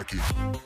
Cracky.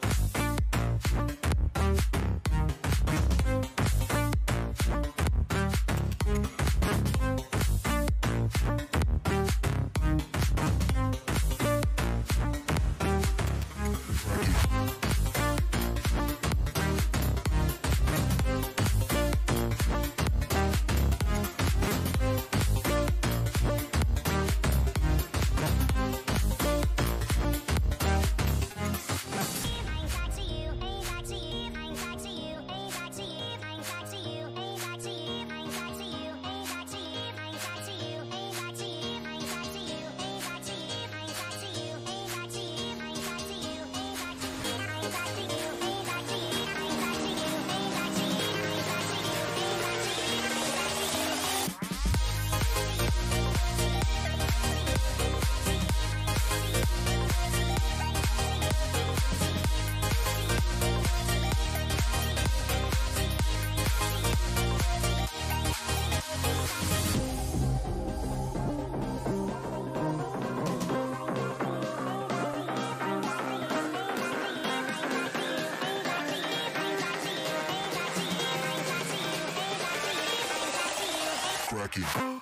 Cracky.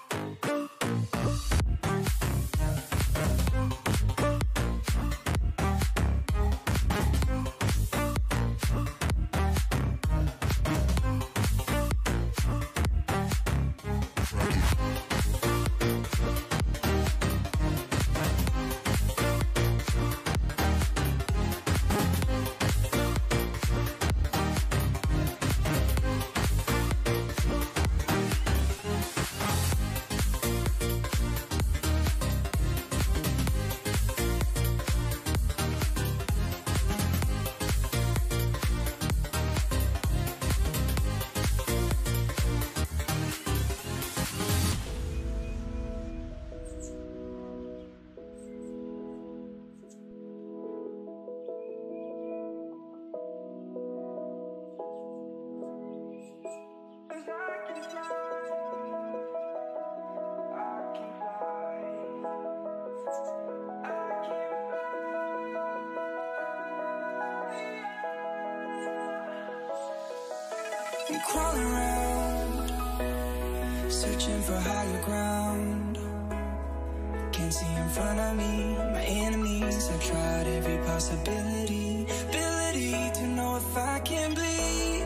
I'm crawling around, searching for higher ground. Can't see in front of me, my enemies. I've tried every possibility, ability to know if I can bleed.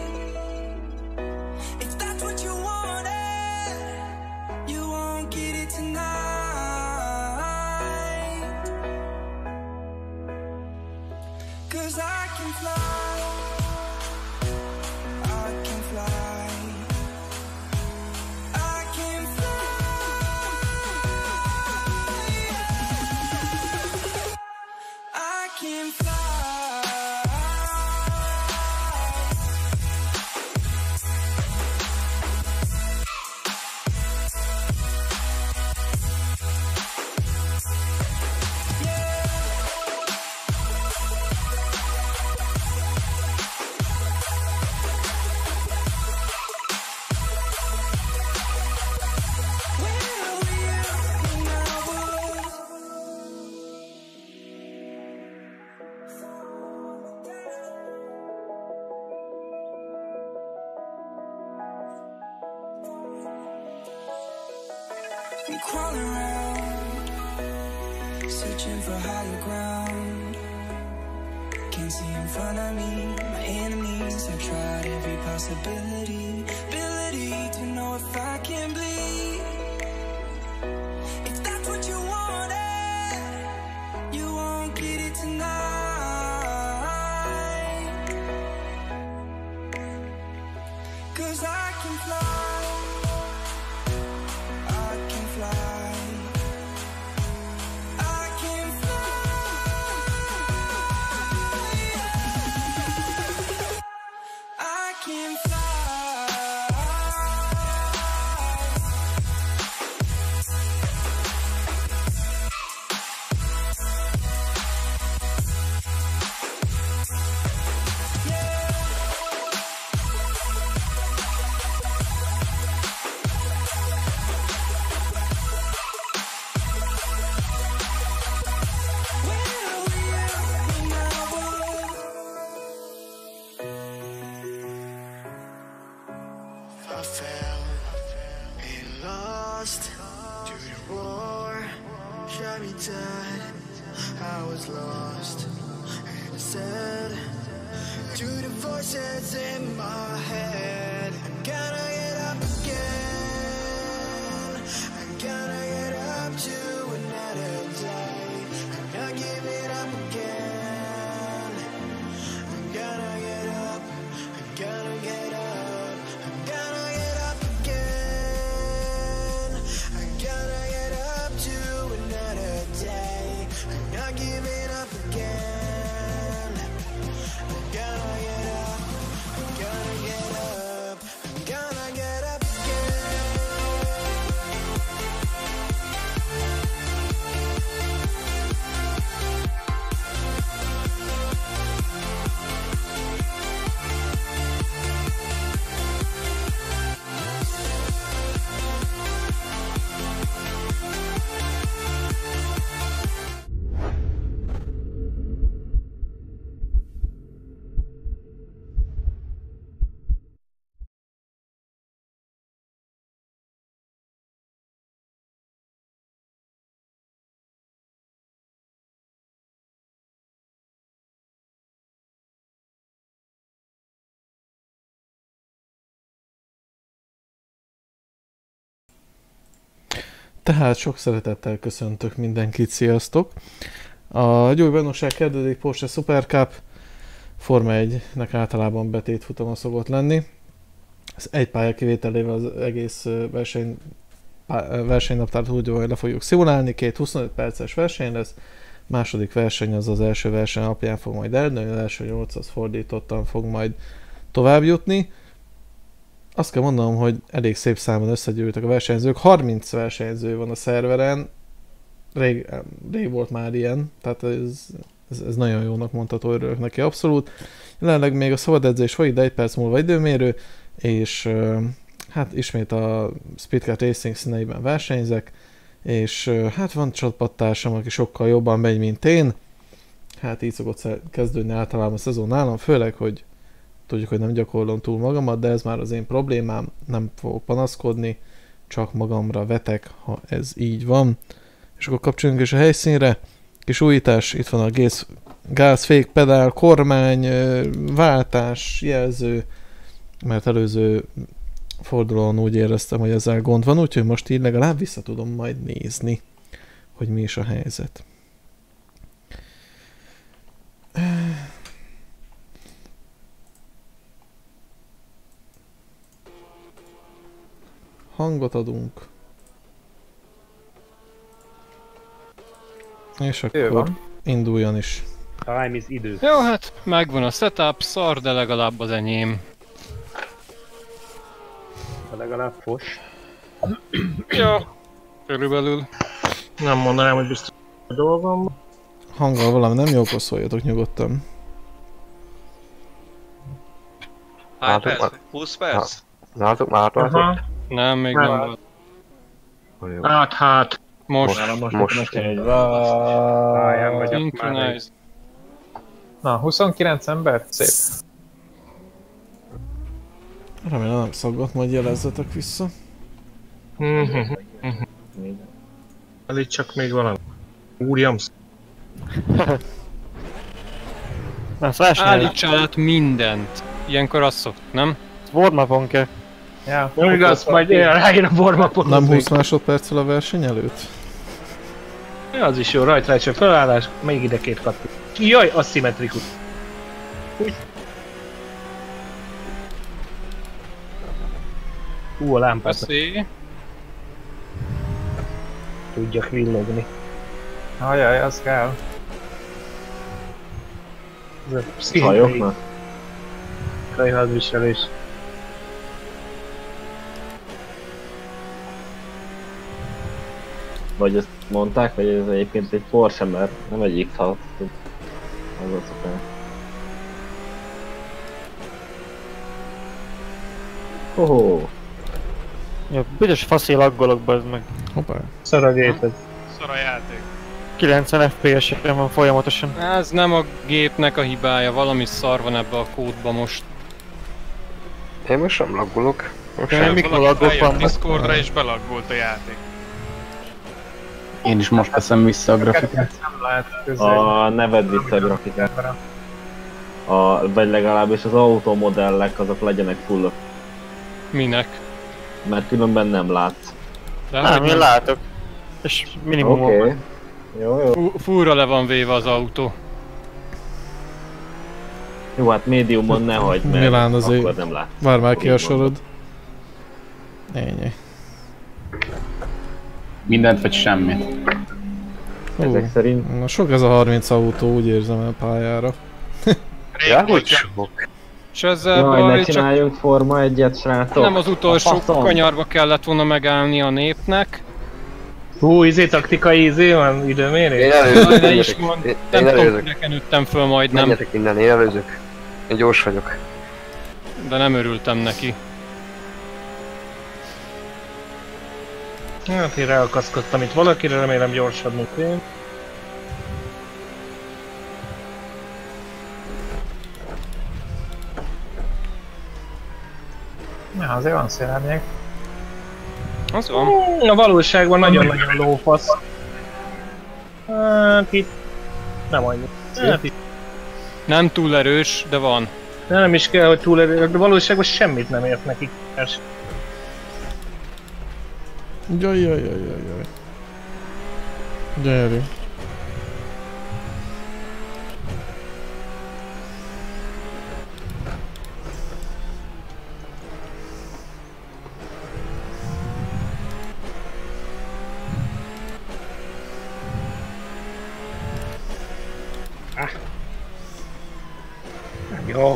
If that's what you wanted, you won't get it tonight. 'Cause I can fly. I'm crawling around, searching for higher ground. Can't see in front of me, my enemies. I've tried every possibility, ability to know if I can bleed. If that's what you wanted, you won't get it tonight. 'Cause I can fly. me tight. I was lost and sad to the voices in my head. I gotta get up again. I gotta get up to another day. I'm not giving up again. I'm gonna get up. I'm gonna get up. I'm gonna get up again. I gotta get up to another day. I'm not giving up again. I'm gonna get up. I'm gonna get up. I'm gonna get up again. Tehát sok szeretettel köszöntök mindenkit, sziasztok! A gyógy bajnokság kezdődik, Porsche Super Cup Forma 1-nek általában betétfutama szokott lenni. Ez egy pálya kivételével az egész versenynaptárt úgy, hogy le fogjuk szimulálni, 2 25 perces verseny lesz. Második verseny az első verseny napján fog majd eldőlni, az első 8 az fordítottan fog majd tovább jutni. Azt kell mondanom, hogy elég szép számon összegyűltek a versenyzők. 30 versenyző van a szerveren. Rég volt már ilyen, tehát ez nagyon jónak mondható, örülök neki abszolút. Jelenleg még a szabad edzés folyik, de 1 perc múlva időmérő, és hát ismét a Speedcat Racing színeiben versenyzek, és hát van csapattársam, aki sokkal jobban megy, mint én. Hát így szokott kezdődni általában a szezon nálam, főleg, hogy tudjuk, hogy nem gyakorlom túl magamat, de ez már az én problémám, nem fogok panaszkodni, csak magamra vetek, ha ez így van. És akkor kapcsolunk is a helyszínre. Kis újítás, itt van a gáz, fékpedál, kormány, váltás, jelző, mert előző fordulón úgy éreztem, hogy ezzel gond van, úgyhogy most így legalább vissza tudom majd nézni, hogy mi is a helyzet. Hangot adunk. És akkor induljon is. Time is idő. Jó, hát megvan a setup, szar, de legalább az enyém. De legalább fos. Ja, körülbelül. Nem mondanám, hogy biztos a dolgom. Hanggal valami nem jó, akkor szóljatok nyugodtan. Hány perc? 20 perc? Nálatok már tartott? Nem, még nem volt. Hát. Most egy pályán vagyok már. Synchronize. Na, 29 ember? Szép. Remélem nem szaggat, majd jelezzetek vissza. Elég csak még valami. Úrjamsz. Állítsál át mindent. Ilyenkor azt szokt, nem? Warmapon kell. Ja. Nem igaz, majd rájön a warmapon. Nem 20 másodperccel a verseny előtt? Az is jó, rajta csak felállás, még ide 2 kattó. Jaj, aszimmetrikus. Úgy. A lámpát. Köszi. Tudjak villogni. Ajaj, az kell. Ez a pszichikai Hajoknak? hadviselés. Vagy ezt mondták, hogy ez egyébként egy Porsche, mert nem egy X6. Az a szokás. Hoho! Ja, büdös faszi laggolok, bazd meg. Hoppá. Szar a géped. Szar a játék. 90 FPS-en van folyamatosan. Ez nem a gépnek a hibája, valami szar van ebbe a kódba most. Én most sem laggolok. Mikor laggok van? Discordra és belaggolt a játék. Én is most teszem vissza a grafikát. Nem lehet közé. Ne vedd vissza a grafikát. Vagy legalábbis az automodellek azok legyenek full, Minek? mert különben nem látsz. De Nem, hogy én látok. És minimum Oké. Jó. Fúra le van véve az autó. Jó, hát médiumon ne hagyd, mert Milán azért akkor nem látsz. vár már ki a sorod. Ennyi. Mindent vagy semmit. Ezek szerint... Na sok ez a 30 autó, úgy érzem el pályára. Ja, hogy sok. És ezzel Jaj, ne baj, csak csináljunk Forma 1-et, srácok. nem az utolsó A faszom. kanyarba kellett volna megállni a népnek. Hú, taktikai van, időmérés? Én Ne is előzök. mond, Én nem tudom, előzök. kireken üttem föl majdnem, Menjetek innen, én előzök. Én gyors vagyok. de nem örültem neki. Hát én ráakaszkodtam itt valakire, remélem gyorsabb, mint én. Ja, azért van szélárnyék. Az van. A valóságban nagyon-nagyon lófasz. Hát itt... Nem annyi. Hát itt Nem túl erős, de van. nem is kell, hogy túl erő, de valóságban semmit nem ért nekik. Jaj. Gyerünk. Jó.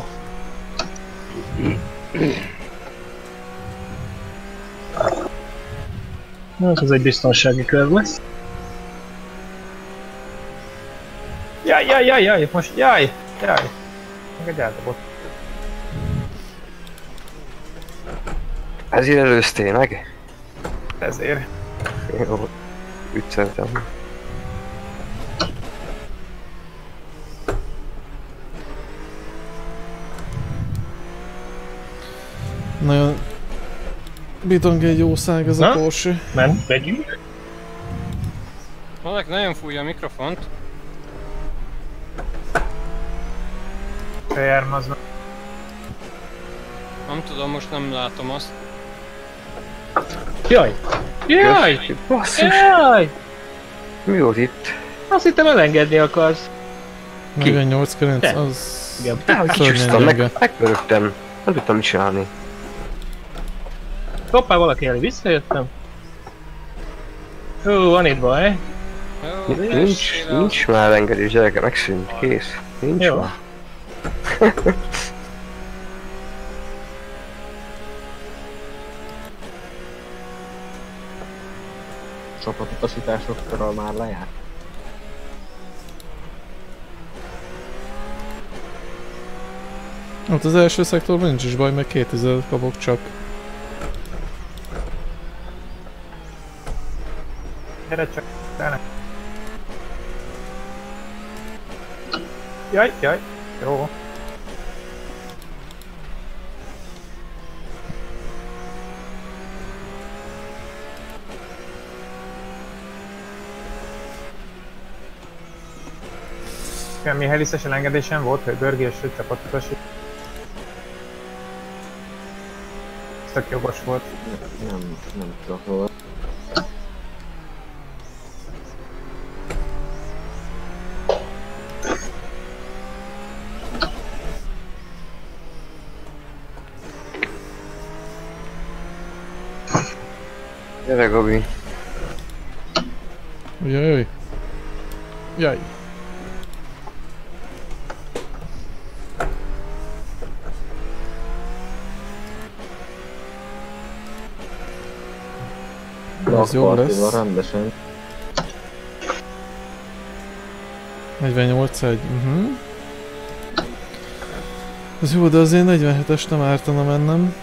Hát ez egy biztonsági kör lesz. Jaj, most jaj! Meg egy átdobott. Ezért előztél meg? Ezért. Jó. Ügyszerűen. Nagyon... Bitong egy jószág ez a Na? Porsche. Nem, vegyünk. Valaki nagyon fújja a mikrofont. Fejármazva. Nem tudom, most nem látom azt. Jaj! Basszus! Mi volt itt? Azt hittem elengedni akarsz. 48-9, Te. az... Igen. Szörnyen Kicsúsztam, gyenge. megpörögtem. Nem tudtam mit csinálni. Hoppá, valaki elé visszajöttem. Hú, van itt baj. Jó, Nincs már engedés, gyereke, megszűnt, kész. Nincs Jó. már. Csapatutasításokról már lejárt. Ott az első szektorban nincs is baj, meg 2000 kapok csak. Gyere csak, gyere. Jaj, jó. Semmi heliszes elengedésem volt, hogy Börgi és csapatutasít. Ez tök jogos volt. Nem tudok róla. Gyere, Gabi. Jaj. Jaj. Ez jó lesz. Rendesen. 48 egy. Ez jó, de azért 47-es nem ártana mennem.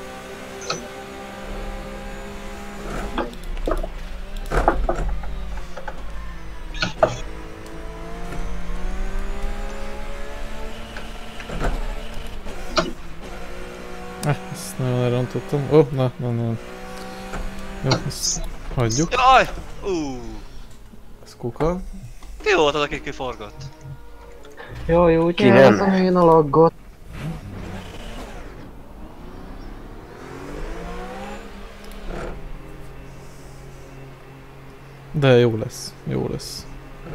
Ezt nagyon elrontottam. Na. Jó, ezt hagyjuk. Jaj! kuka. Ki volt az, aki kiforgott? Jaj, úgy Ki nem? Én a laggot. De jó lesz, jó lesz.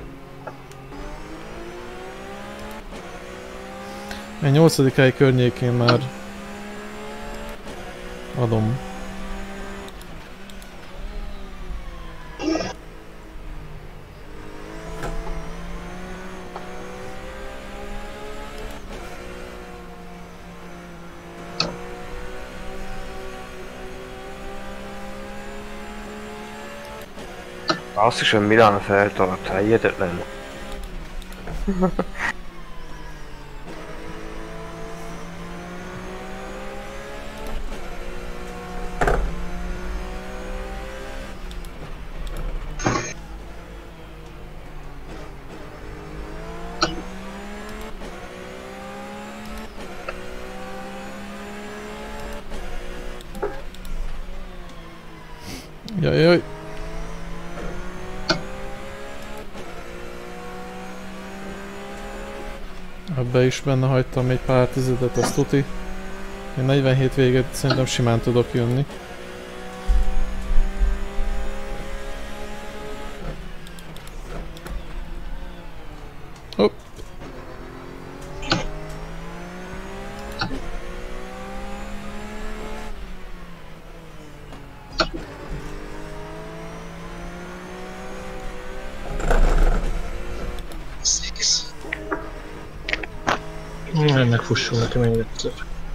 A 8. hely környékén már adom. Azt is, hogy Milán feltart, hihetetlen. Jaj. Ebbe is benne hagytam egy pár tizedet, azt tuti. Én 47 véget szerintem simán tudok jönni. Hopp. Ennek fussunk neki még egyszer.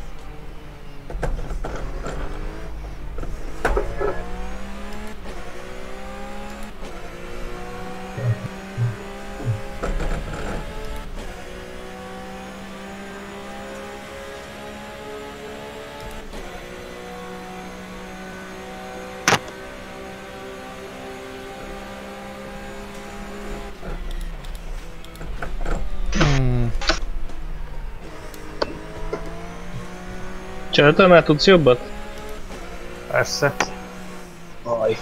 Csináltál már tudsz jobbat? Persze. Aj.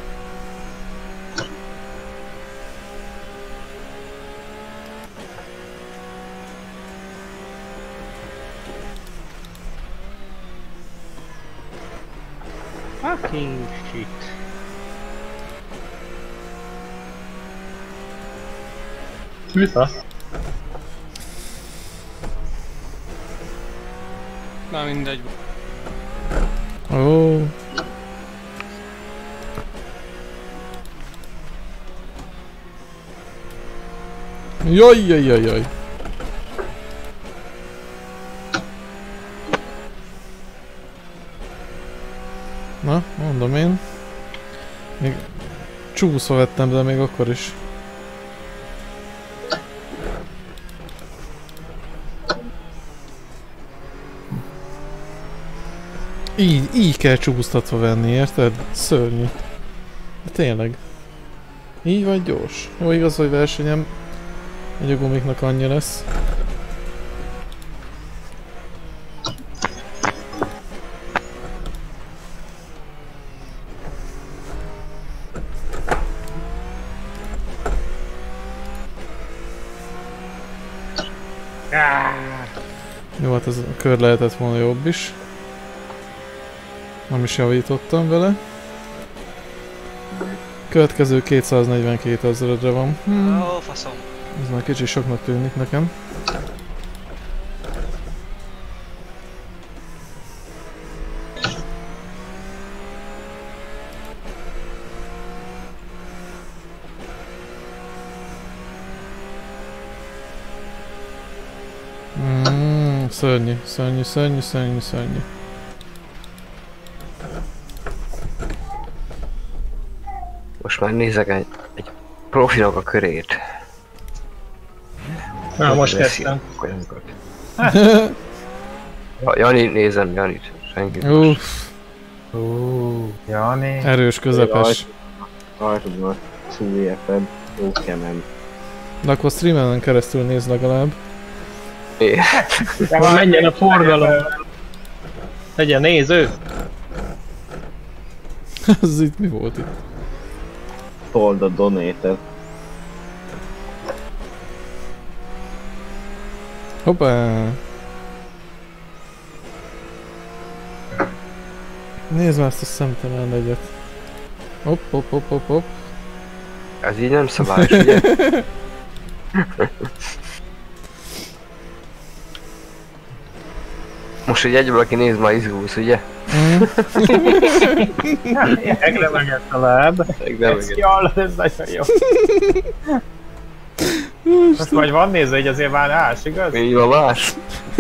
Fucking shit. Mi fasz? Na mindegy. Ó. Jaj. Na, mondom én. Még csúszva vettem, de még akkor is. Így kell csúsztatva venni, érted? Szörnyű. De tényleg. Így vagy gyors. Jó, igaz, hogy versenyem egy a gumiknak annyi lesz. Jó, hát ez a kör lehetett volna jobb is. Nem is javítottam vele. Következő 242 000-re van. Ó, faszom. Ez már kicsi soknak tűnik nekem. Szörnyű. Most már nézek egy profinak a körét. Na, most kezdtem. Jani, nézem Janit. Senki Uff. Jani. Erős, közepes. Rajtad szújérted, jó kemen. De akkor streamenen keresztül néz legalább. Menjen a forgalom! Legyen néző! Ez itt mi volt itt? Told a donated. Hoppá! Nézd már ezt a szemtelen egyet. Hopp, hopp, hopp, hopp, hopp. Ez így nem szabályos, ugye? Most, hogy egyből aki néz, már izgulsz, ugye? Meglemegett a láb. Ez jallad, ez nagyon jó. Most majd van nézve, hogy azért válás, igaz? Így van, más.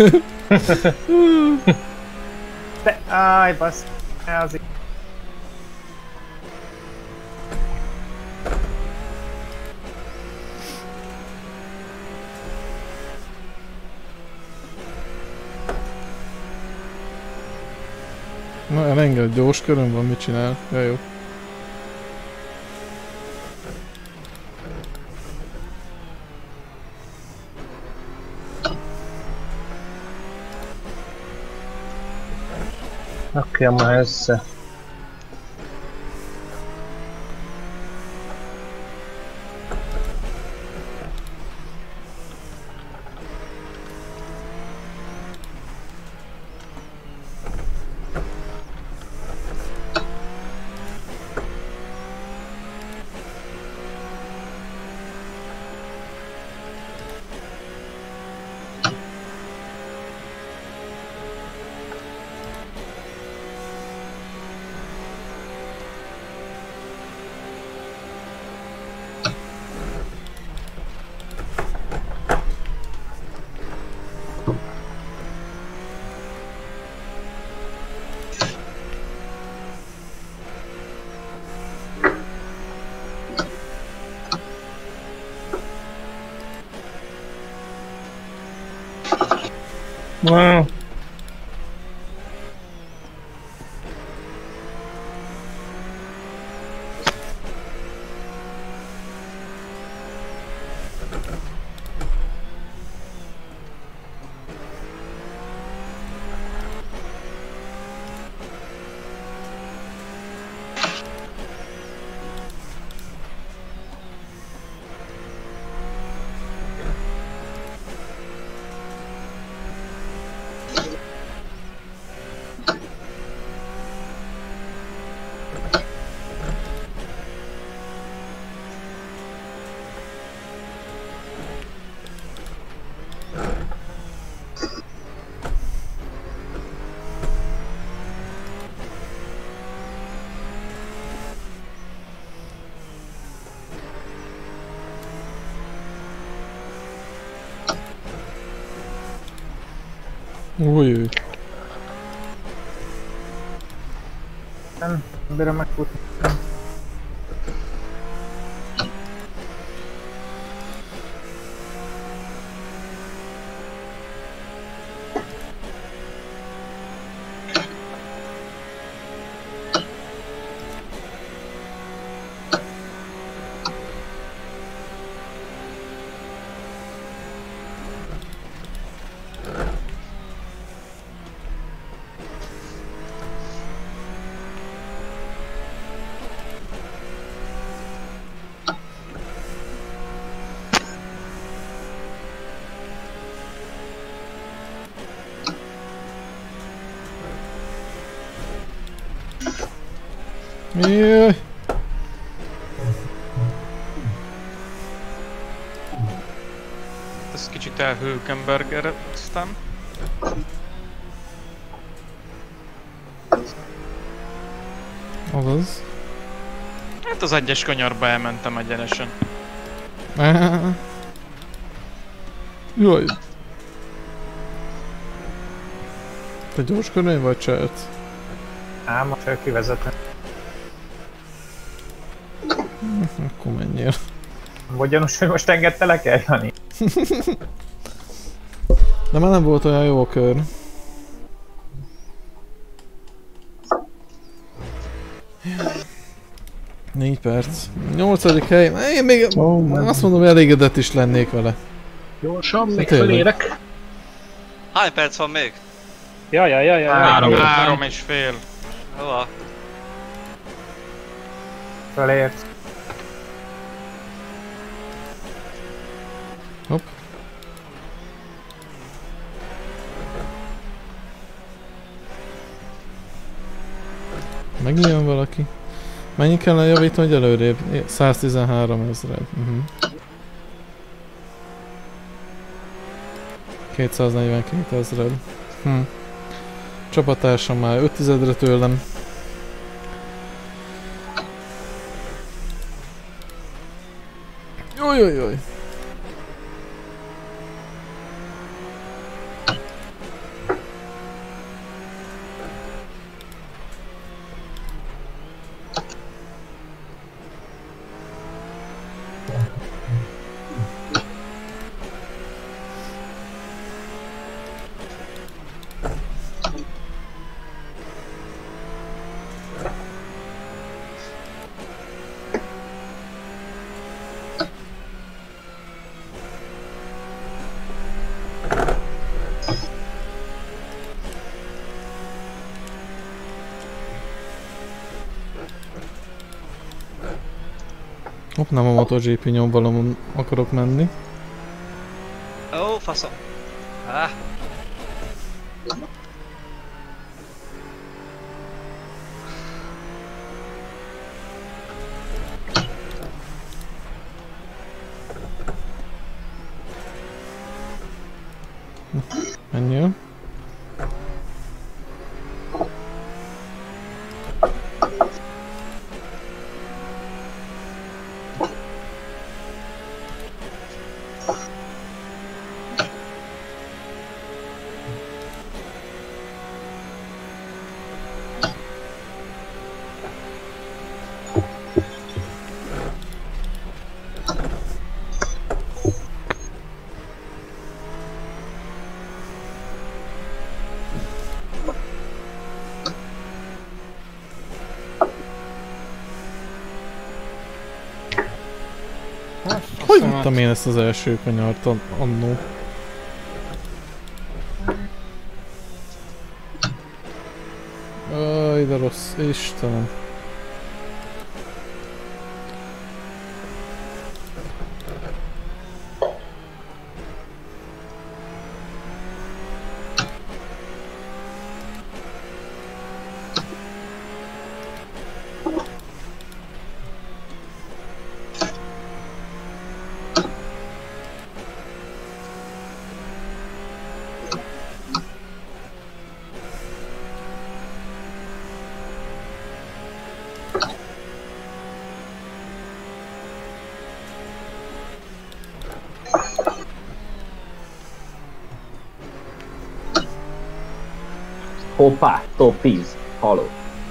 De, áj, basz. Ez így. Na, elenged, gyors köröm van, mit csinál? Ja, jó. Rakjam már össze. Wow. Új. Nem bírom megfutni. Jaj. Ez kicsit elhőkenbergereztem. Azaz. Hát az egyes kanyarba elmentem egyenesen. Jaj. Te gyors körülmény vagy cselt? Ám, most ő kivezetne. Akkor menjél. Vagy gyanús, hogy most engedtelek el, Jani? De már nem volt olyan jó a kör. Négy perc. 8. hely. Én még azt mondom, hogy elégedett is lennék vele. Gyorsan, még tényleg. fölérek. Hány perc van még? Jaj. 3,5. Hova? Felért. Hopp. Megint jön valaki. Mennyi kellene javítani, hogy előrébb? 113 000. 242 000. Csapattársam már 5000-re tőlem. Jaj. Hopp, nem a MotoGP nyombalomon akarok menni. Ó, faszom. Menjél. Hogy vittem én ezt az első kanyart annó? Aj, de rossz, Istenem. Hoppá, top 10. Haló.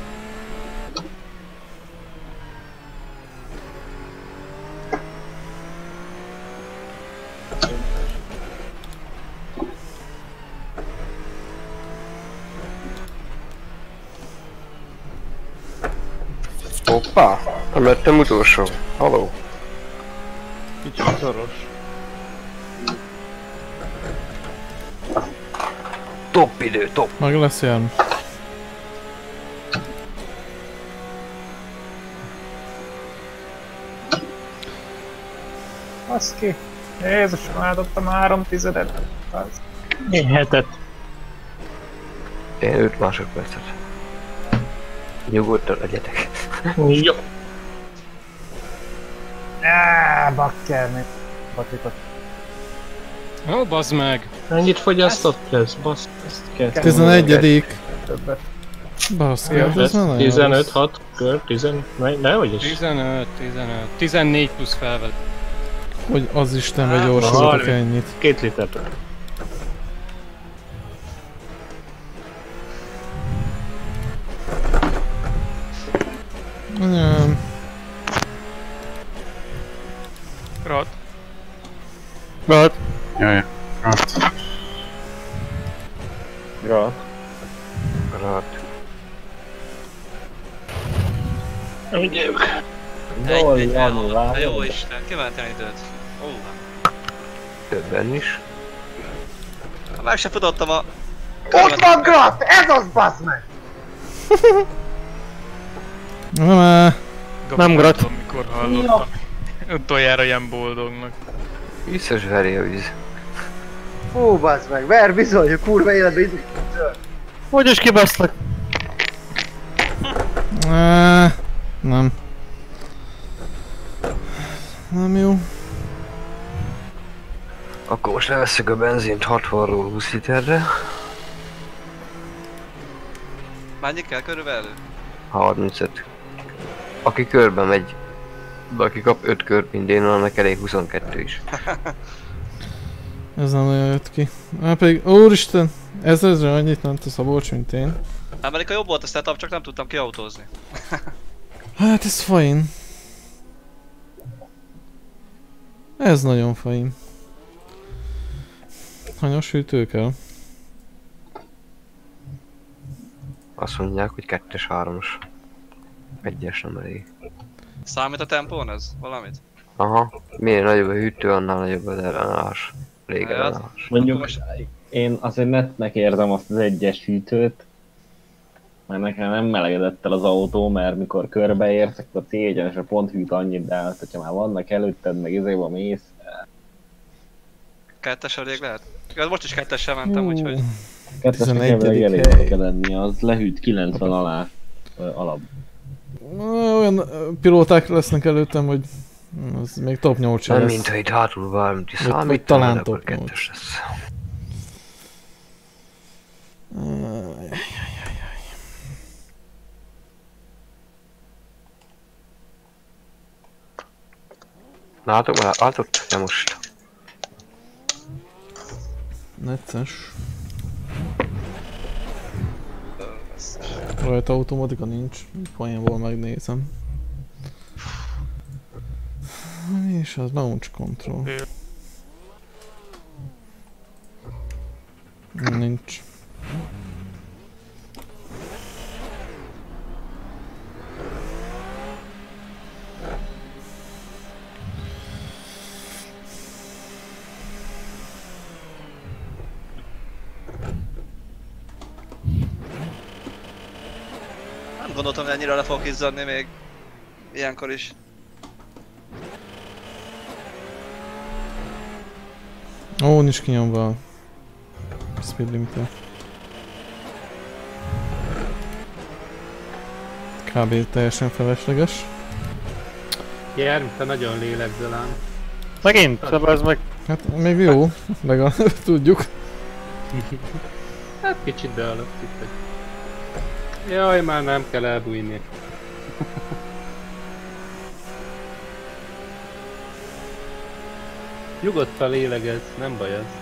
Hoppá, nem lettem utolsó. Haló. Kicsit szoros. Top idő, top. Meg lesz ilyen. Baszki. Jézusom, áldottam 3 tizedet. Én hetet. Én 5 másodpercet. Nyugodtan legyetek. Jó. Bakker, batikot. Ó, bazd meg! Mennyit fogyasztott ez? Basz, ezt kell. 11. Többet. Baszki, hát ez már nagyon 15, rossz. 6, kör, 10, nehogy is. 15, 14 plusz felvett. Hogy az Istenbe gyorsulok 30. ennyit. 2 litert. Nem. Rat. Grat. Jaj. Hát. Grat. Grat. Mindjárt. Jól Egy van, elhalt. látod? Jó Isten, kimentem időt. Ó, Többen is. meg se futottam a... Ott van Grat! Ez az, bazd meg! Nem Grat. Mikor hallottam. Utoljára ilyen boldognak. Biztos veri a víz. Fú, bazd meg, ver bizony, a kurva életben idő. Hogy is kibaszlak? Nem. Nem jó. Akkor most levesszük a benzint 60-ról 20 literre. Mennyi kell körülbelül? 35. Aki körbe megy, aki kap 5 kört mindén, annak elég 22 is. Ez nem olyan jött ki. Már pedig, úristen! Ezredre annyit ment a Szabolcs, mint én. Hát pedig a jobb volt a setup, csak nem tudtam kiautózni. Hát ez fain. Ez nagyon fain. Hanyas hűtő kell? Azt mondják, hogy 2-es, 3-as. 1-es nem elég. Számít a tempón ez? Valamit? Aha, minél nagyobb a hűtő, annál nagyobb az ellenállás. Rég Hát. ellenállás. Mondjuk én azért netnek érzem azt az 1-es hűtőt, mert nekem nem melegedett el az autó, mert mikor körbeérsz, akkor a C-egyenesre pont hűt annyit, de hát, hogyha már vannak előtted, meg izéba mész. Kettes elég lehet? Igaz, most is kettessel mentem, úgyhogy... Kettesnek 11. elég hely. kell lenni, az lehűt 90 alá alap. Olyan pilóták lesznek előttem, hogy az még top 8 sem Nem, lesz. mintha itt hátul bármit is Vagy számít, talán akkor top 8. 2-es lesz. Látok, már látott? Ja most. Necces. Rajta automatika nincs, poénból megnézem. Mi is az? Launch control. Nincs. Nem gondoltam, hogy ennyire le fogok izzadni még ilyenkor is. Ó, nincs kinyomva a speed limiter. Kb. Teljesen felesleges. Járm, te nagyon lélegzel ám. Megint, ez meg... Hát még jó, legalább tudjuk. Hát kicsit bealatt itt. Jaj, már nem kell elbújni. Nyugodtan lélegez, nem baj ez.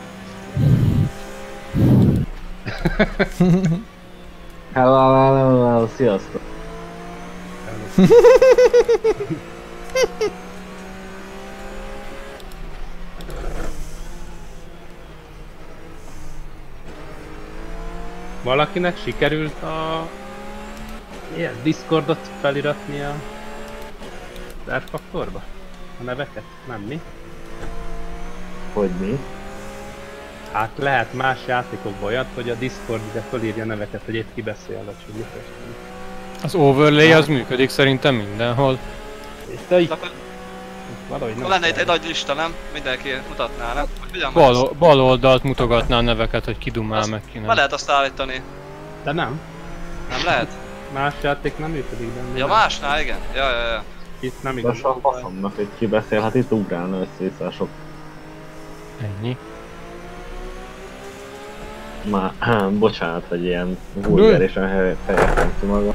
Hello, sziasztok! Valakinek sikerült a... ilyen Discordot feliratni a... R-faktorba? A neveket? Nem mi? Hogy mi? Hát lehet más játékokban olyat, hogy a Discord ide fölírja neveket, hogy épp ki beszél, vagy hogy mit testünk. Az overlay az működik szerintem mindenhol. Itt a... Valahogy nem. Ha lenne itt egy nagy lista, nem? Mindenki mutatná, nem? Hogy ugyan van ez? Bal oldalt mutogatná a neveket, hogy ki dumál meg ki Be nem. lehet azt állítani. De nem. Nem lehet? Más játék nem működik benne. Ja, másnál, igen. Ja. Itt nem De igaz. a faszomnak, hogy ki beszél, hát itt ugrálna össze a sok. Ennyi. Már, bocsánat, hogy ilyen vulgárisan fejeztem ki magam.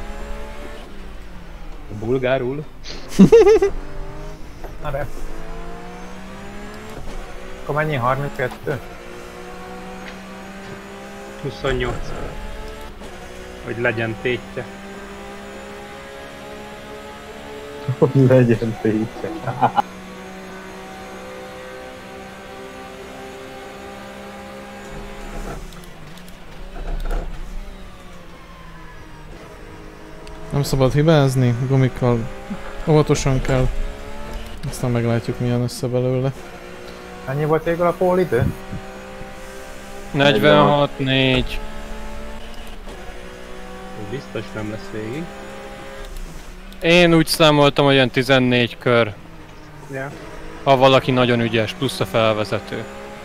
Bulgárul. Na de. Akkor mennyi? 32? 28. Hogy legyen tétje. Hogy legyen tétje. Nem szabad hibázni, gumikkal óvatosan kell. Aztán meglátjuk milyen össze belőle. Ennyi volt végül a pólidő? 46-4. Biztos nem lesz végig. Én úgy számoltam, hogy olyan 14 kör. Ja. Ha valaki nagyon ügyes, plusz a felvezető.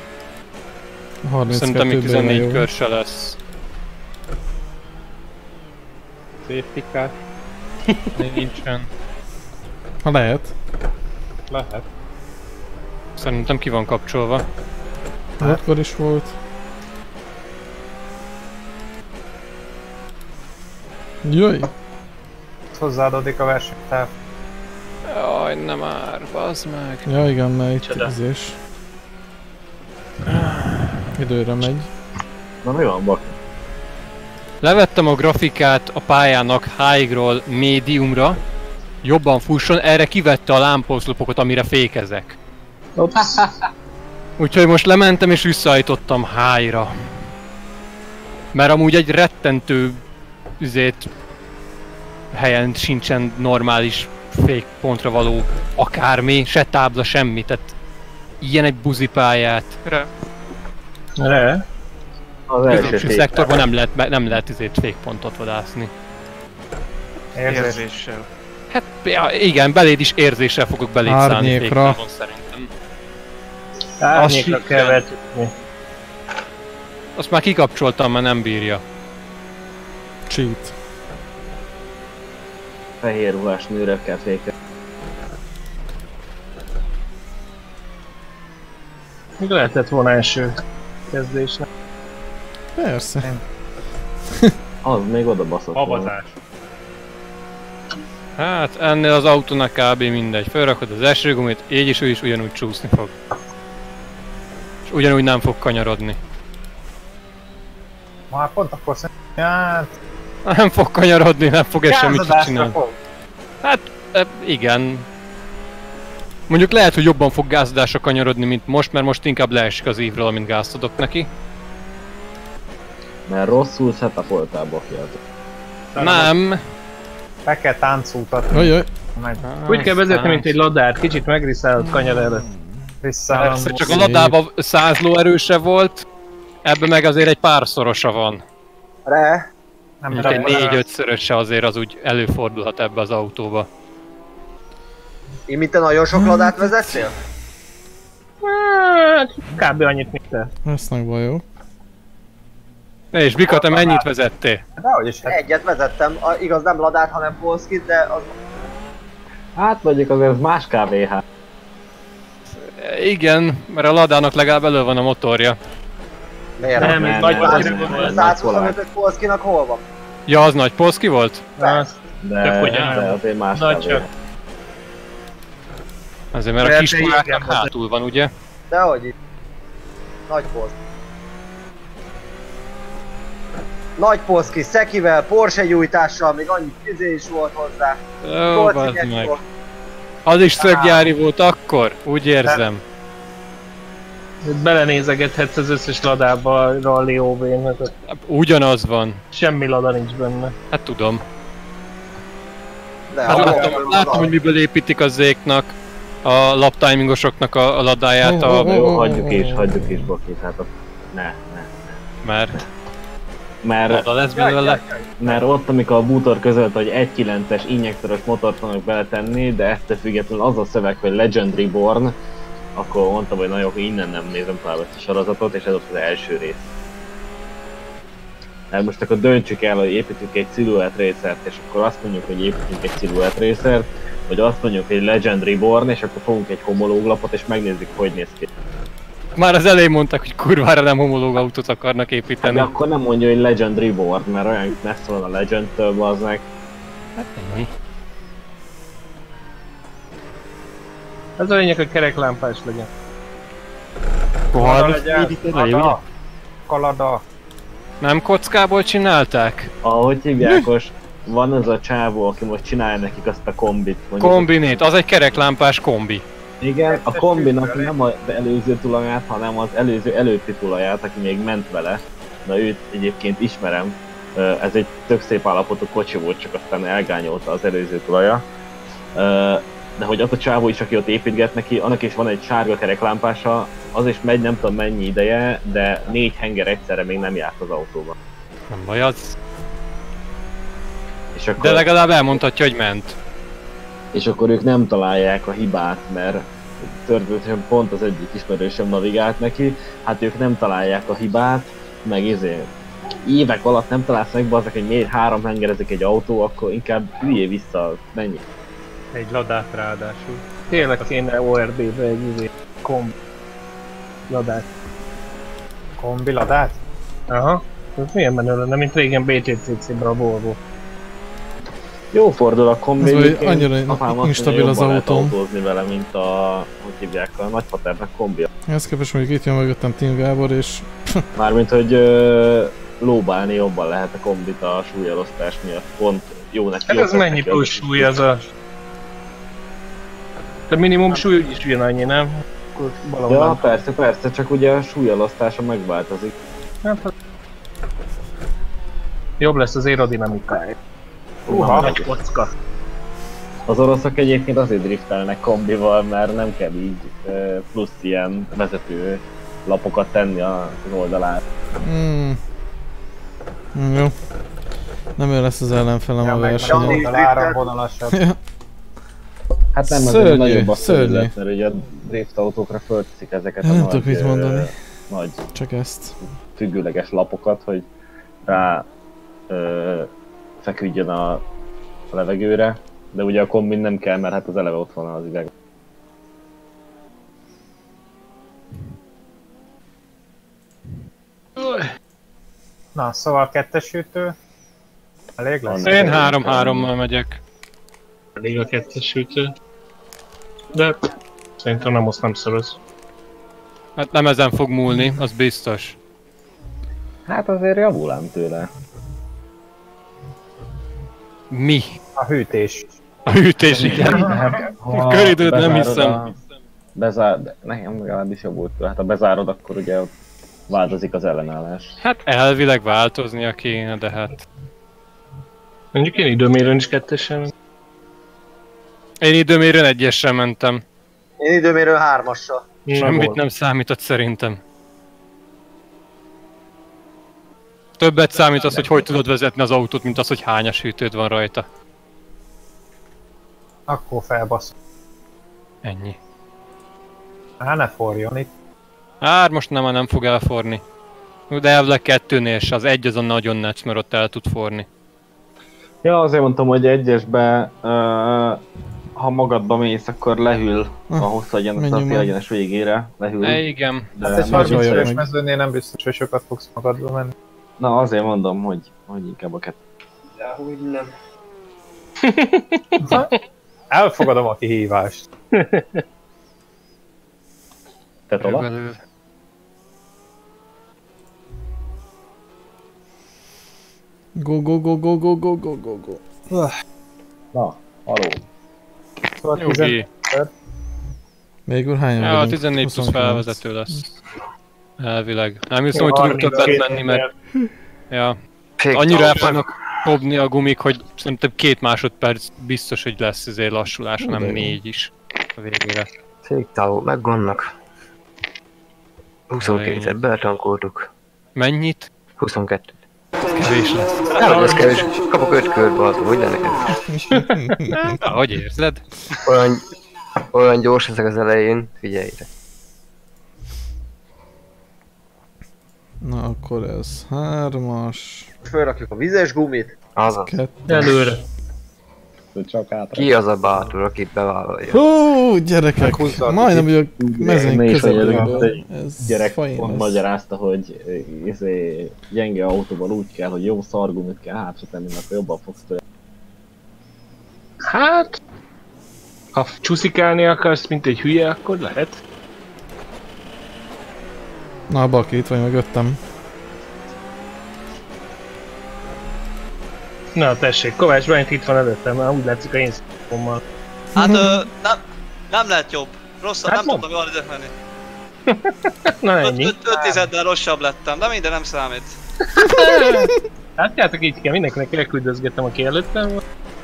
32 Szerintem még bőven 14 jó. kör se lesz. Safety car. Nincsen. Ha lehet. Lehet. Szerintem ki van kapcsolva. Akkor is volt. Jöjj! Hozzáadódik a versenytáv. Jaj, nem már, bazd meg. Ja igen, mert itt tízés. Időre megy. Na mi van, Baki? Levettem a grafikát a pályának high-ról mediumra. Jobban fusson, erre kivette a lámpaoszlopokat, amire fékezek. Úgyhogy most lementem és visszaállítottam high-ra. Mert amúgy egy rettentő helyen sincsen normális fékpontra való akármi, se tábla, semmi, tehát ilyen egy buzipályát. Re? Az első Középső szektorban nem lehet fékpontot vadászni. Érzéssel. Hát ja, igen, beléd is érzéssel fogok beléd szállni Árnyékra. féktávon szerintem. Árnyékra kell vetni. Azt már kikapcsoltam, mert nem bírja. Cheat. Fehér ruhás nőre kell fékezni. Még lehetett volna első kezdésnek. Persze. Az még oda baszott volna. Havazás. Hát ennél az autónak kb. Mindegy. Felrakod az esőgumit, így is ő is ugyanúgy csúszni fog. És ugyanúgy nem fog kanyarodni. Már pont akkor szerintem... Hát... Nem fog kanyarodni, nem fog ez semmit csinálni. fog. Hát igen. Mondjuk lehet, hogy jobban fog gázadásra kanyarodni, mint most, mert most inkább leesik az ívről, amint gázt adok neki. Mert rosszul setupoltál, Baki. Nem. Be kell táncultatni. Jaj. Úgy kell vezetni, mint egy ladát, kicsit megriszálod kanyar előtt. Persze, csak a ladában 100 lóerőse volt, ebben meg azért egy párszorosa van. Re? Nem Egy 4-5-szöröse azért az úgy előfordulhat ebbe az autóba. Én mint te nagyon sok ladát vezettél? Hát, kb. Annyit, mint te. Ez meg baj jó. És Bika, te mennyit vezettél? Dehogy is. Egyet vezettem, igaz nem ladát, hanem polszkit, de az... Hát mondjuk azért ez más KVH. Igen, mert a Ladának legalább elő van a motorja. Miért? Nem, ez nagy valószínű volt. 125 polszkinak hol van? Ja, az nagy Polszki volt? De azért más KVH. Azért, mert a kis kuráknak hátul van, ugye? Dehogy itt. Nagy polszki. Nagy polszki, szekivel, Porsche gyújtással, még annyi tüzé is volt hozzá. Ó, bazd meg. Az is szöggyári volt akkor? Úgy érzem. Belenézegethetsz az összes ladába a Rally OV-n. Ugyanaz van. Semmi lada nincs benne. Hát tudom. De Hát láttam, hogy miből építik a Zéknak, a laptimingosoknak a ladáját. Jó, hagyjuk is, Baki, hát ne. Mert oda lesz belőle. Mert ott, amikor a bútor közölt, hogy 1.9-es injektoros motort fognak beletenni, de ettől függetlenül az a szöveg, hogy Legendary Born, akkor mondtam, hogy na jó, innen nem nézem tovább ezt a sorozatot, és ez ott az első rész. Hát most akkor döntsük el, hogy építünk egy Silhouette Racert, és akkor azt mondjuk, hogy építünk egy Silhouette Racert, vagy azt mondjuk, hogy Legendary Born, és akkor fogunk egy homológ lapot, és megnézzük, hogy néz ki. Már az elején mondták, hogy kurvára nem homológ autót akarnak építeni. De akkor nem mondja, hogy Legendary Born, mert olyan messze van a Legend-től, bazdmeg. Hát ennyi. Ez a lényeg, hogy kereklámpás legyen. Kalada. Nem kockából csinálták? Ahogy hívják, most van az a csávó, aki most csinálja nekik azt a kombit. Kombinét, az egy kereklámpás kombi. Igen, a kombinak nem az előző tulaját, hanem az előző előtti tulaját, aki még ment vele. Na őt egyébként ismerem. Ez egy tök szép állapotú kocsi volt, csak aztán elgányolta az előző tulaja. De hogy az a csávó is, aki ott építget neki, annak is van egy sárga kereklámpása, az is megy nem tudom mennyi ideje, de 4 henger egyszerre még nem járt az autóban. Nem baj az. És akkor... De legalább elmondhatja, hogy ment. És akkor ők nem találják a hibát, mert történetesen pont az egyik ismerősöm navigált neki, hát ők nem találják a hibát, meg évek alatt nem találsz meg bazzak, hogy miért 3 hengerezik egy autó, akkor inkább üljél vissza, menj. Egy ladát ráadásul. Tényleg kéne ORD-be egy kombi ladát. Kombi ladát? Aha. Ez milyen menő lenne, mint régen BTCC-ben a Volvo. Jó fordul a kombi, Az, hogy annyira instabil az autóm. Autózni vele, mint a, hogy hívják, a nagypaternek kombia. Ezt képest mondjuk itt jön mögöttem Tim Gábor, és... Mármint, hogy lóbálni jobban lehet a kombit a súlyelosztás miatt. Pont jó neki. Hát ez mennyi plusz súly ez a... De minimum súly úgyis ugyanannyi, nem? Ja, persze, csak ugye a súlyelosztása megváltozik. Hát, jobb lesz az aerodinamikája. Nagy kocka. Az oroszok egyébként azért driftelnek kombival, mert nem kell így plusz ilyen vezető lapokat tenni az oldalára. Jó. Nem ő lesz az ellenfelem a versenyen. Hát nem, azért nagyobb a felület, mert ugye a drift autókra fölteszik ezeket a nagy csak ezt. függőleges lapokat, hogy rá feküdjön a levegőre, de ugye a kombin nem kell, mert hát az eleve ott van az üveg. Na, szóval 2-es ütő. Elég lesz? Én 3-3-mal megyek. Elég a 2-es ütő. De szerintem nem azt nem szoroz. Hát nem ezen fog múlni, az biztos. Hát azért javul ám tőle. Mi? A hűtés. A hűtés, igen. A köridőt nem hiszem. Nekem legalábbis jobb volt. Hát ha bezárod, akkor ugye változik az ellenállás. Hát elvileg változnia kéne, de hát... Mondjuk én időmérőn is 2-esen. Én időmérőn 1-essel mentem. Én időmérőn 3-assal. Semmit nem számított szerintem. Többet számít az, hogy tudod vezetni az autót, mint az, hogy hányas hűtőd van rajta. Akkor felbasz. Ennyi. Hát ne forjon itt. Hát most nem fog elforni. De elvileg 2-nél se, az 1 azon nagyon necc, mert ott el tud forni. Ja, azért mondtam, hogy 1-esbe, ha magadba mész, akkor lehűl a hosszú egyenes végére. Lehűl. Igen. Hát egy 30-es mezőnél nem biztos, hogy sokat fogsz magadba menni. Na, azért mondom, hogy inkább a 2. De hogy nem. Elfogadom a kihívást. Te Tola? Go. Na, haló. Jogi. Végül hányan ja, vagyunk? 14 plusz felvezető lesz. Elvileg. Nem hiszem, hogy tudunk többet menni, mert... Ja. Annyira el fognak dobni a gumik, hogy szerintem 2 másodperc biztos, hogy lesz ezért lassulás, hanem 4 is a végére. Széktávú, megvannak. 22-et betankoltuk. Mennyit? 22. Kevés lesz. Nem, ez kevés. Kapok 5 körbe azon, hogy lenne neked? Ahogy érzed? Olyan gyors ezek az elején, figyeljétek. Na akkor ez 3-as. Fölrakjuk a vizes gumit. Azaz. Előre. Ki az a bátor, akit bevállalja? Hú, gyerekek! Majdnem vagyok mezőny közelében. Ez gyerek pont magyarázta, hogy gyenge autóban úgy kell, hogy jó szargumit kell hátra tenni, mert jobban fogsz tőle. Hát... Ha csuszikálni akarsz, mint egy hülye, akkor lehet. Na, Baki, itt vagy mögöttem. Na tessék, Kovács Bryant itt van előttem, már úgy látszik a én szommal. Hát nem lehet jobb. Rosszabb, hát nem tudtam jól időt menni. Na ennyi. 5-10-del rosszabb lettem, de minden nem számít. Hát játok így kell, mindenkinek elküldözgettem, aki előttem volt.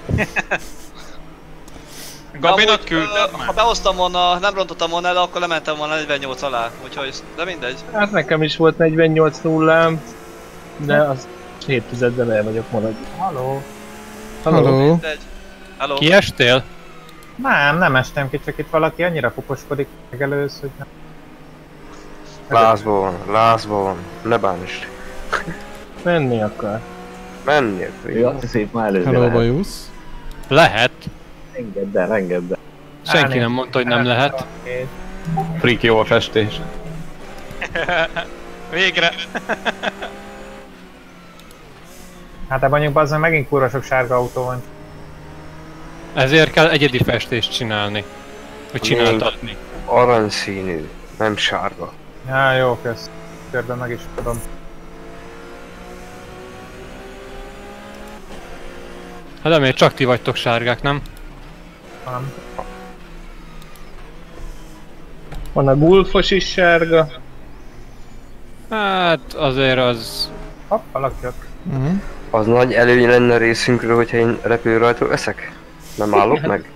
Gabinak küldtem. Ha behoztam volna, nem rontottam volna el, akkor lementem volna 48 alá, úgyhogy, de mindegy. Hát nekem is volt 48 nullám, de az 7-10-del el vagyok maradni. Halló. Halló. Halló. Kiestél? Nem estem ki, csak itt valaki annyira puposkodik megelőz, hogy nem. Lázból van, ne bánisd. Menni akar. Menni akar. Ő azt hiszi, már előző Hello, lehet. bajusz. Lehet. Engedd el, engedd el. Senki nem mondta, hogy nem lehet. Freak jó a festés. Végre! Hát de mondjuk bazzon megint kurva sok sárga autó van. Ezért kell egyedi festést csinálni. Vagy csináltatni. Aranyszínű, nem sárga. Ja, jó, kösz. Körben meg is tudom. Hát de miért csak ti vagytok sárgák, nem? Nem. Van a gulfos is sárga. Hát azért az... Hopp, valaki jött. Az nagy előny lenne részünkről, hogyha én repülőrajtról eszek? Nem állok meg?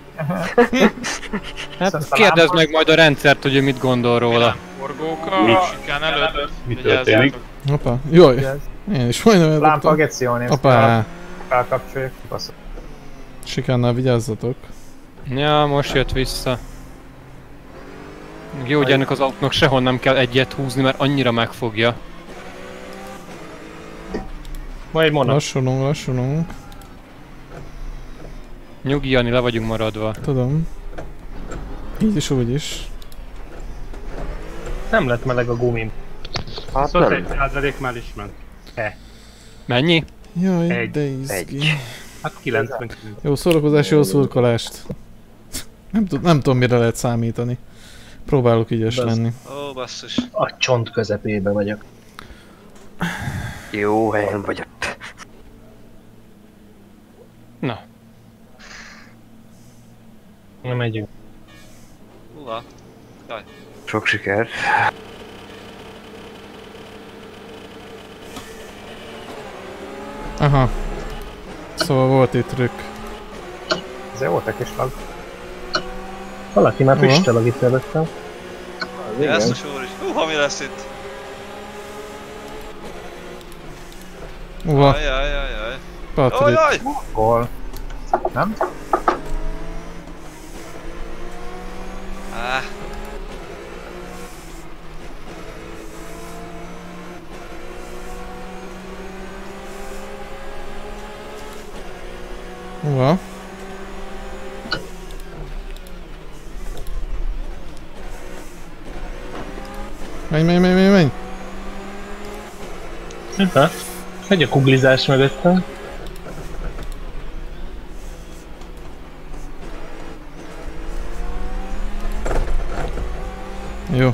Hát kérdezd meg majd a rendszert, hogy ő mit gondol róla. Forgók a sikán előtt. Mi történik? Hoppá, jaj! Én is majdnem eldobtam. Lámpa Gezioni, Hoppá! felkapcsoljuk, baszok. Sikánnál vigyázzatok. Ja, most jött vissza. Jó, hogy ennek az autónak sehol nem kell egyet húzni, mert annyira megfogja. Majd monat. Lassulunk, lassulunk. Nyugi, Jani, le vagyunk maradva. Tudom. Így is, úgy is. Nem lett meleg a gumim. Hát Szóval nem. 1% már is ment. Mennyi? Jaj, Egy. de izgi. Hát 99. Jó szórakozás, jó szurkolást. Nem tudom mire lehet számítani. Próbálok ügyes lenni. Ó, basszus. A csont közepébe vagyok. Jó helyen vagyok. Na. Nem megyünk. Húha. Jaj. Sok sikert. Aha. Szóval volt itt trükk. Ez jó, te kis lag. Valaki már Hova? füstöl itt előttem. Jesszus úr is. Húha, mi lesz itt? Uha, Ajajajajaj. Patrik. Ojjaj! Hol? Nem? Ah. Uha. Menj. Ha? Megy a kuglizás mögöttem. Jó.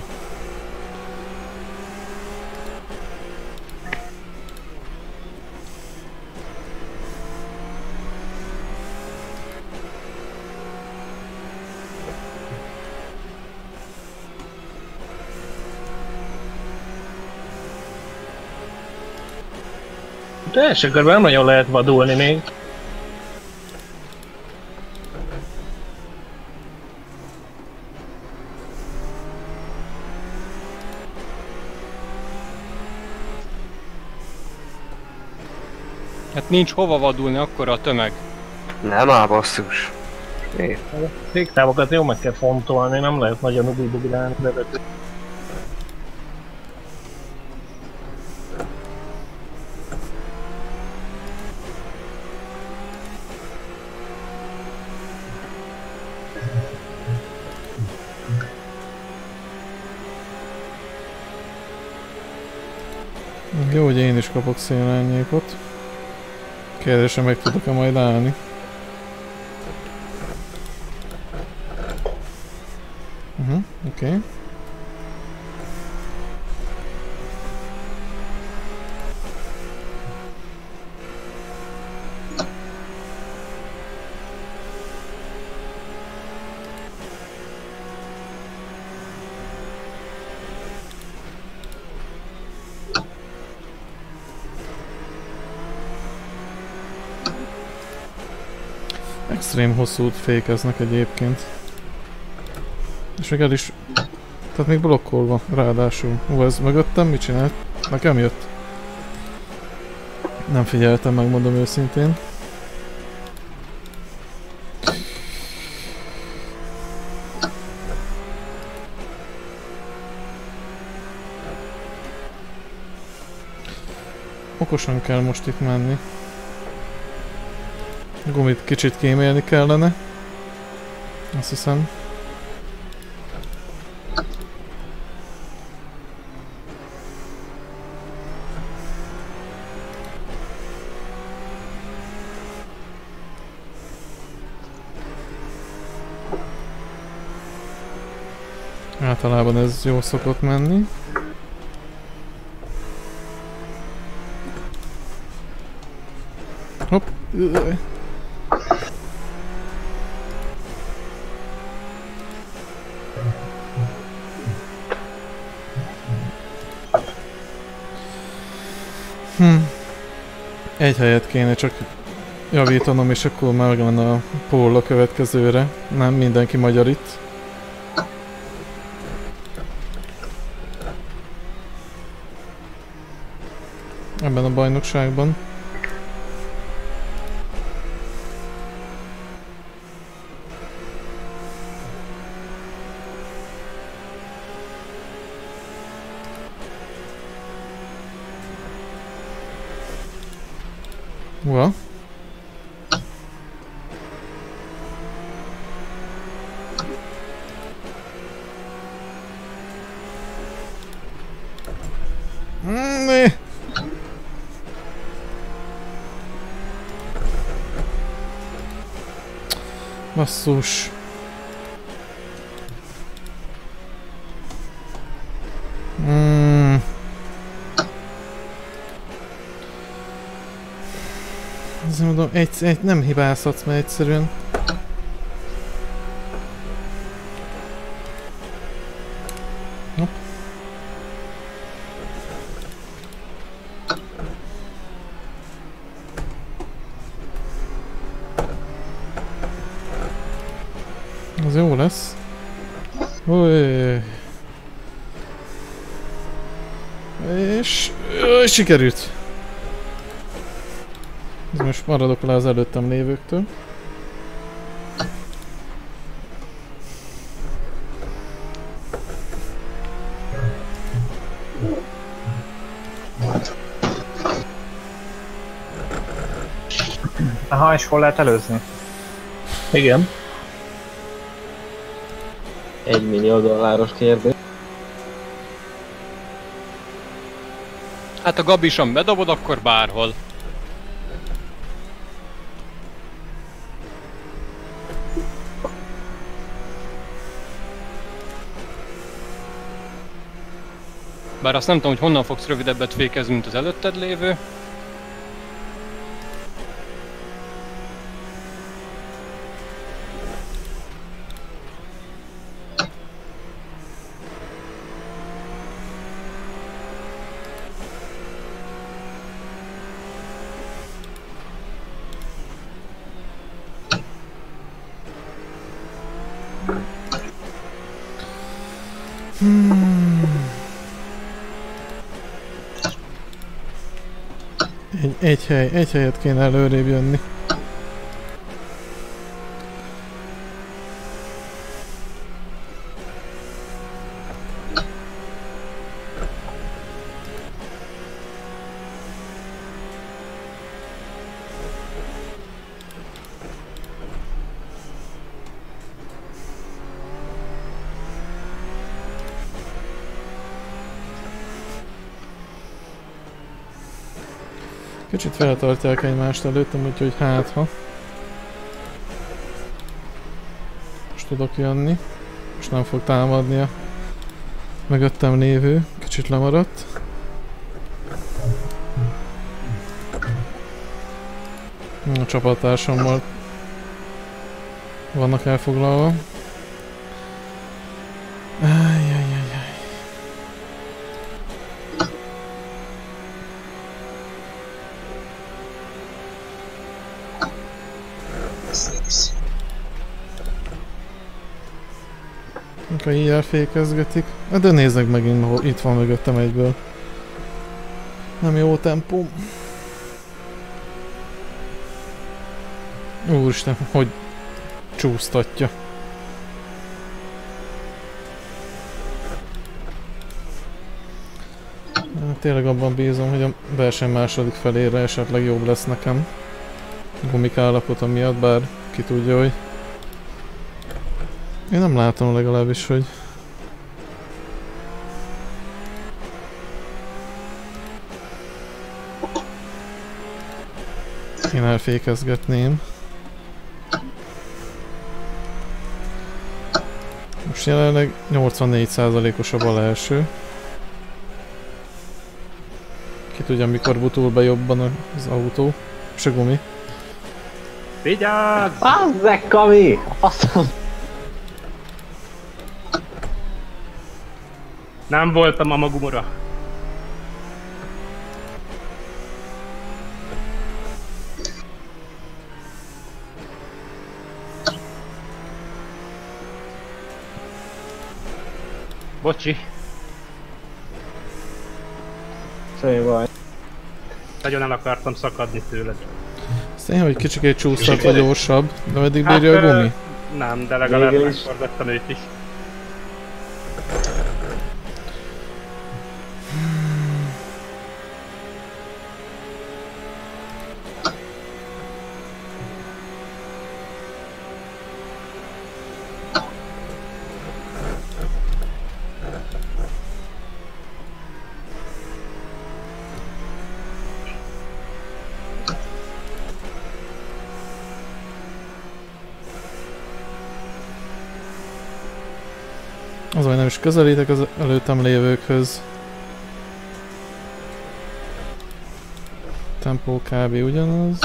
De első körben nem nagyon lehet vadulni még. Hát nincs hova vadulni, akkora a tömeg. Nem áll basszus. Végtávokat jó meg kell fontolni, nem lehet nagyon ugibugirálni bevetni. Jó, hogy én is kapok szélárnyékot. Kérdésem, meg tudok-e majd állni. Oké. Extrém hosszút fékeznek egyébként. És még el is... Tehát még blokkolva, ráadásul. Ez mögöttem, mit csinált? Nekem jött. Nem figyeltem, megmondom őszintén. Okosan kell most itt menni. A gumit kicsit kémélni kellene. Azt hiszem. Általában ez jól szokott menni. Hopp. Egy helyet kéne csak javítanom, és akkor már van a pól a következőre. Nem mindenki magyar itt. Ebben a bajnokságban. Ua. Basszus. Azért mondom, egy nem hibázhatsz, mert egyszerűen. Hopp. Az jó lesz. És sikerült. Ez most maradok le az előttem lévőktől. Aha, és hol lehet előzni? Igen. $1 millió kérdés. Hát a Gabison bedobod, akkor bárhol. Bár azt nem tudom, hogy honnan fogsz rövidebbet fékezni, mint az előtted lévő. Egy helyet kéne előrébb jönni. Kicsit feltartják egymást előttem, úgyhogy hát ha. Most tudok jönni. Most nem fog támadni a mögöttem lévő. Kicsit lemaradt. A csapattársammal vannak elfoglalva. Ha így elfékezgetik. De nézzek megint, itt van mögöttem egyből. Nem jó tempó. Úristen, hogy csúsztatja. Tényleg abban bízom, hogy a verseny második felére esetleg jobb lesz nekem. Gumik állapota miatt, bár ki tudja, hogy... Én nem látom legalábbis, hogy... Én elfékezgetném. Most jelenleg 84%-os a bal első. Ki tudja, mikor butul be jobban az autó. És a gumi. Vigyázz! Bazzeg, Kami! Nem voltam a magumura. Bocsi. Semmi baj. Nagyon el akartam szakadni tőled. Aztán, hogy kicsikét csúszhatva gyorsabb, de meddig bírja a gumi? Nem, de legalább megforgattam őt is. Az, hogy nem is közelítek az előttem lévőkhöz. Tempó kb. Ugyanaz.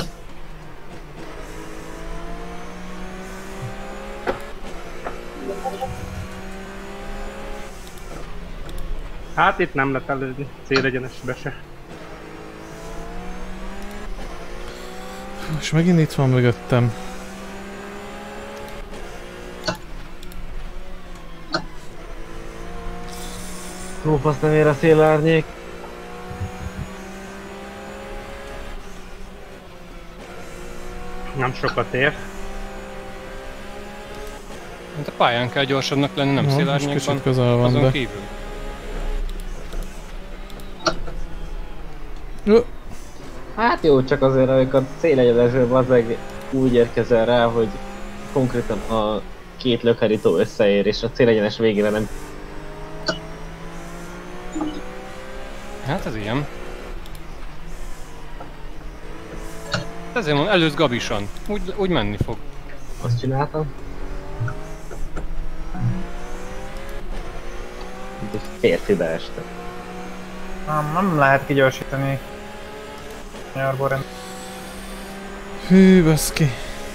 Hát itt nem lehet előzni, célegyenesbe se. És megint itt van mögöttem. Lófasz nem ér a szélárnyék. Nem sokat ér. Hát a pályán kell gyorsabbnak lenni, nem szélárnyékban. Kicsit közel van, azon de... kívül. Hát jó, csak azért, amikor célegyenesből bazzeg úgy érkezel rá, hogy konkrétan a két lökharító összeér, és a célegyenes végére nem... Hát ez ilyen. Ezért mondom, előzz Gabisan. Úgy menni fog. Azt csináltam. Mint egy férfi beestem. Nem lehet kigyorsítani. Nyarborren. Hű, baszki.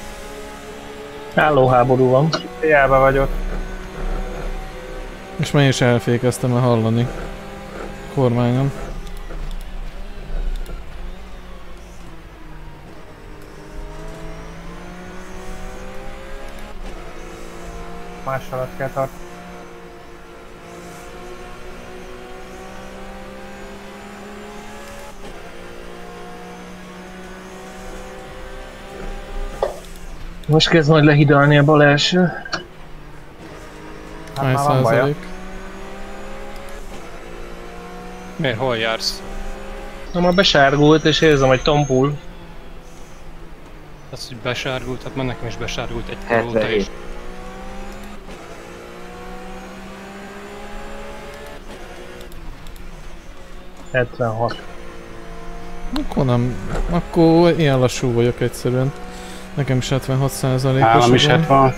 Állóháború van. Hiába vagy ott. És már is elfékeztem el hallani. Kormányon. Más alatt kell tartani. Most kezd majd lehidalni a bal első. Hány százalék? Miért? Hol jársz? Na, már besárgult és érzem, hogy tompul. Az, hogy besárgult, hát már nekem is besárgult egy kör óta is. Akkor nem. Akkor ilyen lassú vagyok egyszerűen. Nekem is 76%-os. Nálam is 76.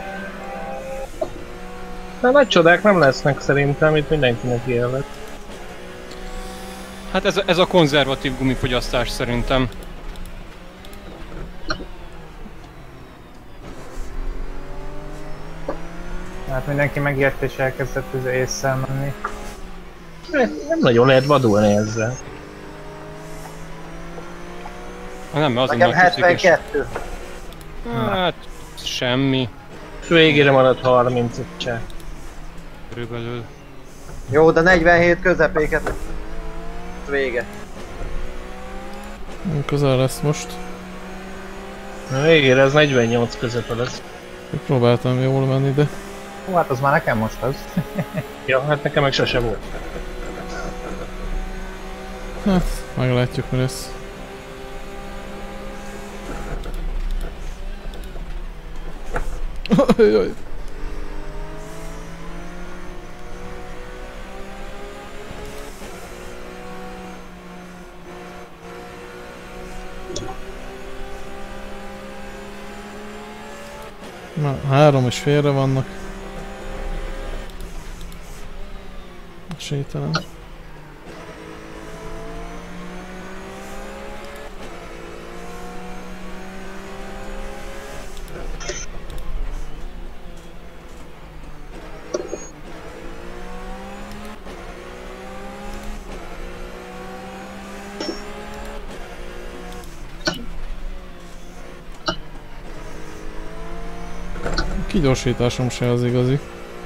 De nagy csodák nem lesznek szerintem, itt mindenkinek ilyen lett. Hát ez a konzervatív gumifogyasztás szerintem. Hát mindenki megijedt és elkezdett az ésszel menni. Nem nagyon lehet vadulni ezzel. Nem, azon Nekem 72. Hát, semmi. Végére maradt 30 csak. Körülbelül. Jó, de 47 közepéket. Vége. Közel lesz most. A végére ez 48 közepe lesz. Próbáltam jól menni, de... Hú, hát az már nekem most az. Ja, hát nekem meg sose volt. Hát, meglátjuk, mi lesz. Jaj. Na, 3,5-re vannak. Esélytelen. Kigyorsításom se az igazi.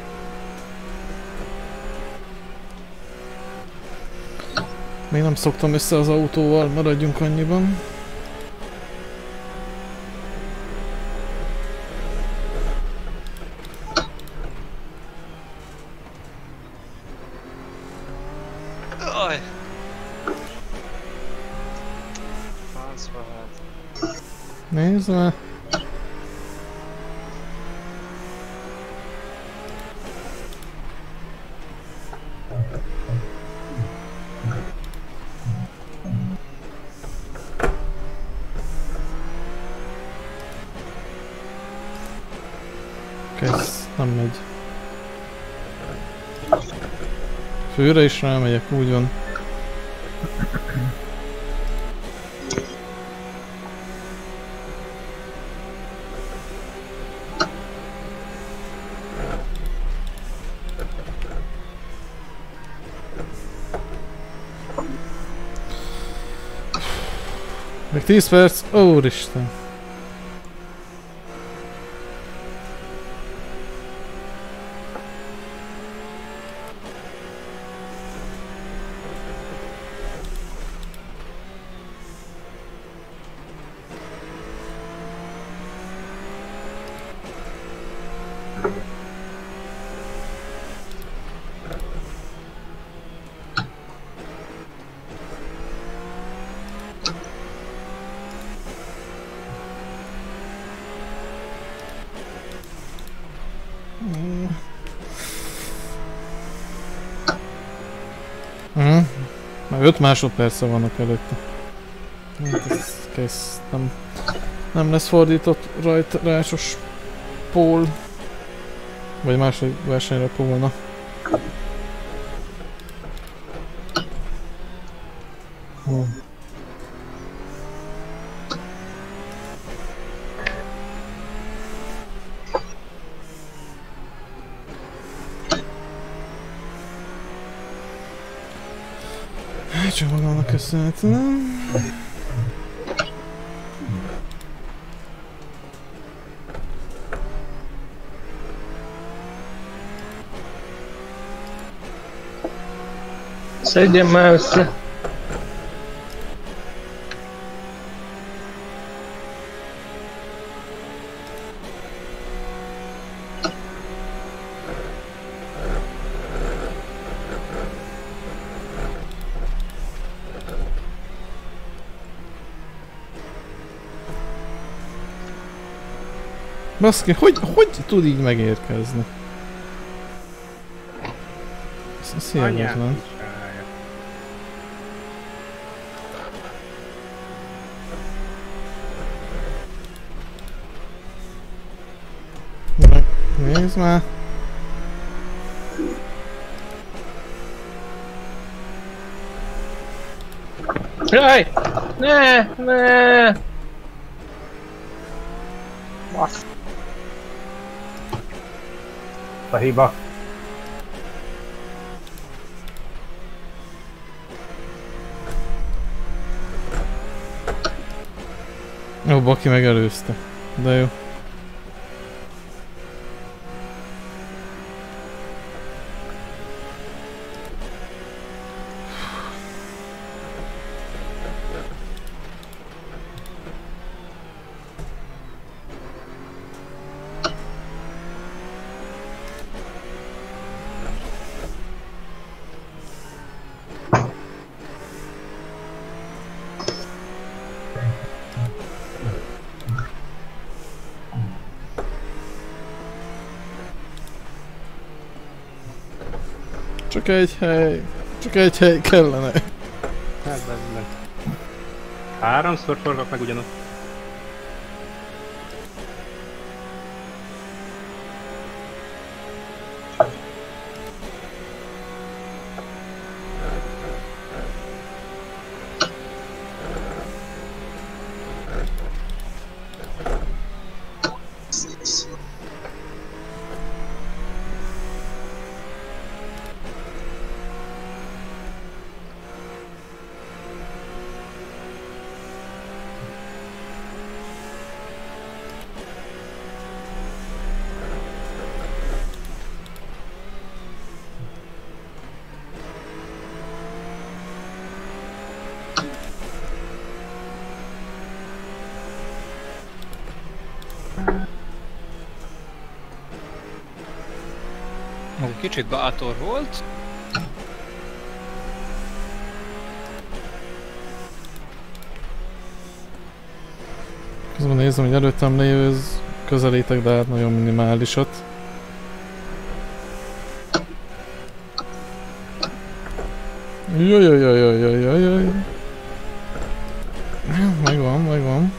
Még nem szoktam össze az autóval, maradjunk annyiban. Aj! Francba hát. Nézd már! Ez nem megy. Főre is rámegyek, úgy van. Még 10 perc, úristen! Már 5 másodperce vannak előtte. Hát ez kész. Nem lesz fordított rácsos pól. Vagy második versenyre pólna. Csak magamnak köszönhetően. Szedjen már össze! Baszki, hogy tud így megérkezni? Ez hihetetlen. Nézd már! Jaj! Ne! Basz! A hiba. Ó, Baki megelőzte. De jó. Csak egy hely. Csak egy hely kellene. Hát meg. Háromszor forgok meg ugyanott. Kicsit bátor volt. Közben nézem, hogy előttem lévő közelítek, de hát nagyon minimálisat. Jajajajajajajajaj. Megvan, megvan.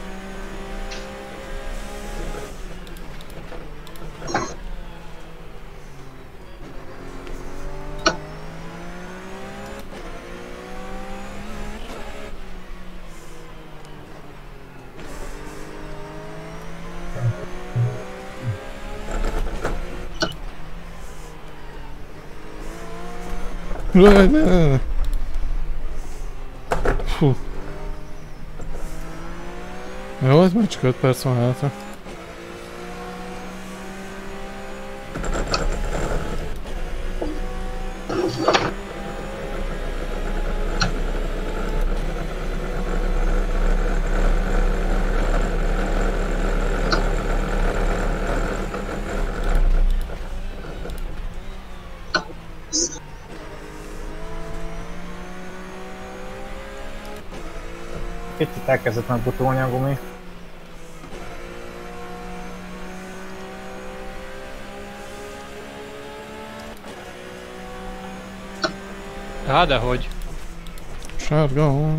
Fú. Jó, ez már csak 5 perc van hátra. Picit elkezdett megbutulni a gumi. Hát dehogy. Sárga.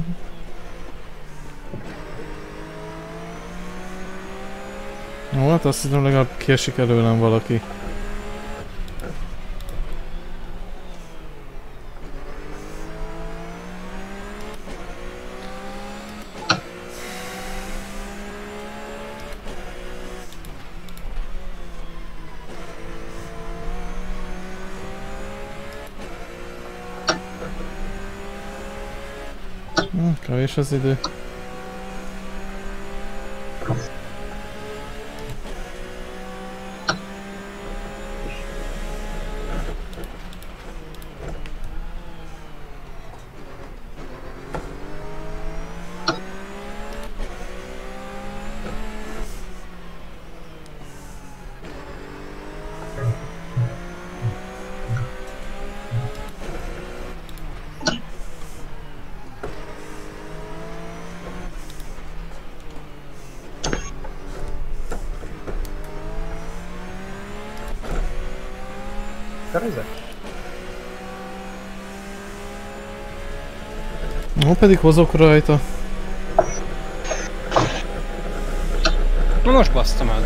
Jó, hát azt hiszem legalább kiesik előlem valaki. Kevés az idő. Ó, pedig hozok rajta. Most basztam el.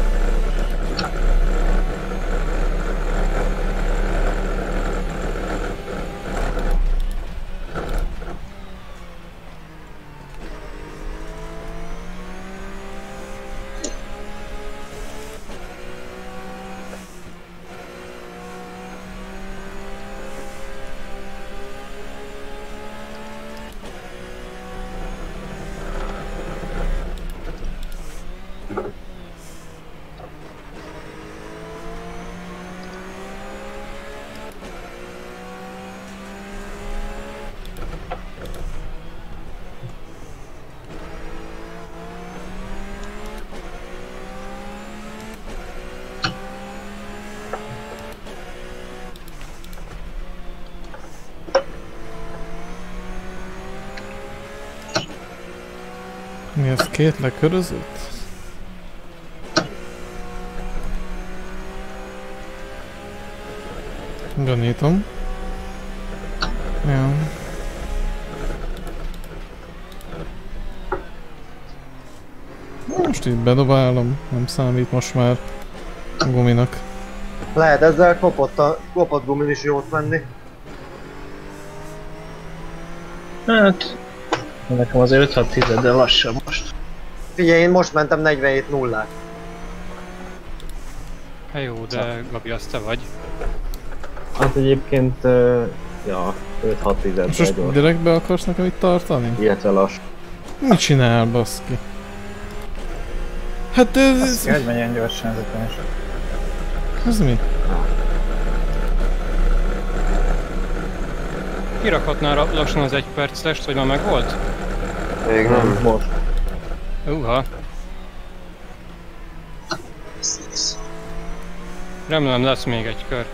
Mi ez, két lekörözött? Gyanítom. Ja. Most itt bedobálom, nem számít most már a guminak. Lehet ezzel kopott gumin is jót menni. Hát... Nekem azért 5-6 de lassan most. Figyelj, én most mentem 47-0-át. Hát jó, de Gabi, azt te vagy. Hát egyébként... ja, 5-6 tizedre Most direkt be akarsz nekem itt tartani? Illetve lass. Mit csinál, baszki? Hát ez... Hogy menjen gyorsan ez a pénz. Ez mi? Kirakhatnál lassan az 1 percest, vagy már megvolt? Még nem. Most. Uha. Remélem lesz még egy kör.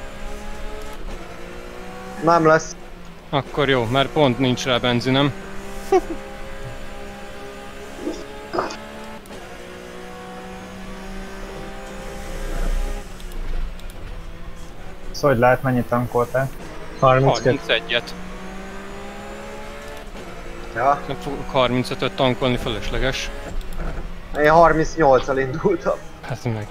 Nem lesz. Akkor jó, mert pont nincs rá benzinem. Szóval, hogy lehet mennyit tankoltál? 31-et. Ja. Nem fogok 35-öt tankolni, fölösleges. Én 38-al indultam. Hát meg.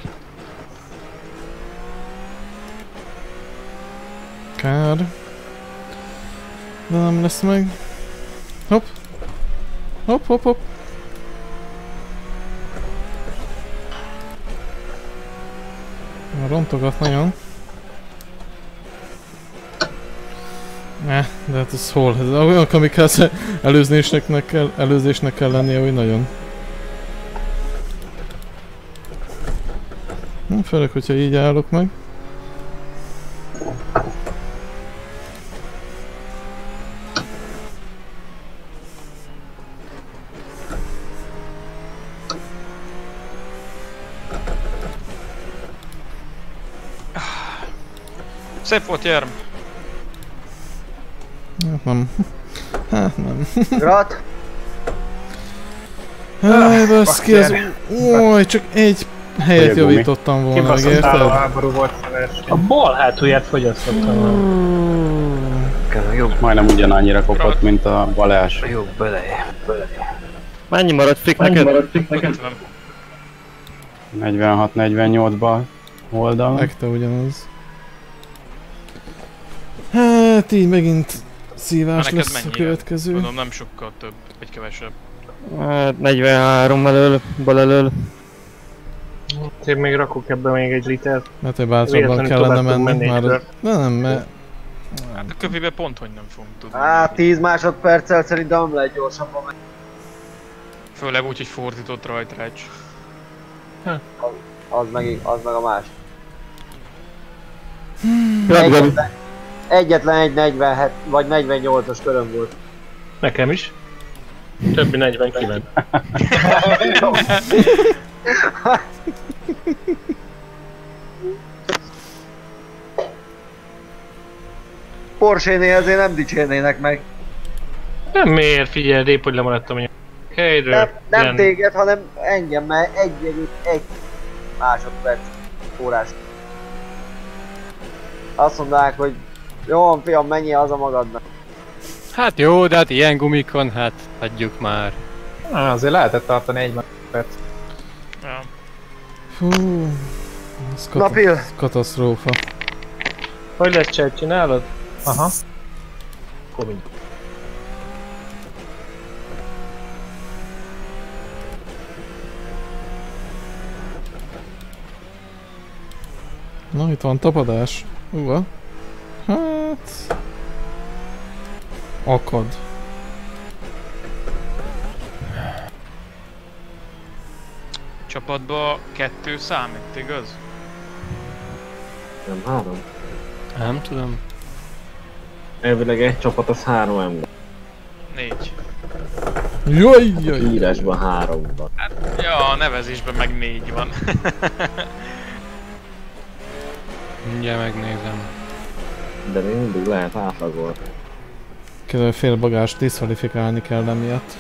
Kár. De nem lesz meg. Hopp. Hopp, hopp, hopp. Rontogat nagyon. Ne, de hát ez hol? Ez olyan kamikaze előzésnek kell lennie, hogy nagyon. Főleg, hogyha így állok meg. Szép volt, Jerm. Hát nem. Hát nem. Grat! Háj, baszki, ez... Új, csak egy helyet javítottam volna, meg érted? A háború volt a verseny. A bal hátulját fogyasztottam. Jobb. Majdnem ugyanannyira kopott, mint a Balázs. Jó, beleje. Mennyi maradt Fik neked? 46-48-ban oldal. Ekte ugyanaz. Hát így megint szívás lesz a következő. Mondom, nem sokkal több, vagy kevesebb. Hát 43 elől, bal elől. Én még rakok ebbe még egy litert. Mert egy bátrabban kellene menni már. De nem, mert... Hát a köpibe pont, hogy nem fogunk tudni. Hát 10 másodperccel szerintem nem lehet gyorsabban menni. Főleg úgy, hogy fordított rajtrács. Az meg a másik. Egyetlen egy 47 vagy 48-as köröm volt. Nekem is. Többi 49. Porsche-nél azért nem dicsérnének meg. Nem miért, figyelj, épp hogy lemaradtam a helyről. Nem téged, hanem engem, mert 1,1 másodperc órás. Azt mondták, hogy jó, fiam, menjél haza magadnak. Hát jó, de hát ilyen gumikon, hát hagyjuk már. Azért lehetett tartani 1 másodperc. Ja. Fú, ez Napil! Katasztrófa. Hogy lesz chat, csinálod? Aha. Akkor mindjárt. Na, itt van tapadás. Hát... Akad. Csapatba 2 számít, igaz? Nem 3. Nem tudom. Elvileg egy csapat az 3 ember. 4. Jaj. Írásban 3 van. Hát, ja, a nevezésben meg 4 van. Mindjárt megnézem. De még mindig lehet átlagolni. Kérlek, fél bagást diszkvalifikálni kell emiatt.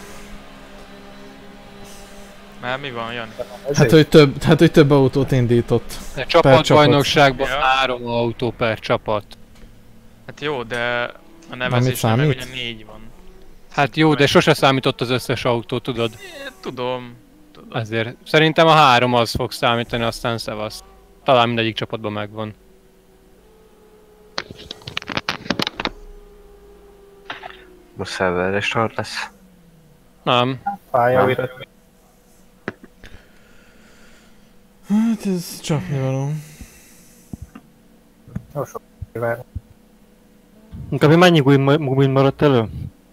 Már mi van, Jani? Hát, hogy több autót indított. A csapatbajnokságban 3 autó per csapat. Hát jó, de A nevezésre meg ugye 4 van. Hát jó, de sose számított az összes autó, tudod? Tudom. Ezért. Szerintem a 3 az fog számítani, aztán szevasz. Talán mindegyik csapatban megvan. Most szerverre start lesz. Nem. Pályavirat. Hát ez csapnivaló. Jó sok éve. Gabi, mennyi gumit maradt elő?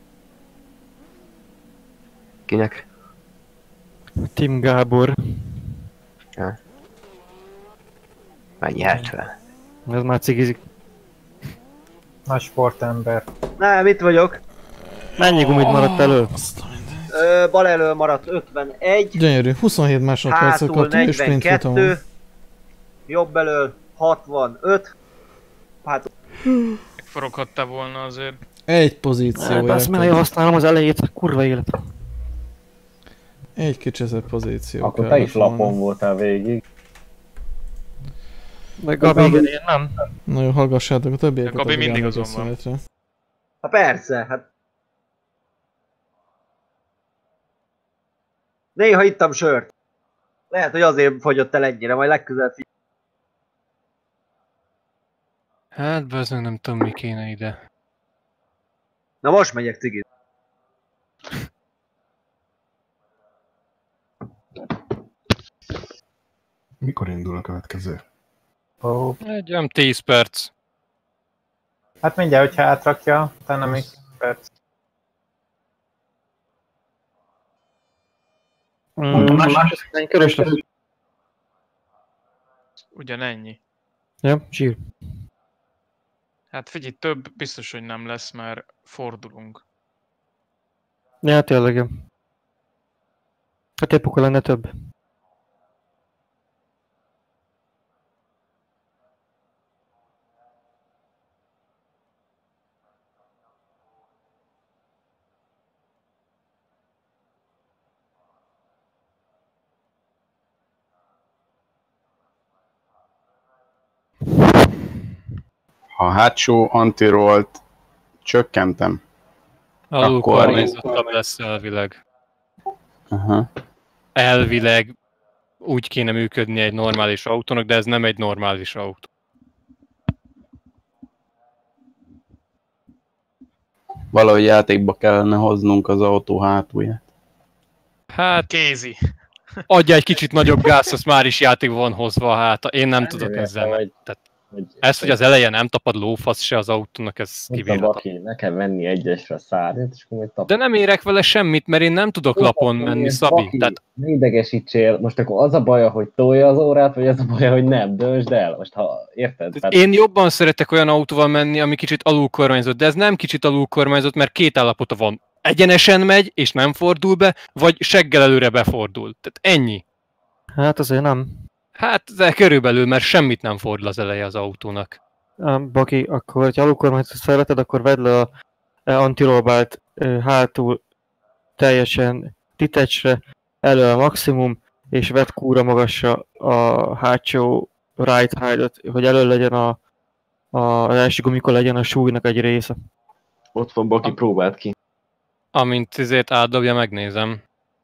Kinek? Tim Gábor. Ja. Mennyi 70? Ez már cigizik. Nagy sportember. Nem, itt vagyok. Mennyi gumit maradt elő? Bal elől maradt 51. Gyönyörű, 27 másodpercet Hátul kaptam és sprint futamon. 42. Jobb elől 65. Hát... Megforoghatta volna azért. Egy pozíció. Azt már használom az elejét, a kurva élet. Egy kicseszett pozíció. Akkor te is lapon voltál végig. De Gabi, igen, én nem. Na jó, hallgassátok a többieket. Gabi mindig azon van. Hát persze, hát... Néha ittam sört. Lehet, hogy azért fogyott el ennyire, majd legközelebb Hát bezzeg nem tudom mi kéne ide. Na most megyek cigit. Mikor indul a következő? Egy olyan 10 perc. Hát mindjárt, hogyha átrakja, utána még perc. Másik körös lesz. Ugyanennyi. Ja, zsír. Hát figyelj, több biztos, hogy nem lesz, mert fordulunk. Ja, tényleg. Hát épp akkor lenne több. Ha a hátsó antirolt csökkentem, Alulkormányzottabb lesz elvileg. Aha. Elvileg úgy kéne működni egy normális autónak, de ez nem egy normális autó. Valahogy játékba kellene hoznunk az autó hátulját. Hát... Kézi. Adja egy kicsit nagyobb gáz, az már is játékban van hozva a háta. Én nem tudok ezzel menni. Ezt, hogy az eleje nem tapad lófasz se az autónak, ez kibírhatatlan. Nekem venni egyesre a szárnyat, és akkor majd tapad. De nem érek vele semmit, mert én nem tudok lapon menni, Szabi. Tehát... Ne idegesítsél, most akkor az a baja, hogy tolja az órát, vagy az a baja, hogy nem, döntsd el. Most ha érted? Tehát... Én jobban szeretek olyan autóval menni, ami kicsit alulkormányzott, de ez nem kicsit alulkormányzott, mert két állapota van. Egyenesen megy, és nem fordul be, vagy seggel előre befordul. Tehát ennyi. Hát azért nem. Hát, de körülbelül, mert semmit nem fordul az eleje az autónak. Baki, akkor, ha alulkormányzatot szereted, akkor vedd le a antirolbált hátul teljesen detachre, elő a maximum, és vedd kúra magasra a hátsó right hide-ot, hogy elő legyen az első gumikon legyen a súlynak egy része. Ott van, Baki, próbáld ki. Amint ezért átdobja, megnézem.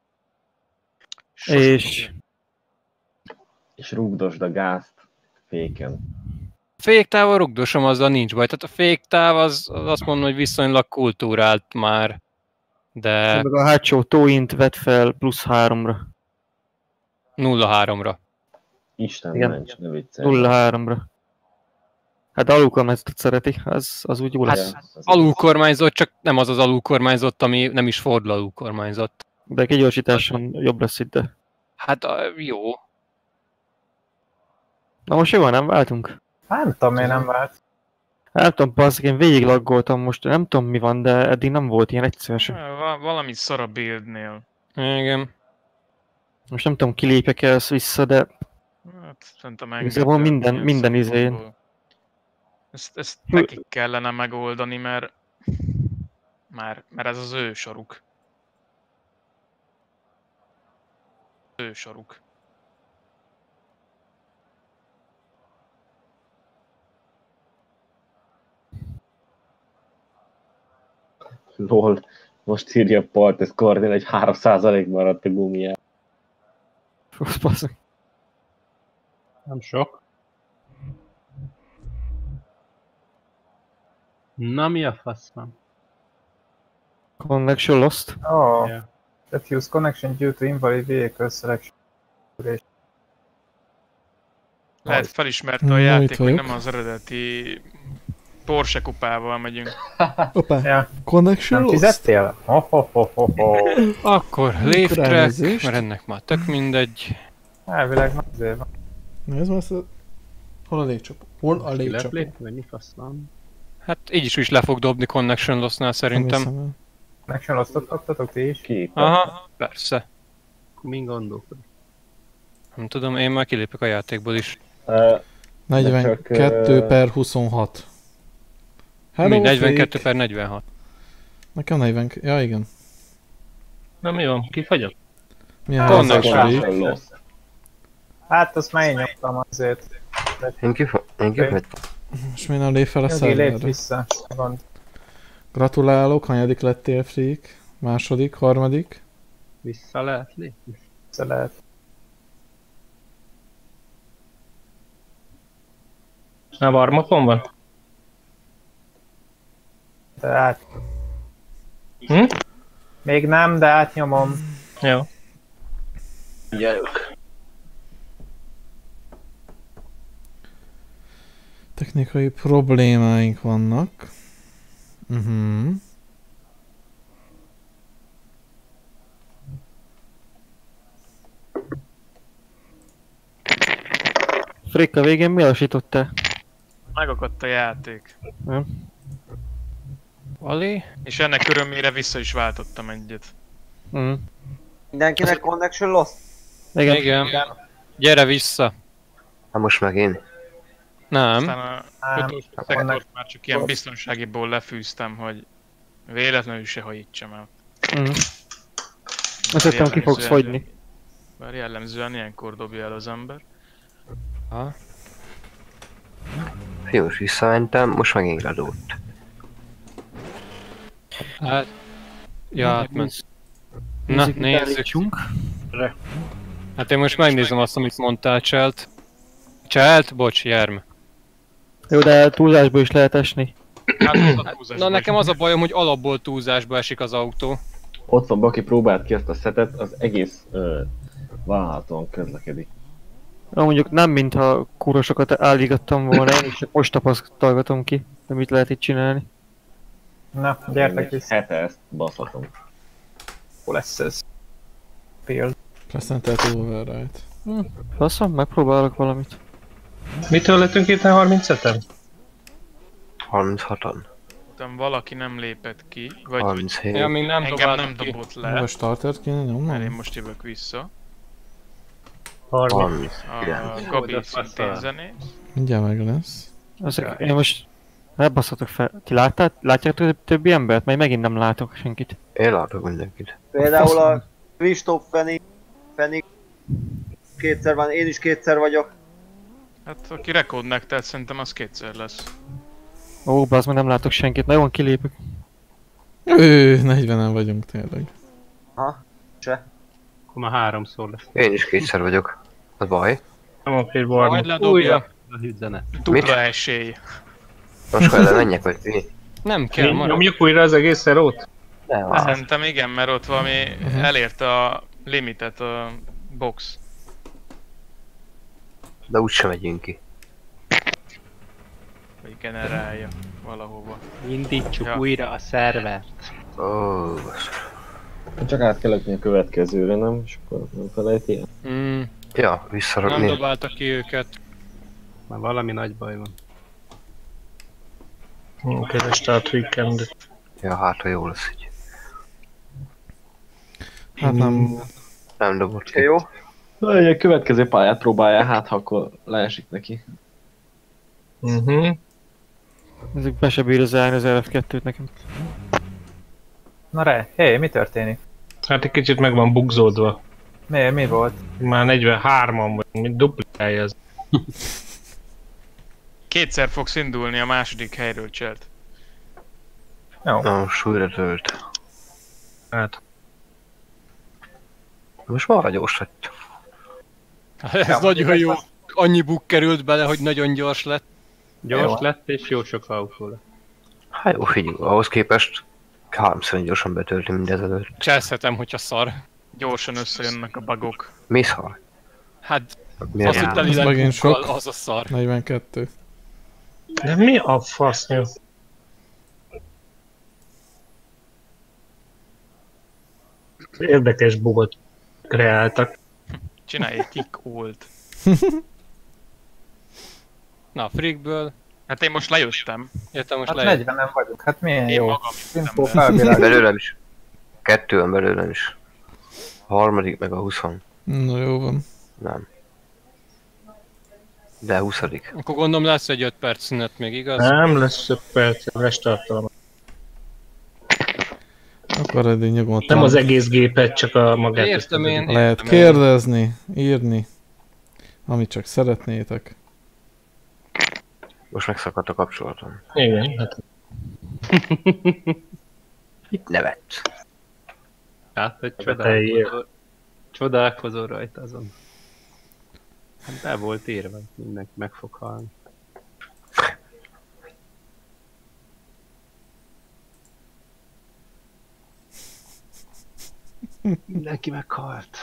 És rúgdosd a gázt féken. Féktával rugdosom, azzal nincs baj. Tehát a féktáv az azt mondom, hogy viszonylag kultúrált már. De... Meg a hátsó tóint vedd fel plusz 3-ra. 0-3-ra. Isten igen, ments, ne viccelj. 0-3-ra. Hát alulkormányzatot szereti, az úgy jó lesz. Hát, alulkormányzott, csak nem az az alulkormányzott, ami nem is fordul alulkormányzott. De kigyorsításon jobb lesz itt, de... Hát jó. Na most jó, nem váltunk? Hát nem tudom, miért nem vált. Nem tudom, basszik, én végig laggoltam most, nem tudom mi van, de eddig nem volt ilyen egyszer sem. Valami szar a buildnél. Igen. Most nem tudom, kilépjek el vissza, de... Hát szerintem igazából minden izén. Ezt nekik kellene megoldani, mert ez az ő saruk. Ő saruk. Lol. Most írja a Partes Cardin, egy 3% maradt a gumiján. Nem sok. Na mi a fasz van? Connection lost. Oh. Yeah. Refuse connection due to invalid vehicle selection. Lehet felismerte a játék, hogy nem az eredeti Porsche kupával megyünk. Hoppá, Ja. connection Nem lost. fizettél? Akkor lévtrack, mert ennek már tök mindegy. Elvileg már azért van. Nézd már ezt a... Hol a légcsapó? Hol a légcsapó? Leplét, vagy mi fasz van? Hát így is le fog dobni Connection Loss-nál szerintem. Connection Lost-ot kaptatok ti is? Ki? Aha, persze. Min gondolkodik? Nem tudom, én már kilépek a játékból is. 42/26. Mi? 42/46. Nekem 40... Ja, igen. Na mi van? Ki fagyott? Milyen Connection Lost. Hát azt már én nyomtam azért. Én kifagytam. És miért nem lép fel a Jogi, lépj szerverre? vissza. Gond. Gratulálok, hanyadik lettél, Freak? Második, harmadik? Vissza lehet lépni? Vissza lehet. A warmokon van? De át... Hm? Még nem, de átnyomom. Jó. Jövök. Technikai problémáink vannak. Frikka, végén mi lassítottál? Megakadt a játék. Nem? Ali? És ennek örömére vissza is váltottam egyet. Mindenkinek Connection Lost? Igen. Gyere vissza. Hát most meg én. Nem. Aztán a utolsó szektort már csak ilyen biztonságiból lefűztem, hogy véletlenül se hajítsam el. Azt hittem, ki fogsz fogyni. Bár jellemzően ilyenkor dobja el az ember. Jó, visszamentem, most meg én radót. Hát... Ja, átment. Na, nézzük. Hát én most megnézem azt, amit mondtál, Cselt. Cselt? Bocs, Jerm. Jó, de túlzásból is lehet esni. Na nekem az a bajom, hogy alapból túlzásba esik az autó. Ott van, aki próbált ki ezt a szetet, az egész válhatóan közlekedik. Na, mondjuk nem mintha kúrosokat állígattam volna, én is csak most tapasztalgatom ki, de mit lehet itt csinálni. Na, gyertek vissza. Hete ezt baszhatom. Hol lesz ez? Például. Presented override. Faszom, megpróbálok valamit. Mitől lettünk itt 35-en? 36-an. Utána valaki nem lépett ki, vagy 37. Ja, még nem engem nem ki. dobott le, A startert kéne nyomnom? mert én most jövök vissza. 30. A Gabi szintén zenész. Mindjárt meg lesz. Én most... Ne basszatok fel. Ti látjátok a többi embert? Mert megint nem látok senkit. Én látok mindenkit. Például a Kristóf Fenix kétszer van, én is kétszer vagyok. Hát aki rekordnek telt, szerintem az kétszer lesz. Ó, bazd meg, nem látok senkit. Nagyon kilépek. 40-en vagyunk tényleg. Ha, se. Akkor már 3-szor lesz. Én is kétszer vagyok. Az baj. Nem a fél warmok. Majd ledobja. A hűzene. Dupla esély. Most kell menjek, vagy ti? Nem kell, maradj. Nyomjuk újra az egész szerót? Szerintem igen, mert ott valami elérte a limitet a box. De úgysem megyünk ki. Vagy generálja valahova. Indítsuk újra a szervert. Ó, Csak át kell lökni a következőre, nem? És akkor nem felejti el. Ja, visszarakni. Nem dobáltak ki őket. Már valami nagy baj van. Kedves start weekend. Ja, hát ha jó lesz így. Hát nem... Nem dobott ki. Jó. A következő pályát próbálja, hát ha akkor leesik neki. Ezek be se bír zárni az LF2-t nekem. Na hé, mi történik? Hát egy kicsit meg van bugzódva. Mi volt? Már 43-an vagy, mint duplikálja ez. Kétszer fogsz indulni a második helyről, Cselt. Jó. Na, súlyra tölt. Hát. Most már gyors lett. Ez nagyon jó. Annyi buk került bele, hogy nagyon gyors lett. Gyors lett és jó sok autó lett. Hát jó, figyelj, ahhoz képest 3-szor gyorsan betölti mindezelőtt. Cselszhetem, hogyha szar. Gyorsan összejönnek a bugok. Mi szar? Hát, Miért az, hogy nem? telileg megint sok. bukkal, az a szar. 42. De mi a fasz jó? Érdekes bugot kreáltak. Csinálj egy kick ult. Na, Freakből. Hát én most lejöttem. Értem, most Hát lejött. 40-en vagyunk, hát milyen Én jó. magam Info jöttem be. felvilágosítás. Belőlem is. 2-en belőlem is. A harmadik meg a 20. Na jó van. Nem. De 20. Akkor gondolom lesz egy 5 perc szünet még, igaz? Nem lesz 5 perc, restartolom. Akkor eddig nyugodtan. Nem az egész gépet, csak a magát. Értem én. Lehet kérdezni, írni, amit csak szeretnétek. Most megszakadt a kapcsolatom. Igen, hát. Itt nevetsz. Hát, hogy csodálkozol rajta azon. Hát be volt érve, mindenki meg fog halni. Mindenki meghalt.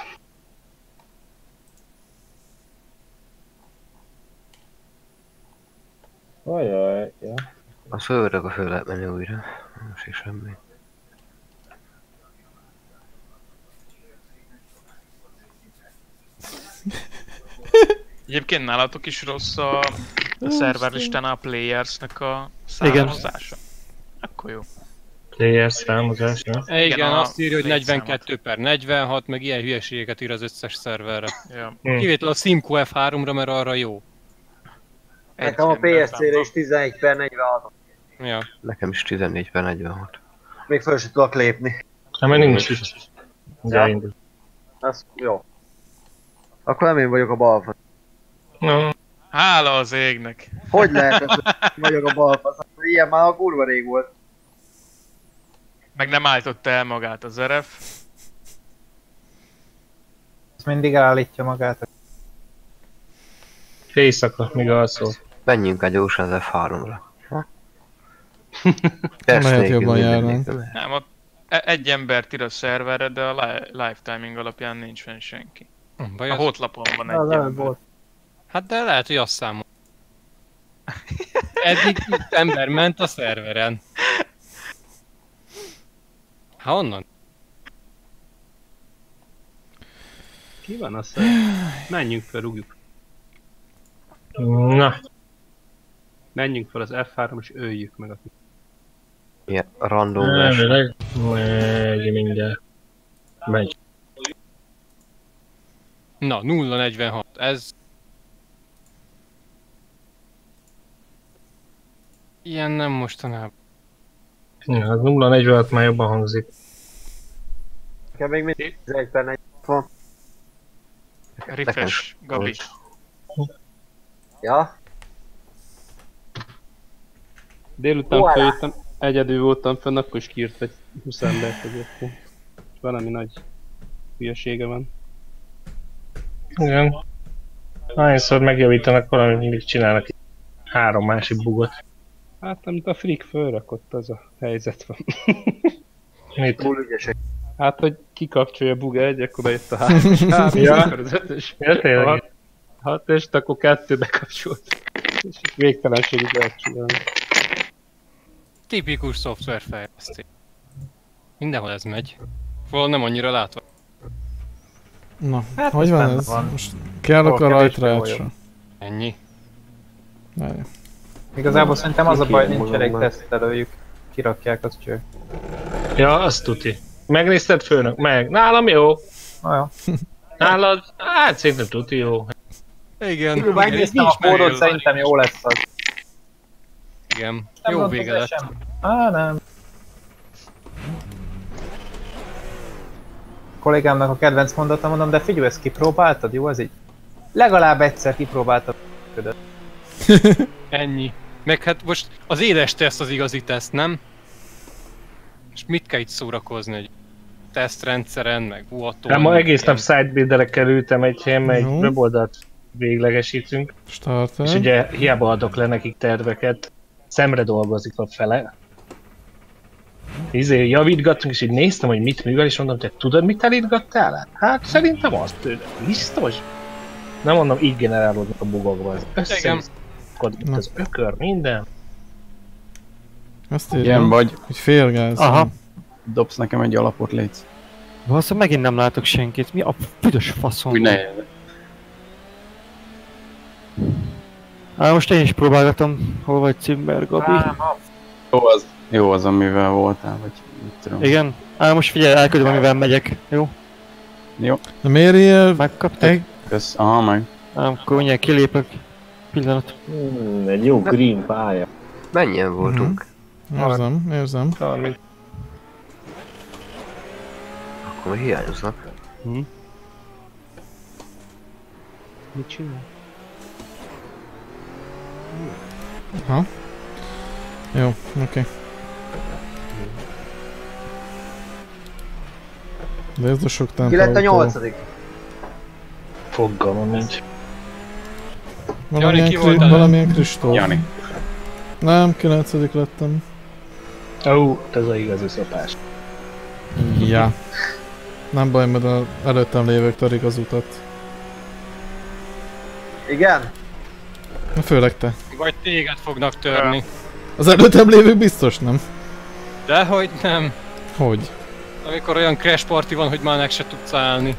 Ajaj, ja. A szőrök a föl lehet menni újra. Most is semmi. Egyébként nálatok is rossz a szerverlistán a playersnek a számozása? Akkor jó. Player számozás, nem? Igen, azt írja, hogy 42/46, meg ilyen hülyeségeket ír az összes szerverre. Ja. Kivétel a Simco F3-ra, mert arra jó. Nekem a PSC-re is 11/46. Ja. Nekem is 14/46. Még föl sem tudok lépni. Hát mert nincs is. Ja. Az jó. Akkor nem én vagyok a balfasz. No. Hála az égnek. Hogy lehet ez, hogy vagyok a balfasz? Ilyen már a kurva rég volt. Meg nem állította el magát az RF. Ez mindig állítja magát. Éjszaka, míg alszol. Menjünk egy gyorsan az F3-ra. Lehet jobban járnánk. Nem, ott egy embert ír a szerverre, de a live timing alapján nincs fenn senki. A hotlapon van egy ember. Hát de lehet, hogy azt számol. Eddig itt ember ment a szerveren. Hát onnan? Ki van a szerveren? Menjünk fel, rúgjuk. Na. Menjünk fel az F3-ra és öljük meg a... Ilyen random verseny. Megy mindjárt. Megy. Na, 0/46, ez... Ilyen nem mostanában. Ja, az 0/46 már jobban hangzik. Nekem még mindig 11/46 van. Refresh, Gabi. Ja? Délután feljöttem, egyedül voltam fenn, akkor is kiírt egy 20 embert azért. Valami nagy hülyesége van. Igen. Hányszor megjavítanak valamit, mindig csinálnak 3 másik bugot. Hát amit a Freak fölrakott, az a helyzet van. Mit? Túl ügyesek. Hát, hogy kikapcsolja bug 1, akkor bejött a 3-as, Ja. akkor az 5-ös, Ja, tényleg. 6-est, akkor 2 bekapcsolt. És végtelenségig lehet csinálni. Tipikus szoftverfejlesztés. Mindenhol ez megy. Valahol nem annyira látva. Na, Hát hogy ez van benne ez? van. Most kiállok Hol a kevésbé rajtrácsra. Ennyi. Várja. Igazából szerintem az a baj, nincs elég tesztelőjük. Kirakják, az cső. Ja, azt tuti. Megnézted főnök? Meg. Nálam jó. Na jó. Nálad? Hát szerintem tuti jó. Igen. Kívül megnéztem a kódot, szerintem jó lesz az. Igen. Nem Jó rontok vége el lett. sem. Á, nem. Kollégámnak a kedvenc mondata, mondom, de figyelj, ezt kipróbáltad, jó? Ez így legalább egyszer kipróbáltad. Ennyi. Meg hát most az éles teszt az igazi teszt, nem? És mit kell itt szórakozni, hogy tesztrendszeren, meg UAT-on? Nem, ma egész nap sidebuilderekkel ültem egy helyen, mert egy weboldalt véglegesítünk. Starter. És ugye hiába adok le nekik terveket, szemre dolgozik a fele. Javítgattunk, és így néztem, hogy mit művel, és mondom, te tudod, mit elítgattál? Hát szerintem azt, biztos. Nem mondom, így generálódnak a bugokban, az összekodik az ökör, minden. Azt írjam, vagy. hogy félgáz. Aha. Dobsz nekem egy alapot, létsz. Valószínűleg megint nem látok senkit. Mi a büdös faszom? Úgy ne. Most én is próbálgatom, hol vagy Cimber, Gabi. Jó az, amivel voltál, vagy mit tudom. Igen. Most figyelj, elküldöm, amivel megyek. Jó? Jó. De miért ilyen... Megkaptad? Kösz, aha, meg. Akkor mindjárt kilépek. Pillanat. Egy jó green pálya. Mennyien voltunk? Érzem. Akkor hiányoznak. Mit csinál? Aha. Jó, oké. De ez a sok tempó. Ki lett a 8. Fogalmam nincs. Valamilyen Kristóf. Jani. Nem, 9. lettem. Ez az igazi szopás. Ja. Nem baj, mert az előttem lévők törik az utat. Igen? Na főleg te. Vagy téged fognak törni. Az előttem lévők biztos nem. Dehogy nem. Hogy? Amikor olyan crash party van, hogy már meg se tudsz állni.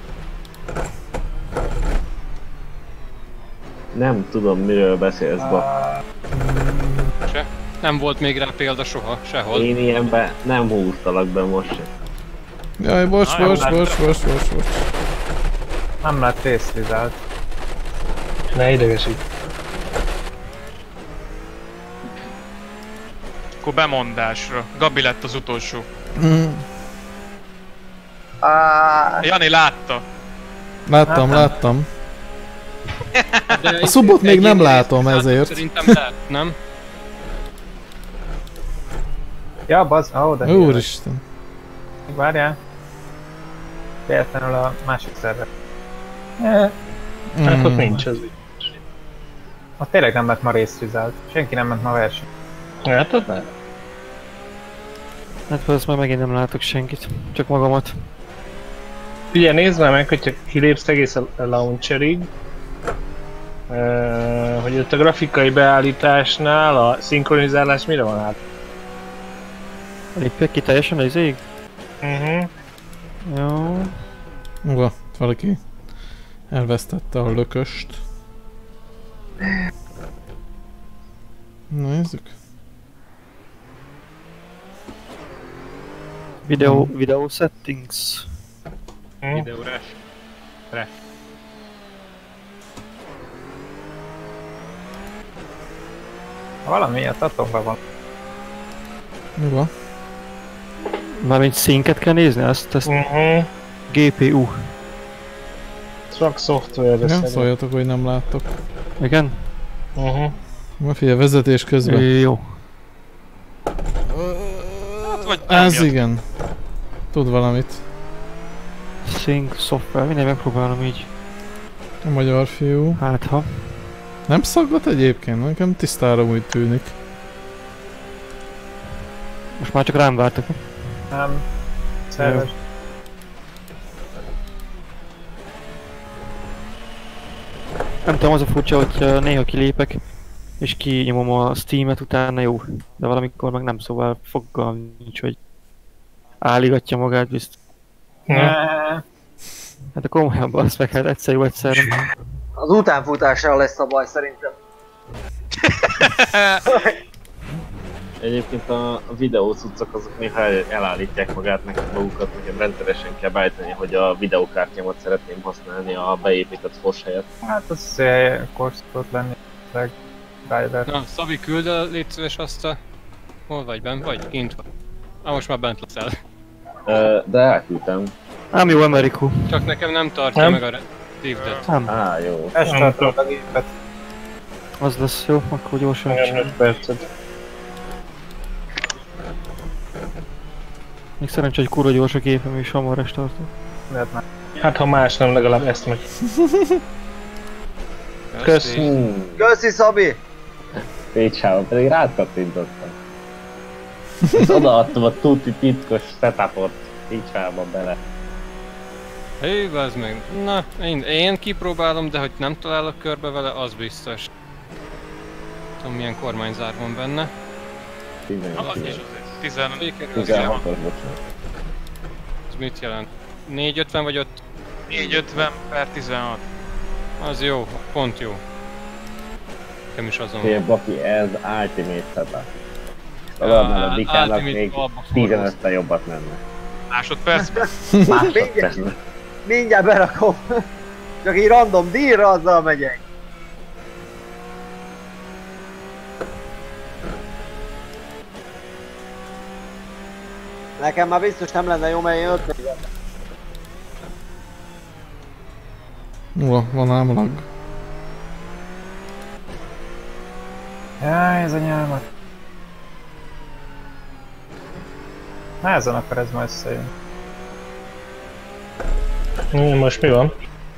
Nem tudom, miről beszélsz, ba. Se. Nem volt még rá példa soha, sehol. Én ilyenbe nem húztalak be most sem. Jaj, bocs. Nem lett részvizált. Ne idegesít. Akkor bemondásra. Gabi lett az utolsó. Jani látta. Láttam. A szubot még nem látom ezért. Szerintem lehet, nem? Ja, bazd, de Úristen. Várjál. Véletlenül a másik szerver. Hát ott nincs az. Ott tényleg nem lett ma részvizált. Senki nem ment ma verseny. Hát ott nem. Hát azt már megint nem látok senkit. Csak magamat. Ugye nézd már meg, hogyha kilépsz egész a launcherig, hogy ott a grafikai beállításnál a szinkronizálás mire van át? Lépjek ki teljesen az ég? Jó. Uga, valaki elvesztette a lököst. Nézzük. Video settings. Video ref. Valami ilyet atomban van. Uga. Mármint színket kell nézni, ezt GPU. Csak szoftverre Igen, szóljatok, hogy nem láttok. Igen? Ma figyelj, vezetés közben. Jó. Hát vagy ez igen. Tud valamit. Sync szoftver, minden megpróbálom így. A magyar fiú. Hát ha. Nem szaggat egyébként? Nekem tisztára úgy tűnik. Most már csak rám vártak. Nem. Szerves. Nem tudom, az a furcsa, hogy néha kilépek és kinyomom a Steam-et, utána jó. De valamikor meg nem, szóval fogalmam nincs, hogy álligatja magát biztos. Hát a komolyan bassz meg, hát egyszer jó, egyszer nem. Az utánfutással lesz a baj szerintem. Egyébként a videócuccok azok néha elállítják magukat, nekem rendszeresen kell beállítani, hogy a videókártyámat szeretném használni a beépített fos helyett. Hát az korszakot lenni, driver. Na, Szabi, küld el, légy szíves azt a... Hol vagy, bent vagy? Kint vagy. Most már bent leszel. De elküldtem. Ám jó, Amerikó. Csak nekem nem tartja meg a Rivdet. Jó. Ezt tartod a gépet. Az lesz jó, akkor gyorsan. 5 percet. Még szerencsé, hogy kurva gyors a gépem és hamar restartok. Hát ha más nem, legalább ezt meg. Köszi. Köszi, Szabi! Pécsában pedig rád kattintottam. És odaadtam a tuti titkos setupot Pécsában bele. Hé, bazd meg. Na, én kipróbálom, de hogy nem találok körbe vele, az biztos. Tudom, milyen kormányzár van benne. 16-os, Ez mit jelent? 450 vagy 5? 450 per 16. Az jó, pont jó. Nekem is azon van. Baki, ez ultimate setup. Aladnál a Dikának még 15-tel jobbat menne. Másodpercben? Másodpercben. Mindjárt berakom. Csak így random dealra azzal megyek. Nekem már biztos nem lenne jó, mert én 50. Van ám lag. Jaj, ez a nyelmet. Na ezen akkor ez ma összejön. Most mi van?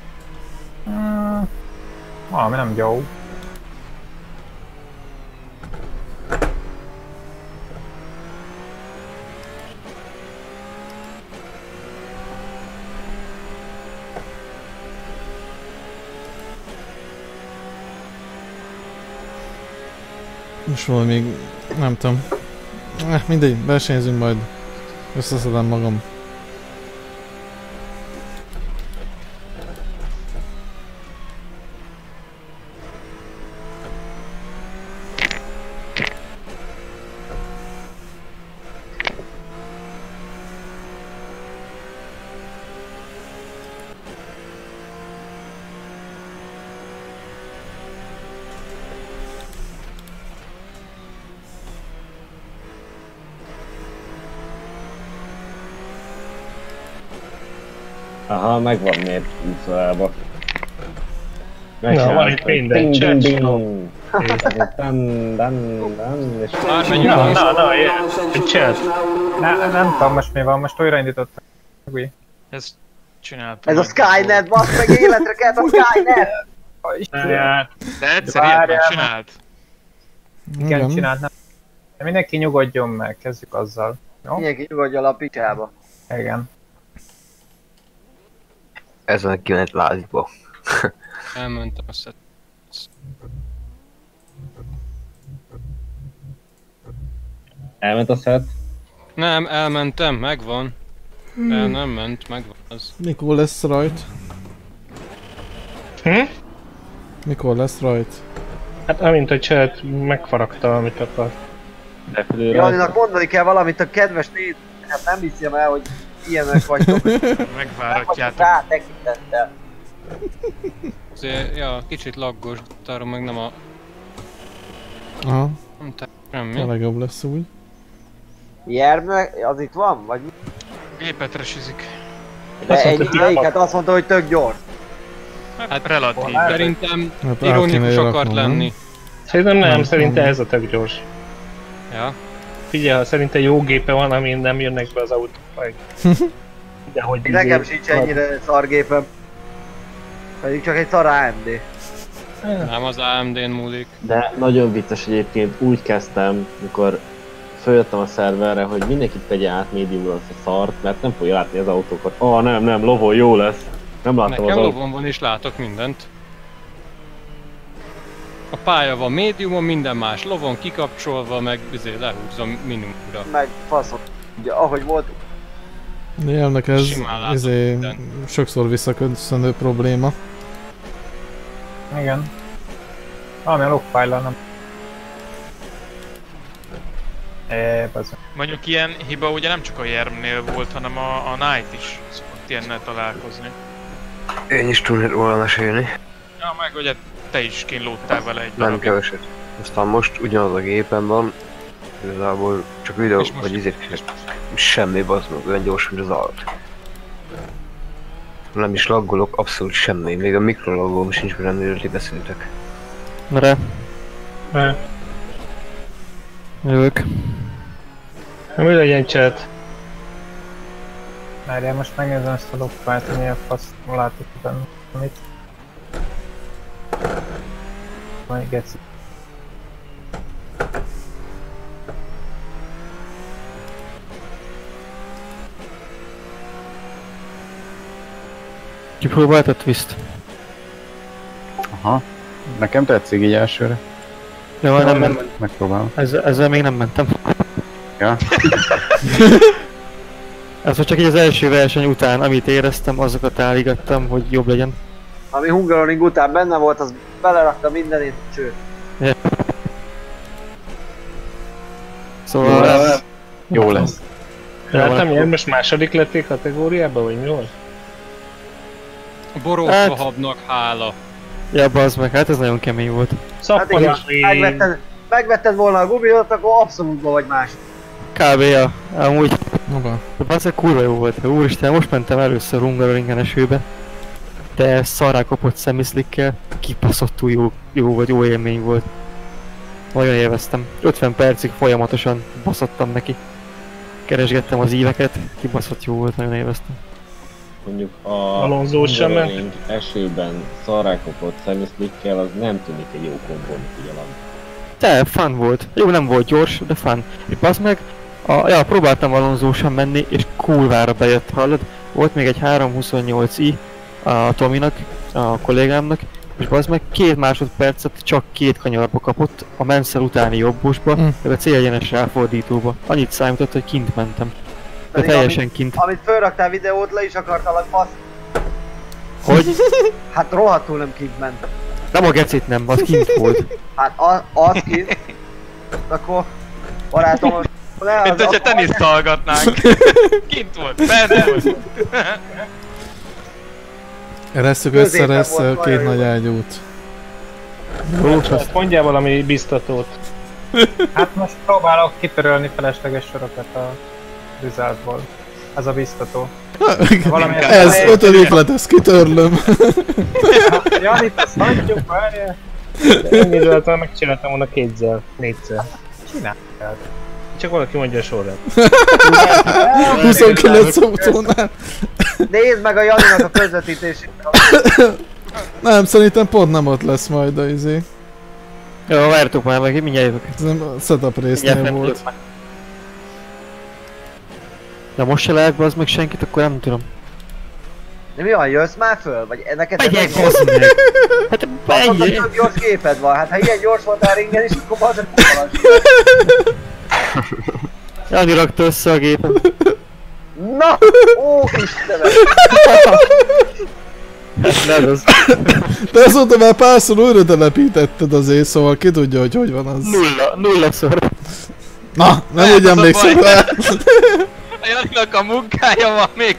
Valami nem jó. Most valami még... nem tudom. Mindegy, versenyzünk majd. Összeszedem magam. Aha, megvan miért úszóába. Na, van itt minden, chat. Nem tudom most mi van, most újraindítottam. Ez csináltam. Ez a Skynet, bassz meg, életre kelt a Skynet! De egyszer ilyet már csinált. Igen, csinált, nem. Mindenki nyugodjon meg, kezdjük azzal. Jó? Mindenki nyugodjon a picsába. Igen. Ez van ki ment lázba. Elmentem a szet. Elment a szet? Nem, elmentem, megvan. El nem ment, megvan az. Mikor lesz rajt? Mikor lesz rajt? Hát amint a chat megfaragta, amit akar. Janinak mondani kell valamit a kedves nézők, hát nem hiszem el, hogy ilyenek vagytok. Megváratjátok. Rá tekintettel. Azért, ja, kicsit laggos, arra meg nem a... Aha. Nem semmi. A legjobb lesz úgy. Jerme, az itt van? Vagy mi? Gépet resizik. De egyiket azt mondta, hogy tök gyors. Hát relatív. Szerintem ironikus akart lenni. Szerintem nem, szerintem ez a tök gyors. Ja. Figyelj, ha szerintem jó gépe van, amin nem jönnek be az autók meg. De hogy nekem sincs ennyire szargépem. Pedig csak egy szar AMD. Nem az AMD-n múlik. De nagyon vicces egyébként, úgy kezdtem, mikor följöttem a szerverre, hogy mindenki tegye át médiumra azt a szart, mert nem fogja látni az autókat. Nem, lovon jó lesz. Nem látom nekem az lovon van és látok mindent. A pálya van médiumon, minden más lovon kikapcsolva, meg lehúzom minimumra. Meg faszom. Ugye, ahogy volt. Élnek ez sokszor visszaköszönő probléma. Igen. Valami a logfile-lal nem. Mondjuk ilyen hiba ugye nem csak a Jermnél volt, hanem a Knight is szokott ilyennel találkozni. Én is tudnék róla mesélni. Ja, meg ugye te is kínlódtál vele egy darabig. Nem keveset. Aztán most ugyanaz a gépen van, igazából csak videó, vagy izért semmi bazd meg, olyan gyors, mint az alt. Nem is laggolok, abszolút semmi, még a mikrolagolom sincs, mert amiről ti beszéltek. Mere. Jövök. Mi legyen chat? Várjál, most megnézem ezt a dokfájt, hogy milyen fasz látok benne amit. Majd geci. Kipróbált a twist? Aha. Nekem tetszik így elsőre. Jó, nem. Megpróbálom. Ezzel még nem mentem. Ja. Ez csak így az első verseny után, amit éreztem, azokat állígattam, hogy jobb legyen. Ami Hungaroring után benne volt, az belerakta mindenét, csőt. Yeah. Szóval... Jó lesz. Láttam, hogy most második lettél kategóriában, vagy mi volt? A borosva habnak hála. Ja, bazd meg, hát ez nagyon kemény volt. Hát igen, megvetted volna a gumidot, akkor abszolútban vagy más. Kb. Ja, amúgy. De bazd meg kurva jó volt. Úristen, most mentem először Hungaroringen esőbe. De szarrá kopott szemiszlikkel, kipaszottul jó élmény volt. Nagyon élveztem. 50 percig folyamatosan baszottam neki. Keresgettem az íveket, kibaszott jó volt, nagyon élveztem. Mondjuk a Alonso sem Hungaroring esőben szarrá kopott szemiszlikkel, az nem tűnik egy jó kombónak ugyanaz. De, fun volt. Jó, nem volt gyors, de fun. És bazd meg, próbáltam Alonso-san menni, és kurvára bejött, hallod? Volt még egy 328i a Tominak, a kollégámnak, és bazd meg 2 másodpercet csak 2 kanyarba kapott a Mansell utáni jobbosba, meg a célegyenes ráfordítóba. Annyit számított, hogy kint mentem. De teljesen kint. Amit felraktál videót, le is akartalak, fasz. Hogy? Hát rohadtul nem kint ment. Nem a gecit nem, az kint volt. Hát az kint. Akkor barátom most... Mint hogyha teniszt hallgatnánk. Kint volt, benne volt. Eresszük össze 2 nagy ágyút. Mondjál valami biztatót. Hát most próbálok kitörölni felesleges sorokat a resultból. Ez a biztató. Ez 5. lett, ezt kitörlöm. Janit, ezt hagyjuk, várjál. Ennyi időt megcsináltam volna 2-szer, 4-szer. Csináljad. Csak valaki mondja a sorát. 29 autónál. Nézd meg a Janinak a közvetítését. Nem, szerintem pont nem ott lesz majd a izé. Jó, vártok már meg, mindjárt jövök. Ez nem a setup résznél volt. De most se lehet bazd meg senkit, akkor nem tudom. De mi van, jössz már föl? Vagy neked megyek, bazd meg! Hát megyek! Hát gyors képed van, hát ha ilyen gyors voltál ringen is, akkor bazd meg pusztalan. Jani rakta össze a gépen. Na! Ó, Istenem! Nem az. De azóta már párszor újra telepítetted azért, szóval ki tudja, hogy van az. Nullaszor. Na, nem úgy emlékszem rá. A Janinak a munkája van még.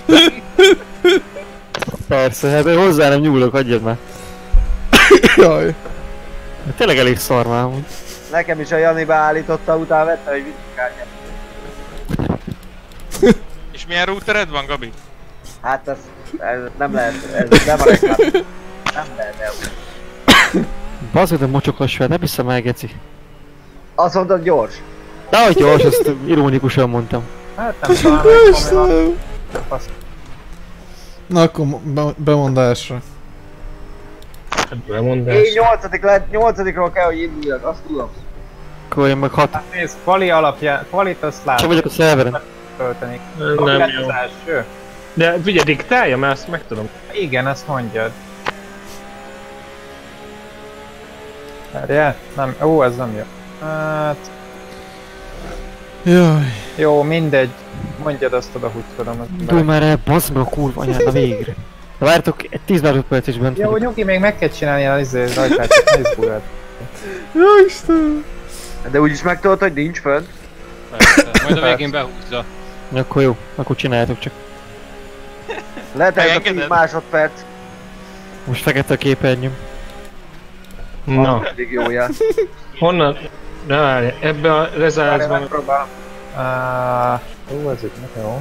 Persze, hát hozzá nem nyúlok, adjad már. Jaj. Tényleg elég szar már amúgy. Nekem is a Jani beállította, utána vette, hogy vizsgálja. És milyen routered van, Gabi? Hát ez nem lehet, ez nem a reklám. Nem lehet EU. Bazd, de mocsokos fel, ne vissza el, geci. Azt mondod gyors. Dehogy gyors, azt ironikusan mondtam. Hát nem talán Na akkor bemondásra. Bemondás. Én 8-ról kell, hogy induljak, azt tudom. Akkor én meg 6. Hát nézd, quali alapján, qualit azt látom. Csak vagyok a szerveren. Tölteni. Nem jó. jó. Az első. De figyelj, diktálja, mert ezt meg tudom. Igen, ezt mondjad. Várjál? Nem, ó, ez nem jó. Hát... Jaj. Jó, mindegy. Mondjad azt oda, hogy tudom. Indulj már el, bazd meg a kurva anyád a végre. De vártok, egy 10 másodperc is bent jó, vagyok. nyugi, még meg kell csinálni az rajtát, ne izguljad. Jó Isten! De úgyis megtudod, hogy nincs fönn. Persze, majd a végén behúzza. Akkor jó, akkor csináljátok csak. Letelt a 10 másodperc. Most fekete a képernyőm. Na. Eddig jó jel. Honnan? Ne várj, ebbe a lezárásban... Megpróbálom. Ó, ez itt jó.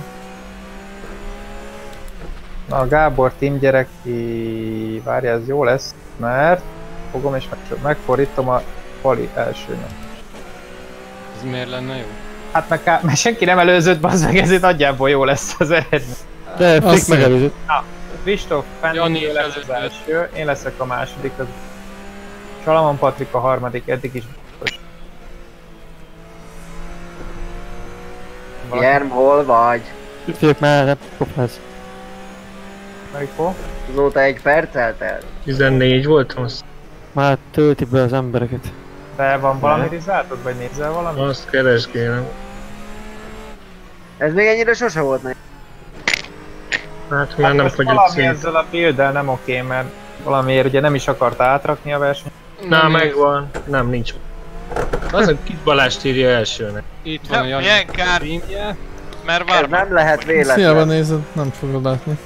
Na, a Gábor team gyereki... Várj, ez jó lesz, mert... Fogom és megfordítom a Pali elsőnek. Ez miért lenne jó? Hát mert senki nem előzött, bazd meg, ezért nagyjából jó lesz az eredmény. De Flick megelőzött. Na, Kristóf Fenning lesz az első, én leszek a második, az Salamon Patrik a harmadik, eddig is biztos. Jerm, hol vagy? Itt vagyok már, nem kopálsz. Mikor? Azóta 1 perc eltelt. 14 voltam. Már tölti be az embereket. De van valami rizáltod, vagy nézel valamit? Azt keresgélem. Ez még ennyire sose volt neki. Hát már nem fogyott valami szét. ezzel a builddel nem oké, mert valamiért ugye nem is akart átrakni a versenyt. Na, megvan. Nem, nincs. Az a Kis Balást írja elsőnek. Itt van a Jani. Milyen kár, mert vár. Ez nem lehet véletlen. Hiába nézed, nem fogod látni.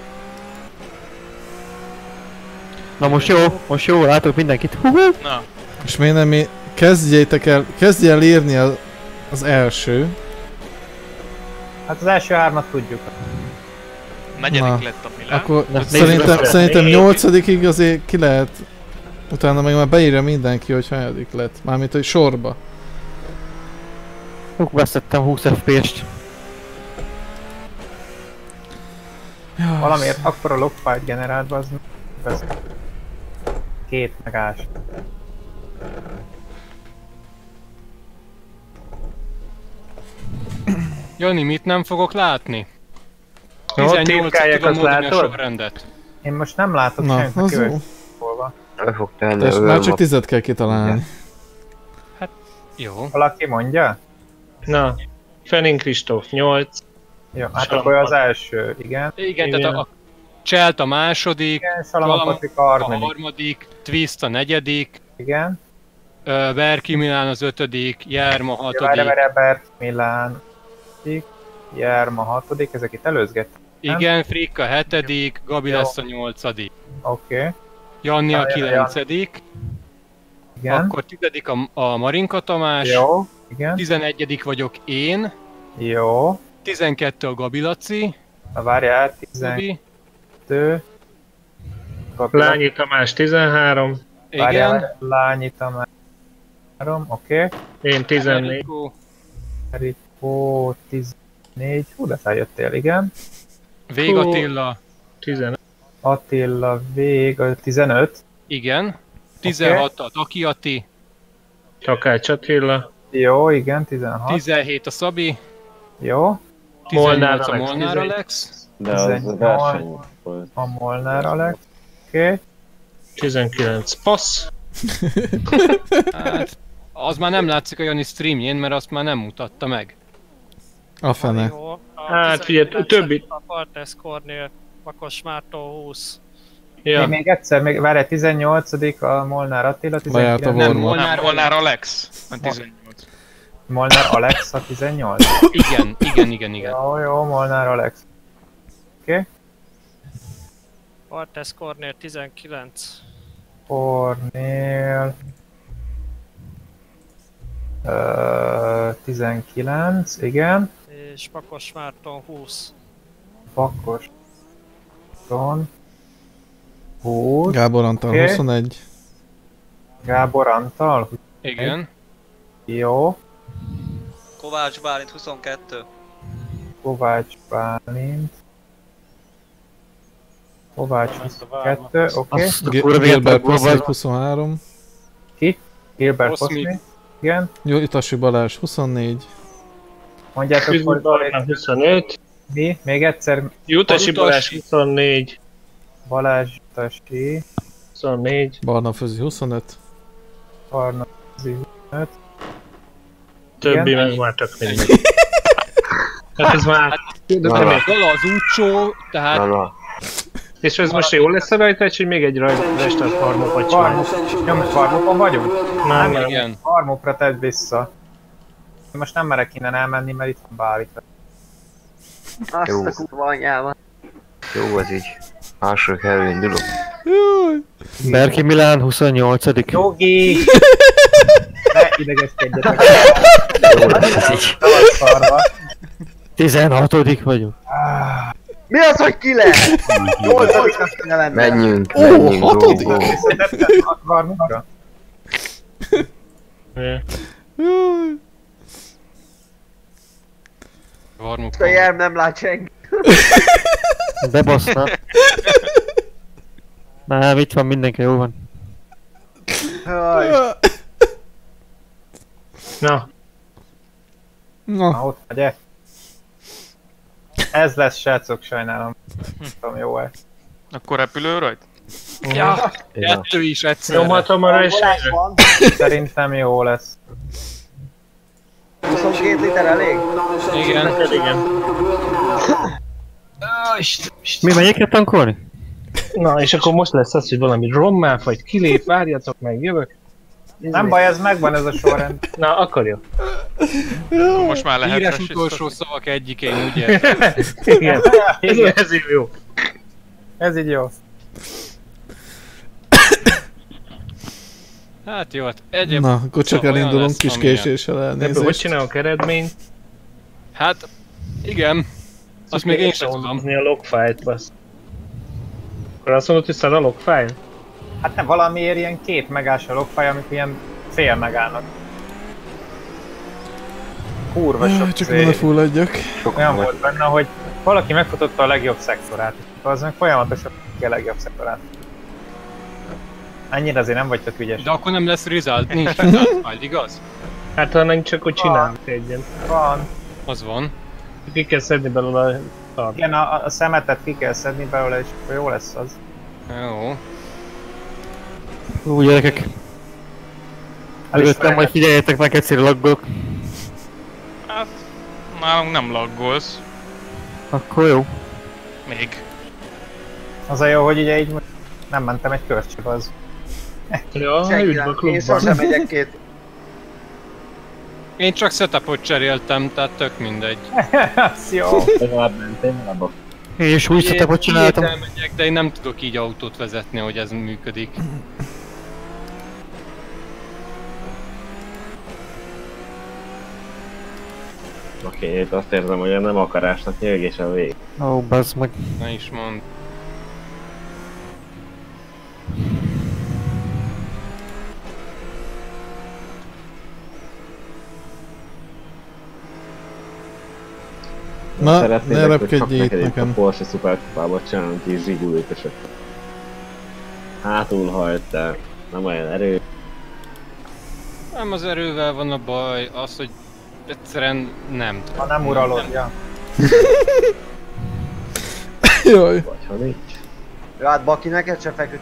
Na most jó, látok mindenkit. Na. És miért nem kezdj el írni az első. Hát az első 3-at tudjuk. Negyedik lett a Milán. Akkor szerintem 8-ig azért ki lehet. Utána meg már beírja mindenki, hogy hanyadik lett. Mármint, hogy sorba. Veszettem 20 FPS-t. Valamiért akkor a logfight generált az 2 megás. Jani, mit nem fogok látni? Jó, 18-ig tudom mondani a sorrendet. Én most nem látok semmit a kövek. El fog tenni a már csak 10 kell kitalálni. Hát, jó. Valaki mondja? Na, Fenning Kristóf 8. Jó, hát akkor az első, igen. Igen, tehát a Cselt a második, igen, Salamon Patrik a harmadik, Twist a negyedik, igen. Berki Milán az 5., Jerm a 6. Berki Milán, Jerm a 6. Ezek itt előzgettek. Igen, Frick a 7., Gabi lesz a 8. Oké. Janni a 9. Igen. Akkor 10. a Marinka Tamás. Jó, igen. 11. vagyok én. Jó. 12 a Gabi Laci. Várjál, 12. Lányi Tamás 13. Igen. Lányi Tamás 3, oké. Én 14. Erikó 14. Hú, de feljöttél, igen. Vég Attila. 15. Attila Vég 15. Igen. 16 a Taki Atti. Takács Attila. Jó, igen, 16. 17 a Szabi. Jó. 18 a Molnár Alex. De az verseny volt. A Molnár Alex. Oké. 19 passz. Hát, az már nem látszik a Jani streamjén, mert azt már nem mutatta meg. A fene. Hát figyelj, többi. A Partesz Kornél, Makos Mártó 20. Ja. Még egyszer, várj, 18. a Molnár Attila, 19. Nem, Molnár Alex. A 18. Molnár Alex a 18. Igen. Jó, Molnár Alex. Oké. Partesz Kornél 19. Kornél... 19, igen. És Pakos Márton 20. Pakos Márton 20. Gábor Antal 21. Gábor Antal? Igen. Jó. Kovács Bálint 22. Kovács Bálint. Kovács 22, oké. Gilbert Poszmik 23. Ki? Gilbert Poszmik. Igen. Jutasi Balázs 24. Mondjátok, hogy 25. Mi? Még egyszer. Jutasi Balázs 24. Balázs Jutasi. 24. Barna Főzi 25. Barna Főzi 25. Többi igen? Meg már tök mindegy. Hát ez már... Dala az útsó, tehát... És ez most jól lesz a rajta, hogy még egy restart farmokot csináljuk? Nyomj, farmokon vagyunk? Nem, igen. Farmokra tedd vissza. Most nem merek innen elmenni, mert itt van Bálit. Azt a kurva anyjában. Jó az így. Másra kell indulok. Berki Milán 28. Jogi! Ne idegeskedjetek! Jó lesz így. 16. vagyok. Mi az, hogy ki lehet? 8-nak kéne lenne. Menjünk, menjünk. 6. Farmokra? A Jerm nem lát senki. Bebaszna. Nem, itt van mindenki, jó van. Na. Na, ott megyek. Ez lesz, srácok, sajnálom. Nem tudom, jó-e. Akkor repülő rajt? Ja, kettő is egyszerre. Nyomhatom arra és Szerintem jó lesz. 22 liter elég? Igen. Igen. Mi megyek kell tankolni? Na, és akkor most lesz az, hogy valami rommá, vagy kilép, várjatok meg, jövök. Nem baj, ez megvan ez a sorrend. Na, akkor jó. Most már lehet. Híres utolsó szavak egyikén, ugye? Igen, ez így jó. Ez így jó. Hát jó, hát egyéb... Na, akkor csak elindulunk kis késéssel elnézést. Ebből hogy csinálok eredményt? Hát, igen. Azt még én sem tudom. A logfile-t, basz. Akkor azt mondod, hogy szar a logfile? Hát nem, valamiért ilyen 2 megás a logfile, amit ilyen fél megának. Kurva sok csak ne fulladjak. Olyan volt benne, hogy valaki megfutotta a legjobb szektorát, és az meg folyamatosan a legjobb szektorát. Ennyire azért nem vagytok ügyes. De akkor nem lesz result, nincs result, igaz? Hát ha nincs, akkor csinálunk egyen. Van. Az van. Ki kell szedni belőle a tart. Igen, a szemetet ki kell szedni belőle, és akkor jó lesz az. Jó. Hú, gyerekek. Előttem majd figyeljetek meg, egyszerű laggolok. Hát, nálunk nem laggolsz. Akkor jó. Még. Az a jó, hogy ugye így nem mentem egy körcsibe az. Ja, üdv a klubban. Én sosem megyek 2. Én csak setupot cseréltem, tehát tök mindegy. Az jó. Legalább mentem, lábak. Én is új setupot csináltam. Megyek, de én nem tudok így autót vezetni, hogy ez működik. Oké, itt azt érzem, hogy nem akarásnak nyögés a vég. Ó, bazd meg. Ne is mondd. Na, ne repkedjél itt nekem. A Porsche Superkupába csinálunk kis zsigulőtösöt. Hátul hajt, de nem olyan erő. Nem az erővel van a baj, az, hogy egyszerűen nem tudom. Ha nem uralod, ja. Jaj. Vagy ha nincs. Ja, hát Baki, neked se feküdt.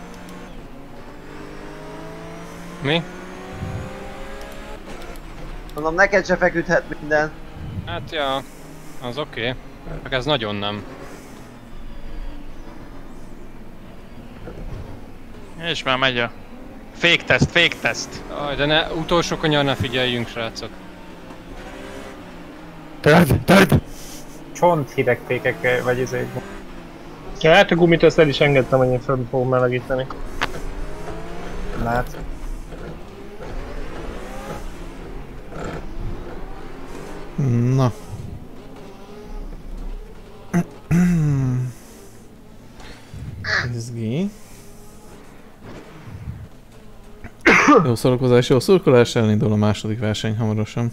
Mi? Mondom, neked se feküdhet minden. Hát ja, az oké. Csak ez nagyon nem. És már megy a... Fake test, fake test. Aj, de ne, utolsó kanyar ne figyeljünk, srácok. Tört! Csont hideg fékek vagy izé. Ja, hát a gumit ezt el is engedtem, hogy én fel fogom melegíteni. Lát. Na. Izgi. Jó szórakozás, jó szurkolás, elindul a második verseny hamarosan.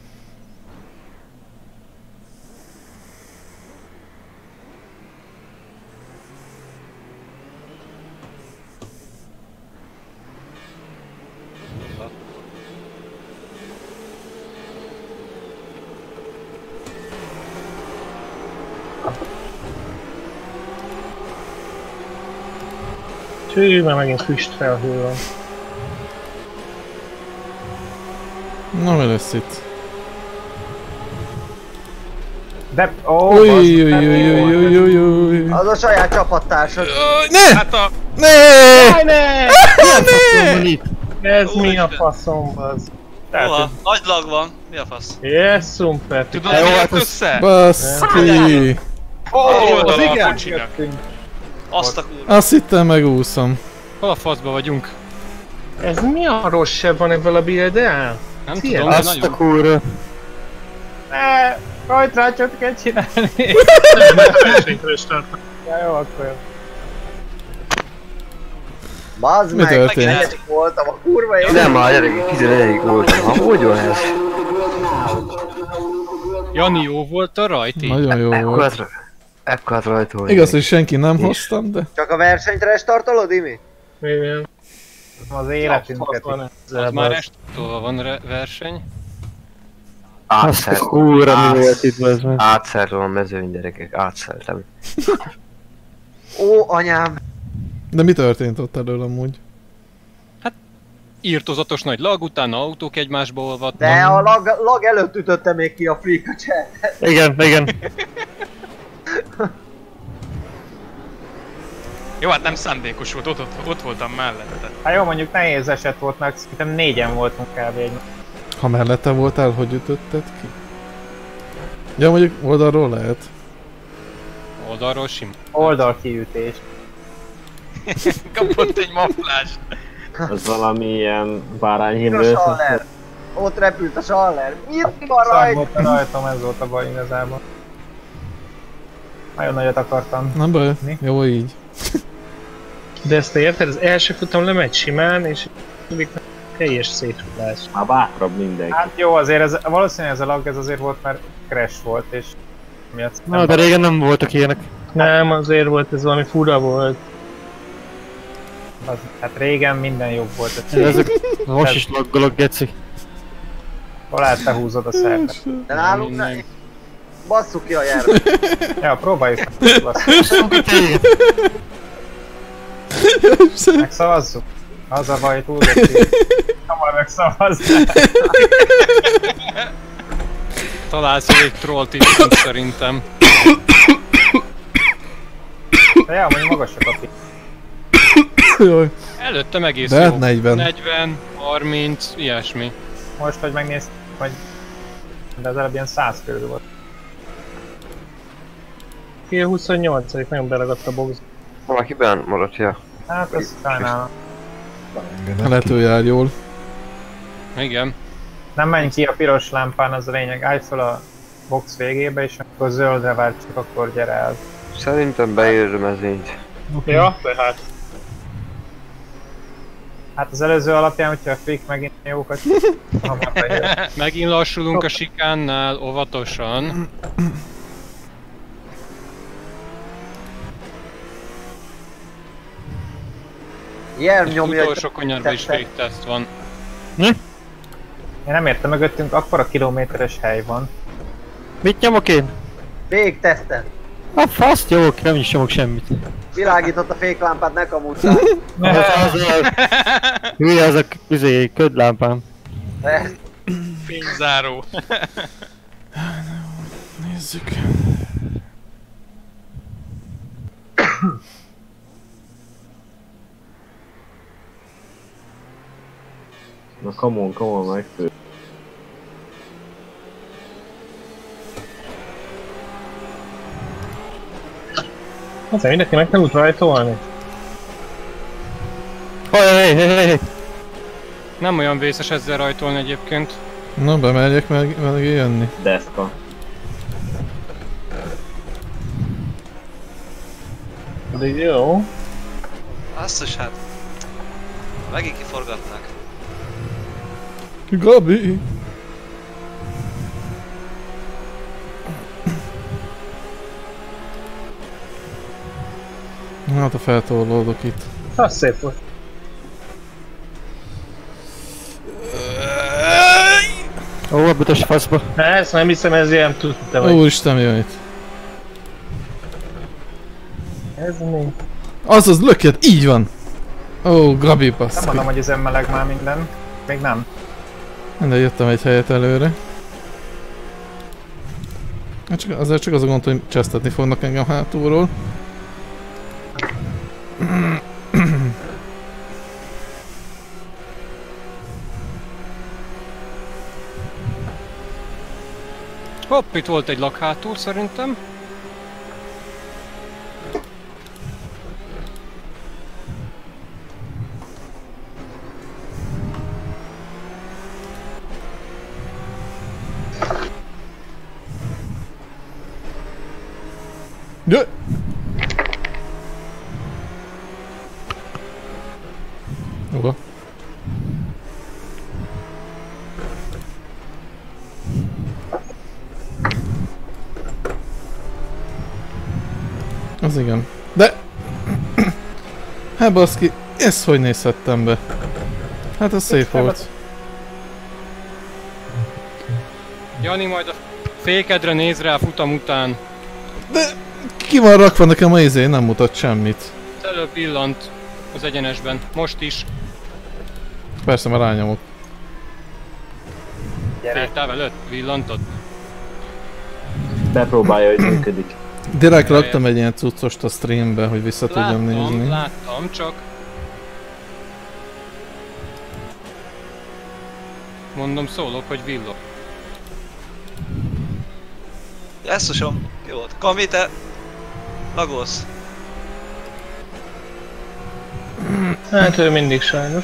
Hű, már megint füstfelhő van. Na, mi lesz itt? De... Az a saját csapattársad. Ne! Hát a... Ne! Ne! Ez mi a faszom az? Oha, nagy lag van. Mi a fasz? Jesszum, Peti. Tudod, mi jött össze? Baszki! Az igen! Azt a kurva. Azt hittem megúszom. Hol a faszba vagyunk? Ez mi a rossz seb van ebből a build-el? Nem tudom, de Azt nagyon... a kurva. Ne! Rajtrácsot kell csinálni! Ja, jó, akkor jó. Bazd Mi meg, történt? negyedik voltam, a kurva jó. Nem már gyerekek, 14 voltam. Ha hogy van ez? Jani, jó volt a rajti? Nagyon jó volt. Ekkor rajta. Igaz, hogy senki nem hoztam, de... Csak a versenyt restartolod, Imi? Igen. Az életünket. Az már restartolva van verseny. Átszerlom a mezőny, gyerekek, átszerlem. Ó, anyám! De mi történt ott elől amúgy? Hát írtozatos nagy lag, utána autók egymásba olvadnak. De a lag előtt ütötte még ki a freak a chat. Igen. Jó, hát nem szándékos volt, ott voltam mellette. Hát jó, mondjuk nehéz eset volt, meg szerintem 4-en voltunk kb. Ha mellette voltál, hogy ütötted ki? Ja, mondjuk oldalról lehet. Oldalról sim. Oldalkiütés. Kapott egy maflást. Az valami ilyen bárányhimlő. A Schaller. Ott repült a Schaller. Mit van Szar rajta? volt a rajtam, ez volt a baj igazából. Nagyon nagyot akartam. Nem baj, jó így. De ezt te érted? Az első futam lemegy simán, és teljes szétfutás. Már bátrabb mindenki. Hát jó, azért ez, valószínűleg ez a lag ez azért volt, mert crash volt, és miatt... Na, de régen nem voltak ilyenek. Nem, azért volt, ez valami fura volt. Hát régen minden jobb volt. Ezek most is laggolok, geci. Hol át te húzod a szervet? De nálunk ne... Basszuk ki a járványt. Ja, próbáljuk meg. Megszavazzuk. Az a baj, túl hamar megszavazzál. Találsz egy trollt itt szerintem. De ja, mondjuk magasak a pi. Jaj. Előttem egész de jó. 40. 40, 30, ilyesmi. Most, hogy megnézd, vagy... De az előbb ilyen 100 körül volt. Fél 28, nagyon beragadt a box. Valaki benn maradt, ja. Hát ezt sajnálom. Lehet ő jár jól. Igen. Nem menj ki a piros lámpán, az a lényeg. Állj fel a box végébe, és akkor zöldre várj, csak akkor gyere el. Szerintem beér a mezőnyt. Ja, tehát. Hát az előző alapján, hogyha a freak megint jókat... Megint lassulunk a sikánnál, óvatosan. Jelm nyomja, hogy... Utolsó konyarban is végteszt van. Én nem értem, mögöttünk akkora kilométeres hely van. Mit nyomok én? Végteszten. A faszt nyomok, nem is nyomok semmit. Világított a féklámpát, ne kamuzzál. Hülye az a ködlámpám. Fényzáró. Nézzük. Na come on, megfő. Azért mindenki meg nem tud rajtolni. Hey. Nem olyan vészes ezzel rajtolni egyébként. Na, bemegyek meg jönni. Deszka. De jó. Azt is hát. Megint kiforgatnak. Gabi! Hát a feltorlódok itt. Az szép volt. Ó, a bütös faszba. Ezt nem hiszem, ez ilyen tudta vagy. Úristen, jön itt. Ez mi? Azaz, lökjet, így van! Ó, Gabi, Nem baszki. mondom, hogy ezen meleg már minden. Még nem. De jöttem egy helyet előre. Azért csak az a gond, hogy csesztetni fognak engem hátulról. Hopp, itt volt egy lakhátul szerintem. Jö! Hova? Az igen. De... Hát baszki, ezt hogy nézhettem be? Hát ez szép volt. Jani, majd a fékedre néz rá futam után. De ki van rakva nekem a izé, nem mutat semmit. Előbb pillant az egyenesben, most is. Persze, már rányomok. Féktál előtt, villantod? Bepróbálja, hogy működik. Direkt raktam egy ilyen cuccost a streambe, hogy vissza tudjam nézni. Láttam, csak... Mondom, szólok, hogy villog. Jesszusom, jó volt. Kami, te lagolsz. Hát ő mindig sajnos.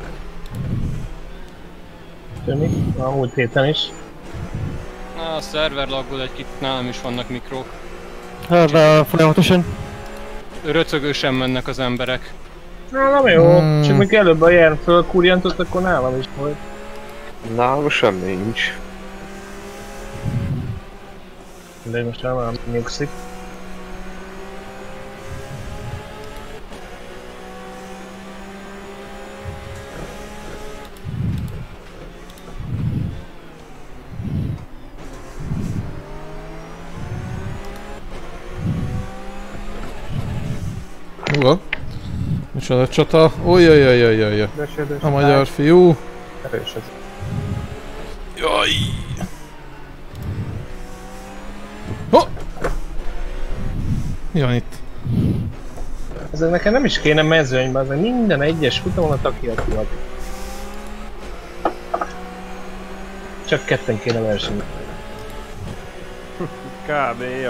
Tűnik, a múlt héten is. Na, a szerver laggol egy kicsit, nálam is vannak mikrók. Hát, folyamatosan. Röcögősen mennek az emberek. Nálam jó, csak még előbb a jern fölkurjantott, akkor nálam is volt. Nálam semmi nincs. De most már nyugszik. Uga. Micsoda csata. Ojjajjajjajjaj. A magyar fiú. Erős ez. Jaj. Ho! Mi van itt? Ezek nekem nem is kéne mezőnyben, az minden egyes futamon a takiakiak. Csak ketten kéne versenyezni. Kb.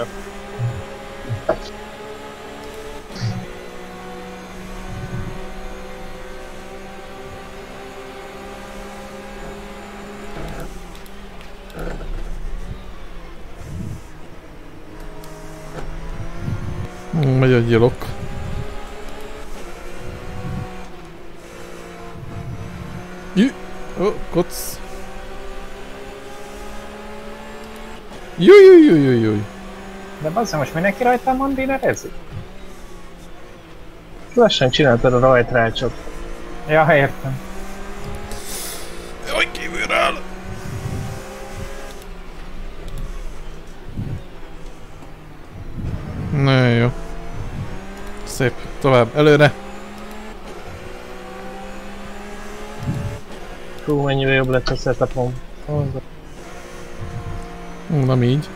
Megy a gyilok. Ó, koc. Jújjújjújjújjúj. De bazzám, most mindenki rajtán mandinerezik? Lassan csináltad a rajtrácsot. Ja, értem. Jaj, kívülre áll! Nagyon jó. Szép. Tovább. Előre. Hú, mennyivel jobb lett a setupom. Nem így.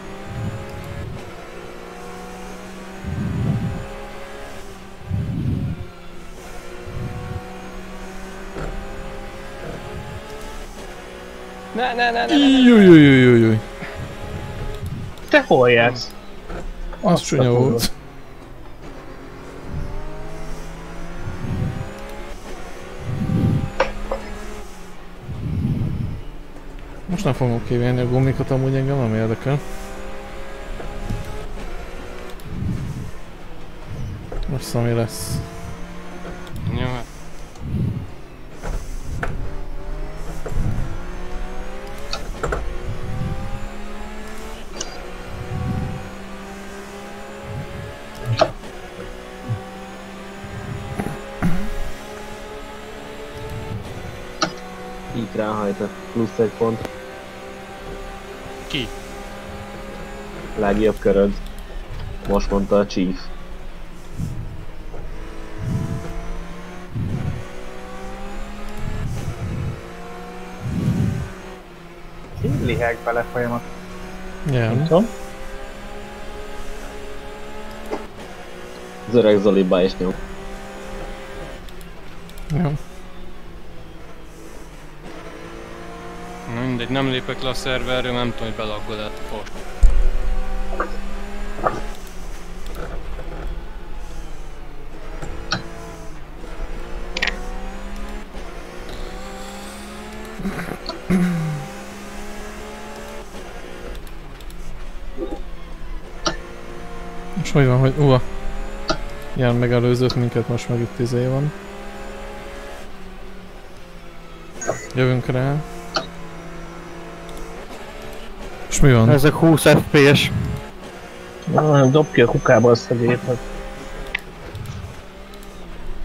Ne. Jújjújjújjúj. Te hol jársz? Az csúnya volt. Most nem fogom kívánni a gumikat, amúgy engem nem érdekel. Most ami lesz. Jó. Így ráhajtott, plusz egy pont. Ki? Legjobb köröd. Most mondta a Chief. Ki liheg bele folyamat? Nem. Az öreg Zoliba is nyom. Jó. Mindegy, nem lépek le a szerverről, nem tudom, hogy belaggod-e most. Most hogy van, hogy ilyen megelőzött minket, most meg itt izé van. Jövünk rá. És mi van? Ezek 20 FPS. Dob ki a kukába azt a gépet.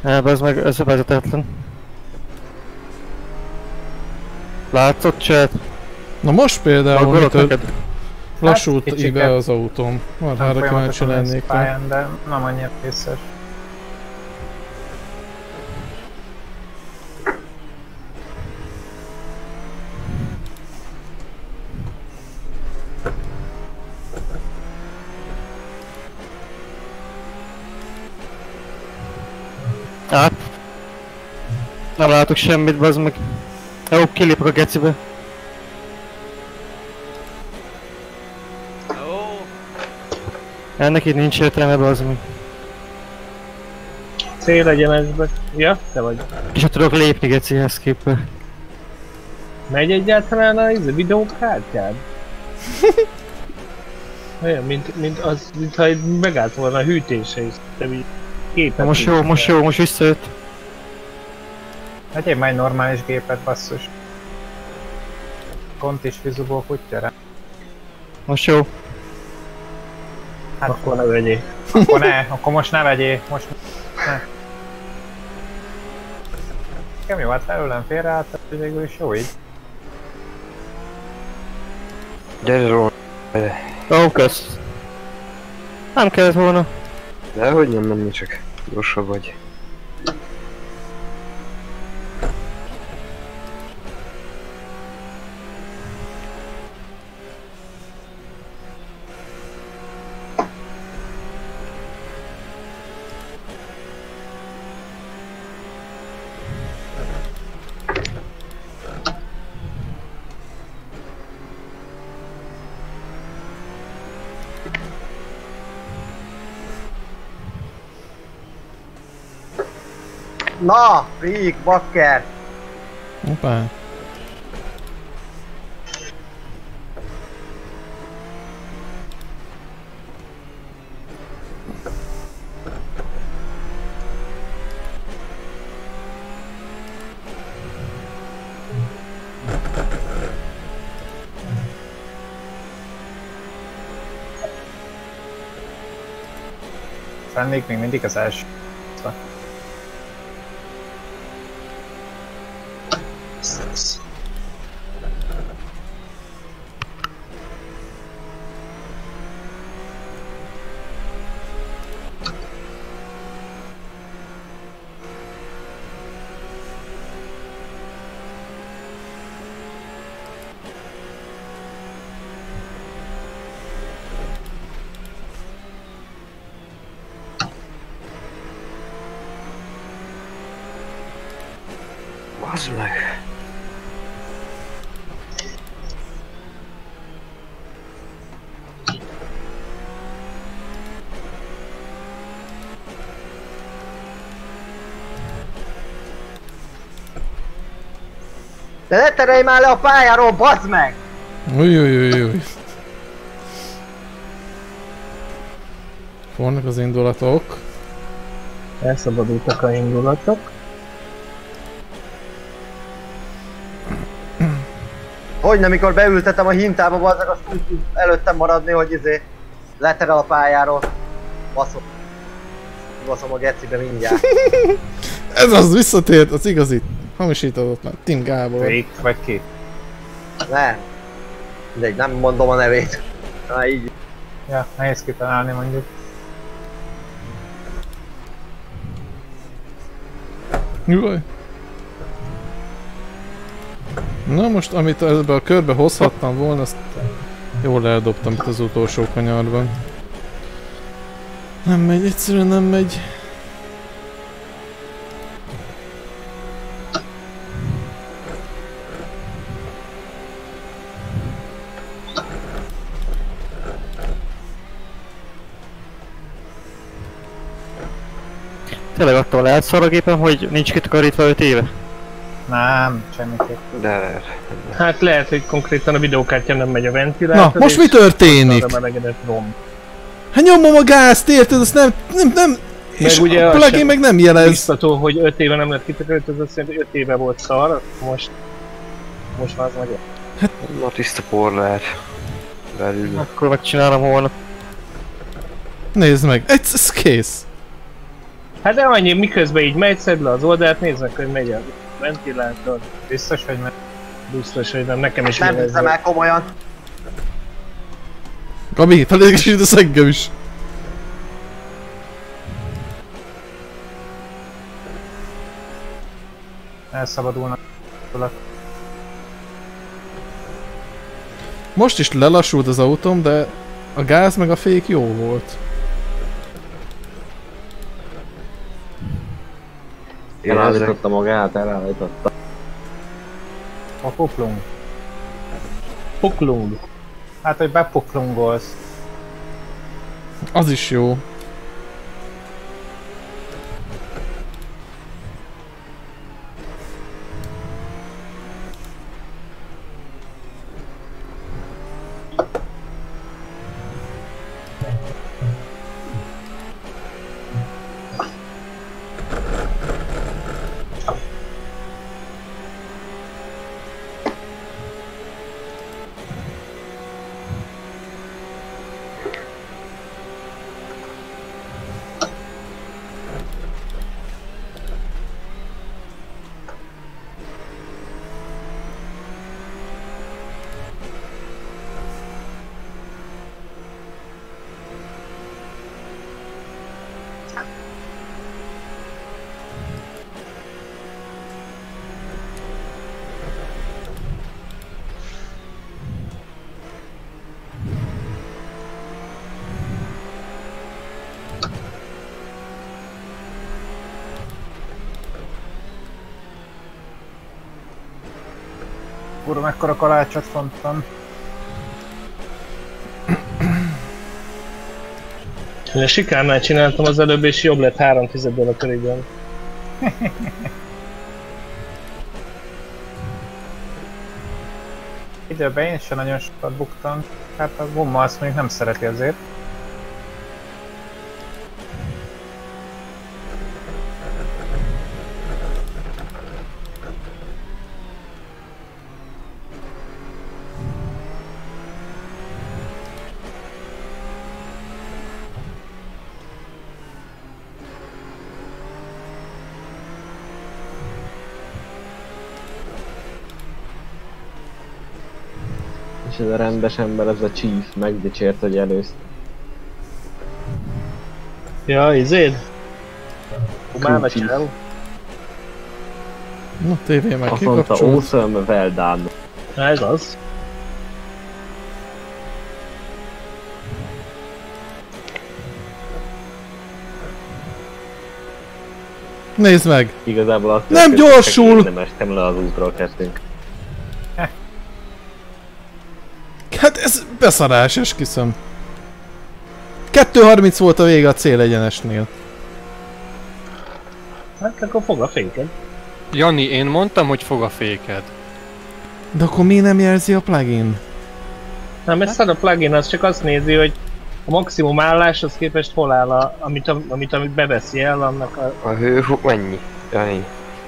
Ez meg, ez vezetetlen. Látszott chat? Na most például mitől lassult Hát, így be az autóm. Marhára kíváncsi lennék rá. Pályán, de nem annyira vészes. Át. Nem látok semmit, bazd meg. Jó, kilépek a gecibe. Ennek itt nincs értelme, bazd meg. Célegyenesbe. Ja, te vagy. És ha tudok lépni gecihez képpen. Megy egyáltalán a videókártyád? Olyan, mintha megállt volna a hűtése is. Most jó, most visszajött. Hát én már egy normális gépet, basszus. Kont is vizubó kutya rá. Most jó. Hát akkor ne vegyél. Akkor most ne vegyél, most ne. Nekem jó, hát felőlem félreállt, hogy végül is jó így. Gyere róla. Ó, kösz. Nem kellett volna. Dehogy nem menni, csak gyorsabb vagy. Na, Freak, bakker! Hoppá. Lennék még mindig az első. Bazd meg! De ne terelj már le a pályáról, bazd meg! Új. Vannak az indulatok. Elszabadultak a indulatok. Hogy nem, mikor beültetem a hintába, bazzeg, azt úgy tud előttem maradni, hogy leterel a pályáról. Baszom a gecibe mindjárt. Ez az visszatért, az igazi. Hamisítatlan. Tim Gábor. Fake vagy ki? Nem. Mindegy, nem mondom a nevét. Na így. Ja, nehéz kitalálni mondjuk. Jaj. Na most, amit ebbe a körbe hozhattam volna, azt jól eldobtam itt az utolsó kanyarban. Nem megy, egyszerűen nem megy. Tényleg attól lehet szar a gépen, hogy nincs kitakarítva 5 éve? Nem, semmiképp. De... Hát lehet, hogy konkrétan a videókártya nem megy a ventilátor. Na, most mi történik? Hát nyomom a gázt, érted? Azt nem... És ugye a plugin meg nem jelez. Biztató, hogy 5 éve nem lett kitakarítva, az azt jelenti, hogy 5 éve volt szar, most már az magyar. Hát... Na tiszta por lehet. Belül. Akkor megcsinálom holnap. Nézd meg, ez kész. Hát de annyi, miközben így megy, szedd le az oldalt, nézd meg, hogy megy a ventilátor. Biztos, hogy megy. Biztos, hogy nem, nekem is nem hiszem el komolyan. Gabi, felégesíted a engem is. Elszabadulnak. Most is lelassult az autóm, de a gáz meg a fék jó volt. Elállította magát, elállította. A kuplung. Puklung. Hát, hogy bepuklungolsz. Az is jó. Kurva, mekkora kalácsot fontam. Én a sikárnál csináltam az előbb, és jobb lett 3/10 a körében. Időben én sem nagyon sokat buktam. Hát a gumma azt mondjuk nem szereti azért. És ez a rendes ember, ez a Chief megdicsért, hogy előzte. Ja, izéd? Máma csinál. Na, tévé meg azt mondta, awesome, well done. Ez az. Nézd meg! Igazából azt nem gyorsul! Nem estem le az útról kezdtünk. Hát ez beszarás, esküszöm. 2:30 volt a vége a célegyenesnél. Hát akkor fog a féked. Jani, én mondtam, hogy fog a féked. De akkor mi nem jelzi a plugin? Nem, ez szar a plugin, az csak azt nézi, hogy a maximum álláshoz képest hol áll, amit beveszi el, annak a... A hőfok mennyi? Jani?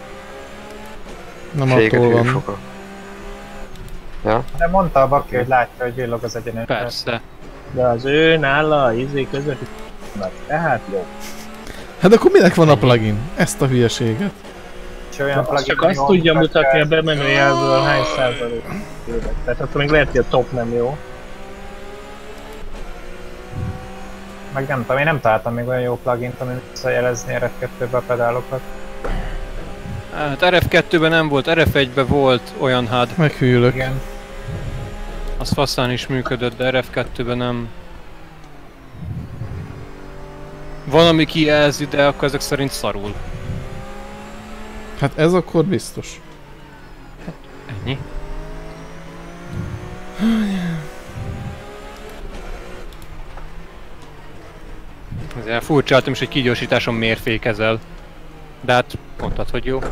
Nem attól van. Ja? De mondta a Baki, hogy látja, hogy villog az egyenes. Persze. De az ő nála a izé között... Tehát jó. Hát akkor minek van a plugin? Ezt a hülyeséget. Csak azt tudja mutatni a bemenőjelből hány százalék. Tehát akkor még lehet, hogy a top nem jó. Meg nem tudom, én nem találtam még olyan jó plugint, ami visszajelezni RF2-be a pedálokat. Hát RF2-ben nem volt, RF1-ben volt olyan HUD. Meghűlök. Igen. Az faszán is működött, de RF2-ben nem. Van, ami kijelzi, de akkor ezek szerint szarul. Hát ez akkor biztos. Hát ennyi. Ezzel furcsáltam is, hogy kigyorsításon miért fékezel. De hát mondtad, hogy jó.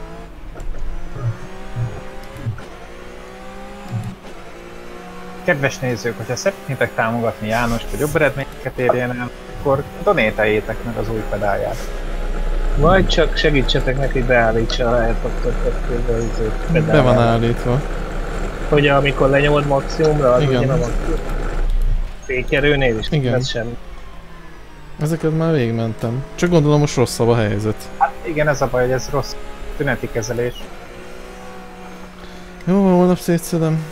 Kedves nézők, hogyha szeretnétek támogatni Jánost, hogy jobb eredményeket érjen el, akkor donételjétek meg az új pedálját. Vagy csak segítsetek neki, hogy beállítsa a elpaktot. Be van állítva. Hogy amikor lenyomod maximumra, az igen. ugyan a maximum. Fékerőnél is igen. lesz semmi. Ezeket már végigmentem. Csak gondolom most rosszabb a helyzet. Hát igen, ez a baj, hogy ez rossz tüneti kezelés. Jó, holnap szétszedem.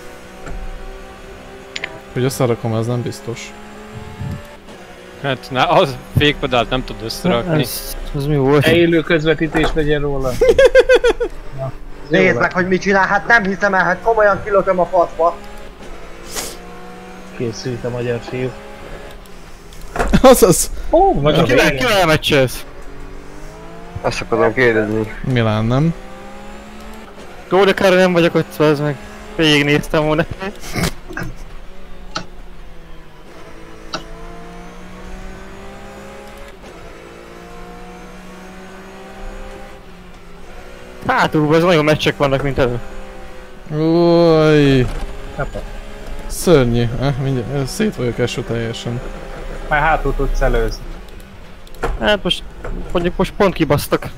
Hogy összerakom, ez nem biztos. Hát, az fékpedált nem tud összerakni. Ez mi volt? Élő közvetítés legyen róla. Nézd meg, hogy mit csinál, hát nem hiszem el, hát komolyan kilököm a faszba. Készült a magyar fiú. Azaz! Ó, meg a végén. Kivel meccselsz? Azt akarom kérdezni. Milán, nem? Gódekára nem vagyok ott, az meg. Végignéztem volna. Hátulban az nagyon meccsek vannak, mint elő. Új. Szörnyű. Mindjárt szét vagyok eső teljesen. Már hátul tudsz előzni. Hát most, mondjuk most pont kibasztak.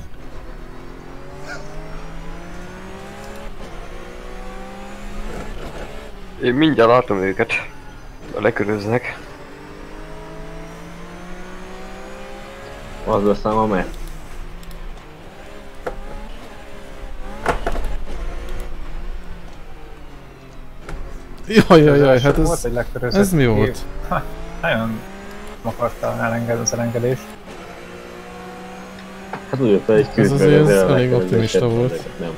Én mindjárt látom őket. Leköröznek. Az aztán a meccs. Jaj, hát ez... Ez mi volt? Nagyon akarta elengedni az elengedést. Hát úgy jött egy ez azért elég optimista volt. Nem.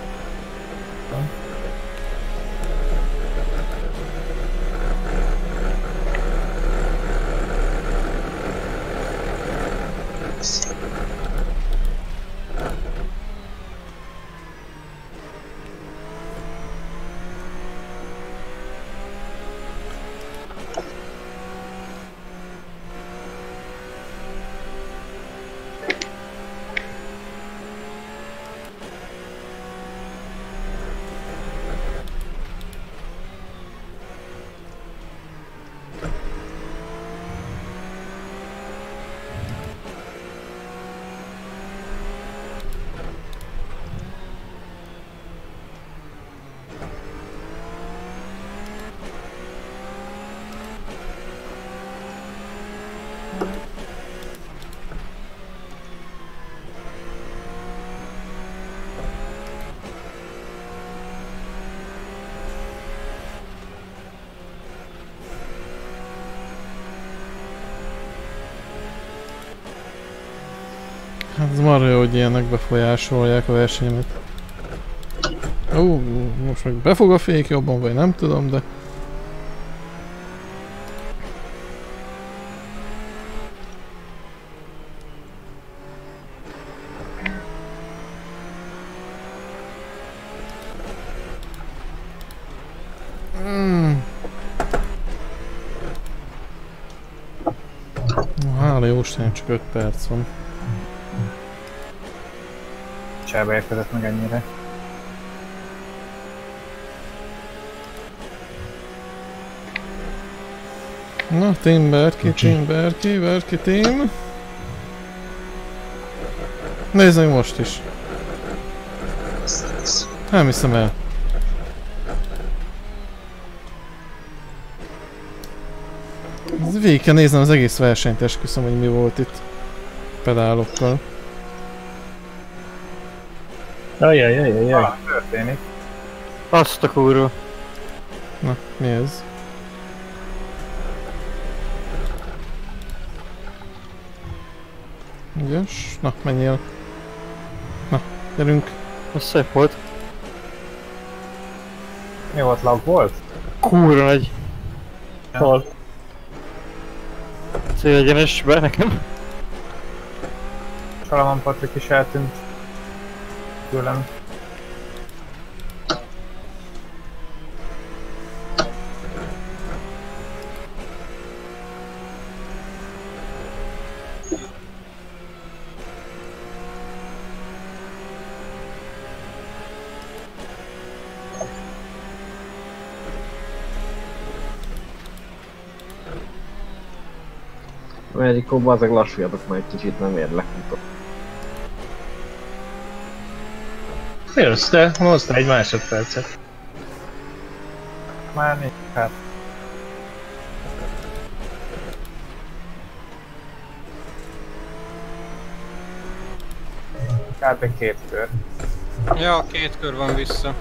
Hát ez marha jó, hogy ilyenek befolyásolják a versenyemet. Most meg befog a fék jobban, vagy nem tudom, de... Hála jóisten, csak 5 perc van. Csába érkezett meg ennyire. Na, Team Berki, Team. Nézd meg most is. Nem hiszem el. Végig kell néznem az egész versenyt, esküszöm, hogy mi volt itt pedálokkal. Ajajajajajaj. Történik. Azt a kurva. Na, mi ez? Ügyes. Na, menjél. Na, gyerünk. Az szép volt. Mi volt, lag volt? Kurva nagy. Hol? Célegyenesbe nekem. Salamon Patrik is eltűnt. Tőlem. Amerikó, bazzeg lassuljatok már egy kicsit, nem érlek utat. Jössz te, hoztál egy másodpercet. Már nincs, hát. kb. 2 kör. Ja, 2 kör van vissza.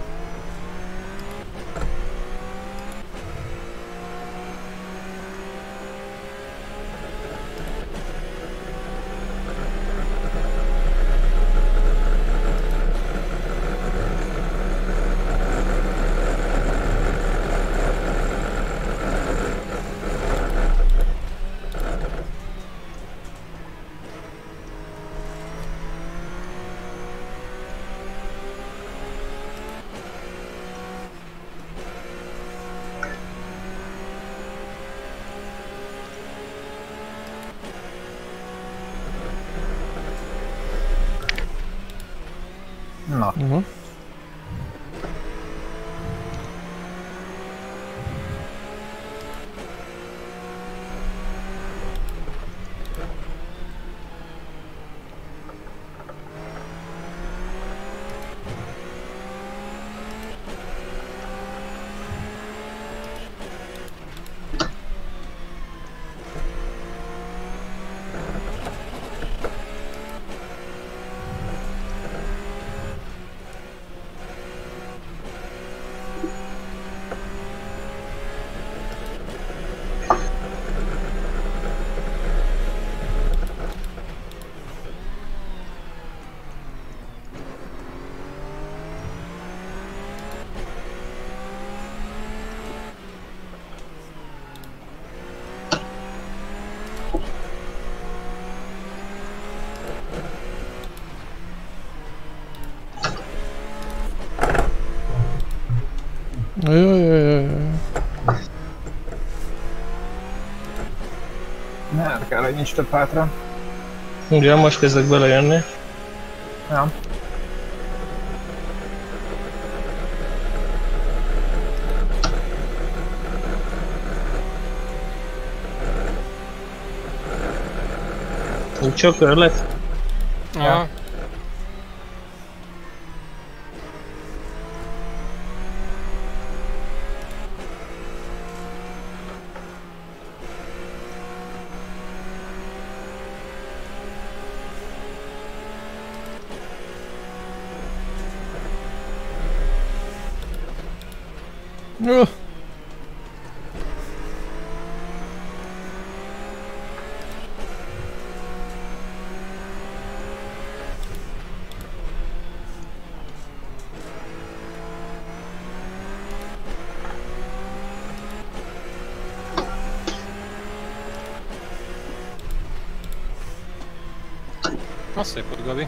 Na. Nem kell, hogy nincs több hátra. Ugyan, most kezdek belejönni. Ja. Úgy csak kör lett? Ja. Az szép volt, Gabi.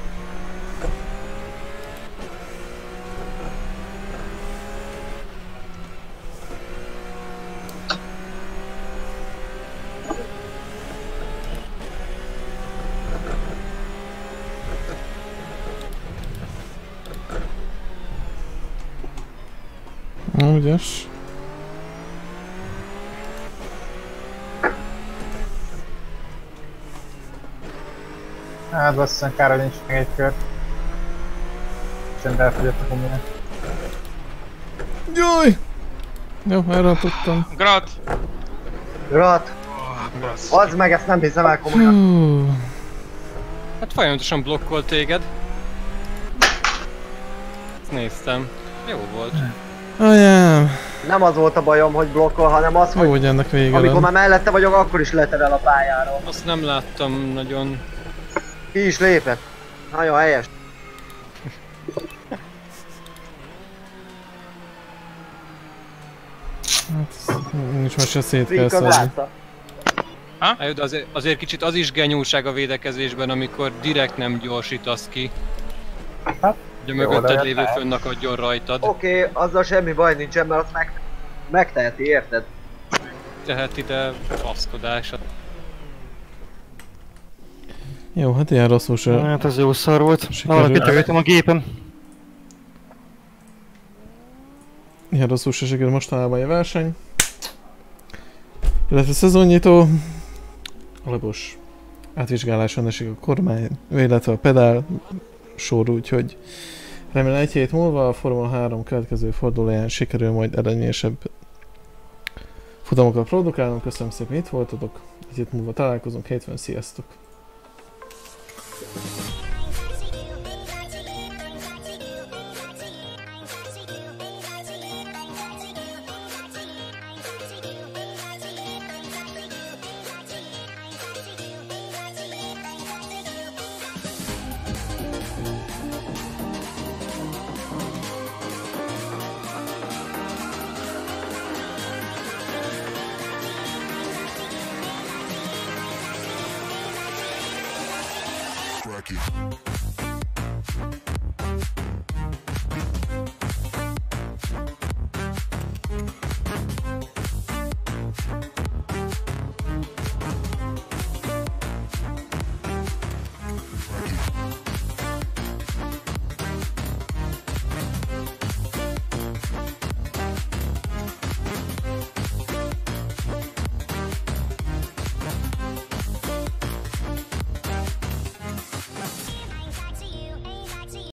Ügyes. Hát basszony, kár, hogy nincs meg egy kör. Csend elfogyott a kombinát. Jaj! Jó, elrontottam. Grat! Grat! Az meg, ezt nem hiszem el komolyan. Hát folyamatosan blokkolt téged. Ezt néztem. Jó volt. Anyám! Nem az volt a bajom, hogy blokkol, hanem az, hogy ennek vége amikor van. már mellette vagyok, akkor is leterel a pályáról. Azt nem láttam nagyon. Ki is lépett. Nagyon helyes. Hát, nincs most se szét kell szedni. De azért kicsit az is genyúság a védekezésben, amikor direkt nem gyorsítasz ki. Hogy a mögötted lévő fönnakadjon rajtad. Oké, azzal semmi baj nincsen, mert azt megteheti, érted? Teheti, de faszkodás. Jó, hát ilyen rosszul se... Hát az jó szar volt. Valaki töröltem a gépen. Ilyen rosszul se sikerül mostanában a verseny. Illetve szezonnyitó. Alapos átvizsgáláson esik a kormány, illetve a pedál sor, úgyhogy remélem egy hét múlva a Formula 3 következő fordulóján sikerül majd eredményesebb futamokat produkálnunk. Köszönöm szépen, itt voltatok. Egy hét múlva találkozunk, hétfőn, sziasztok! bracket.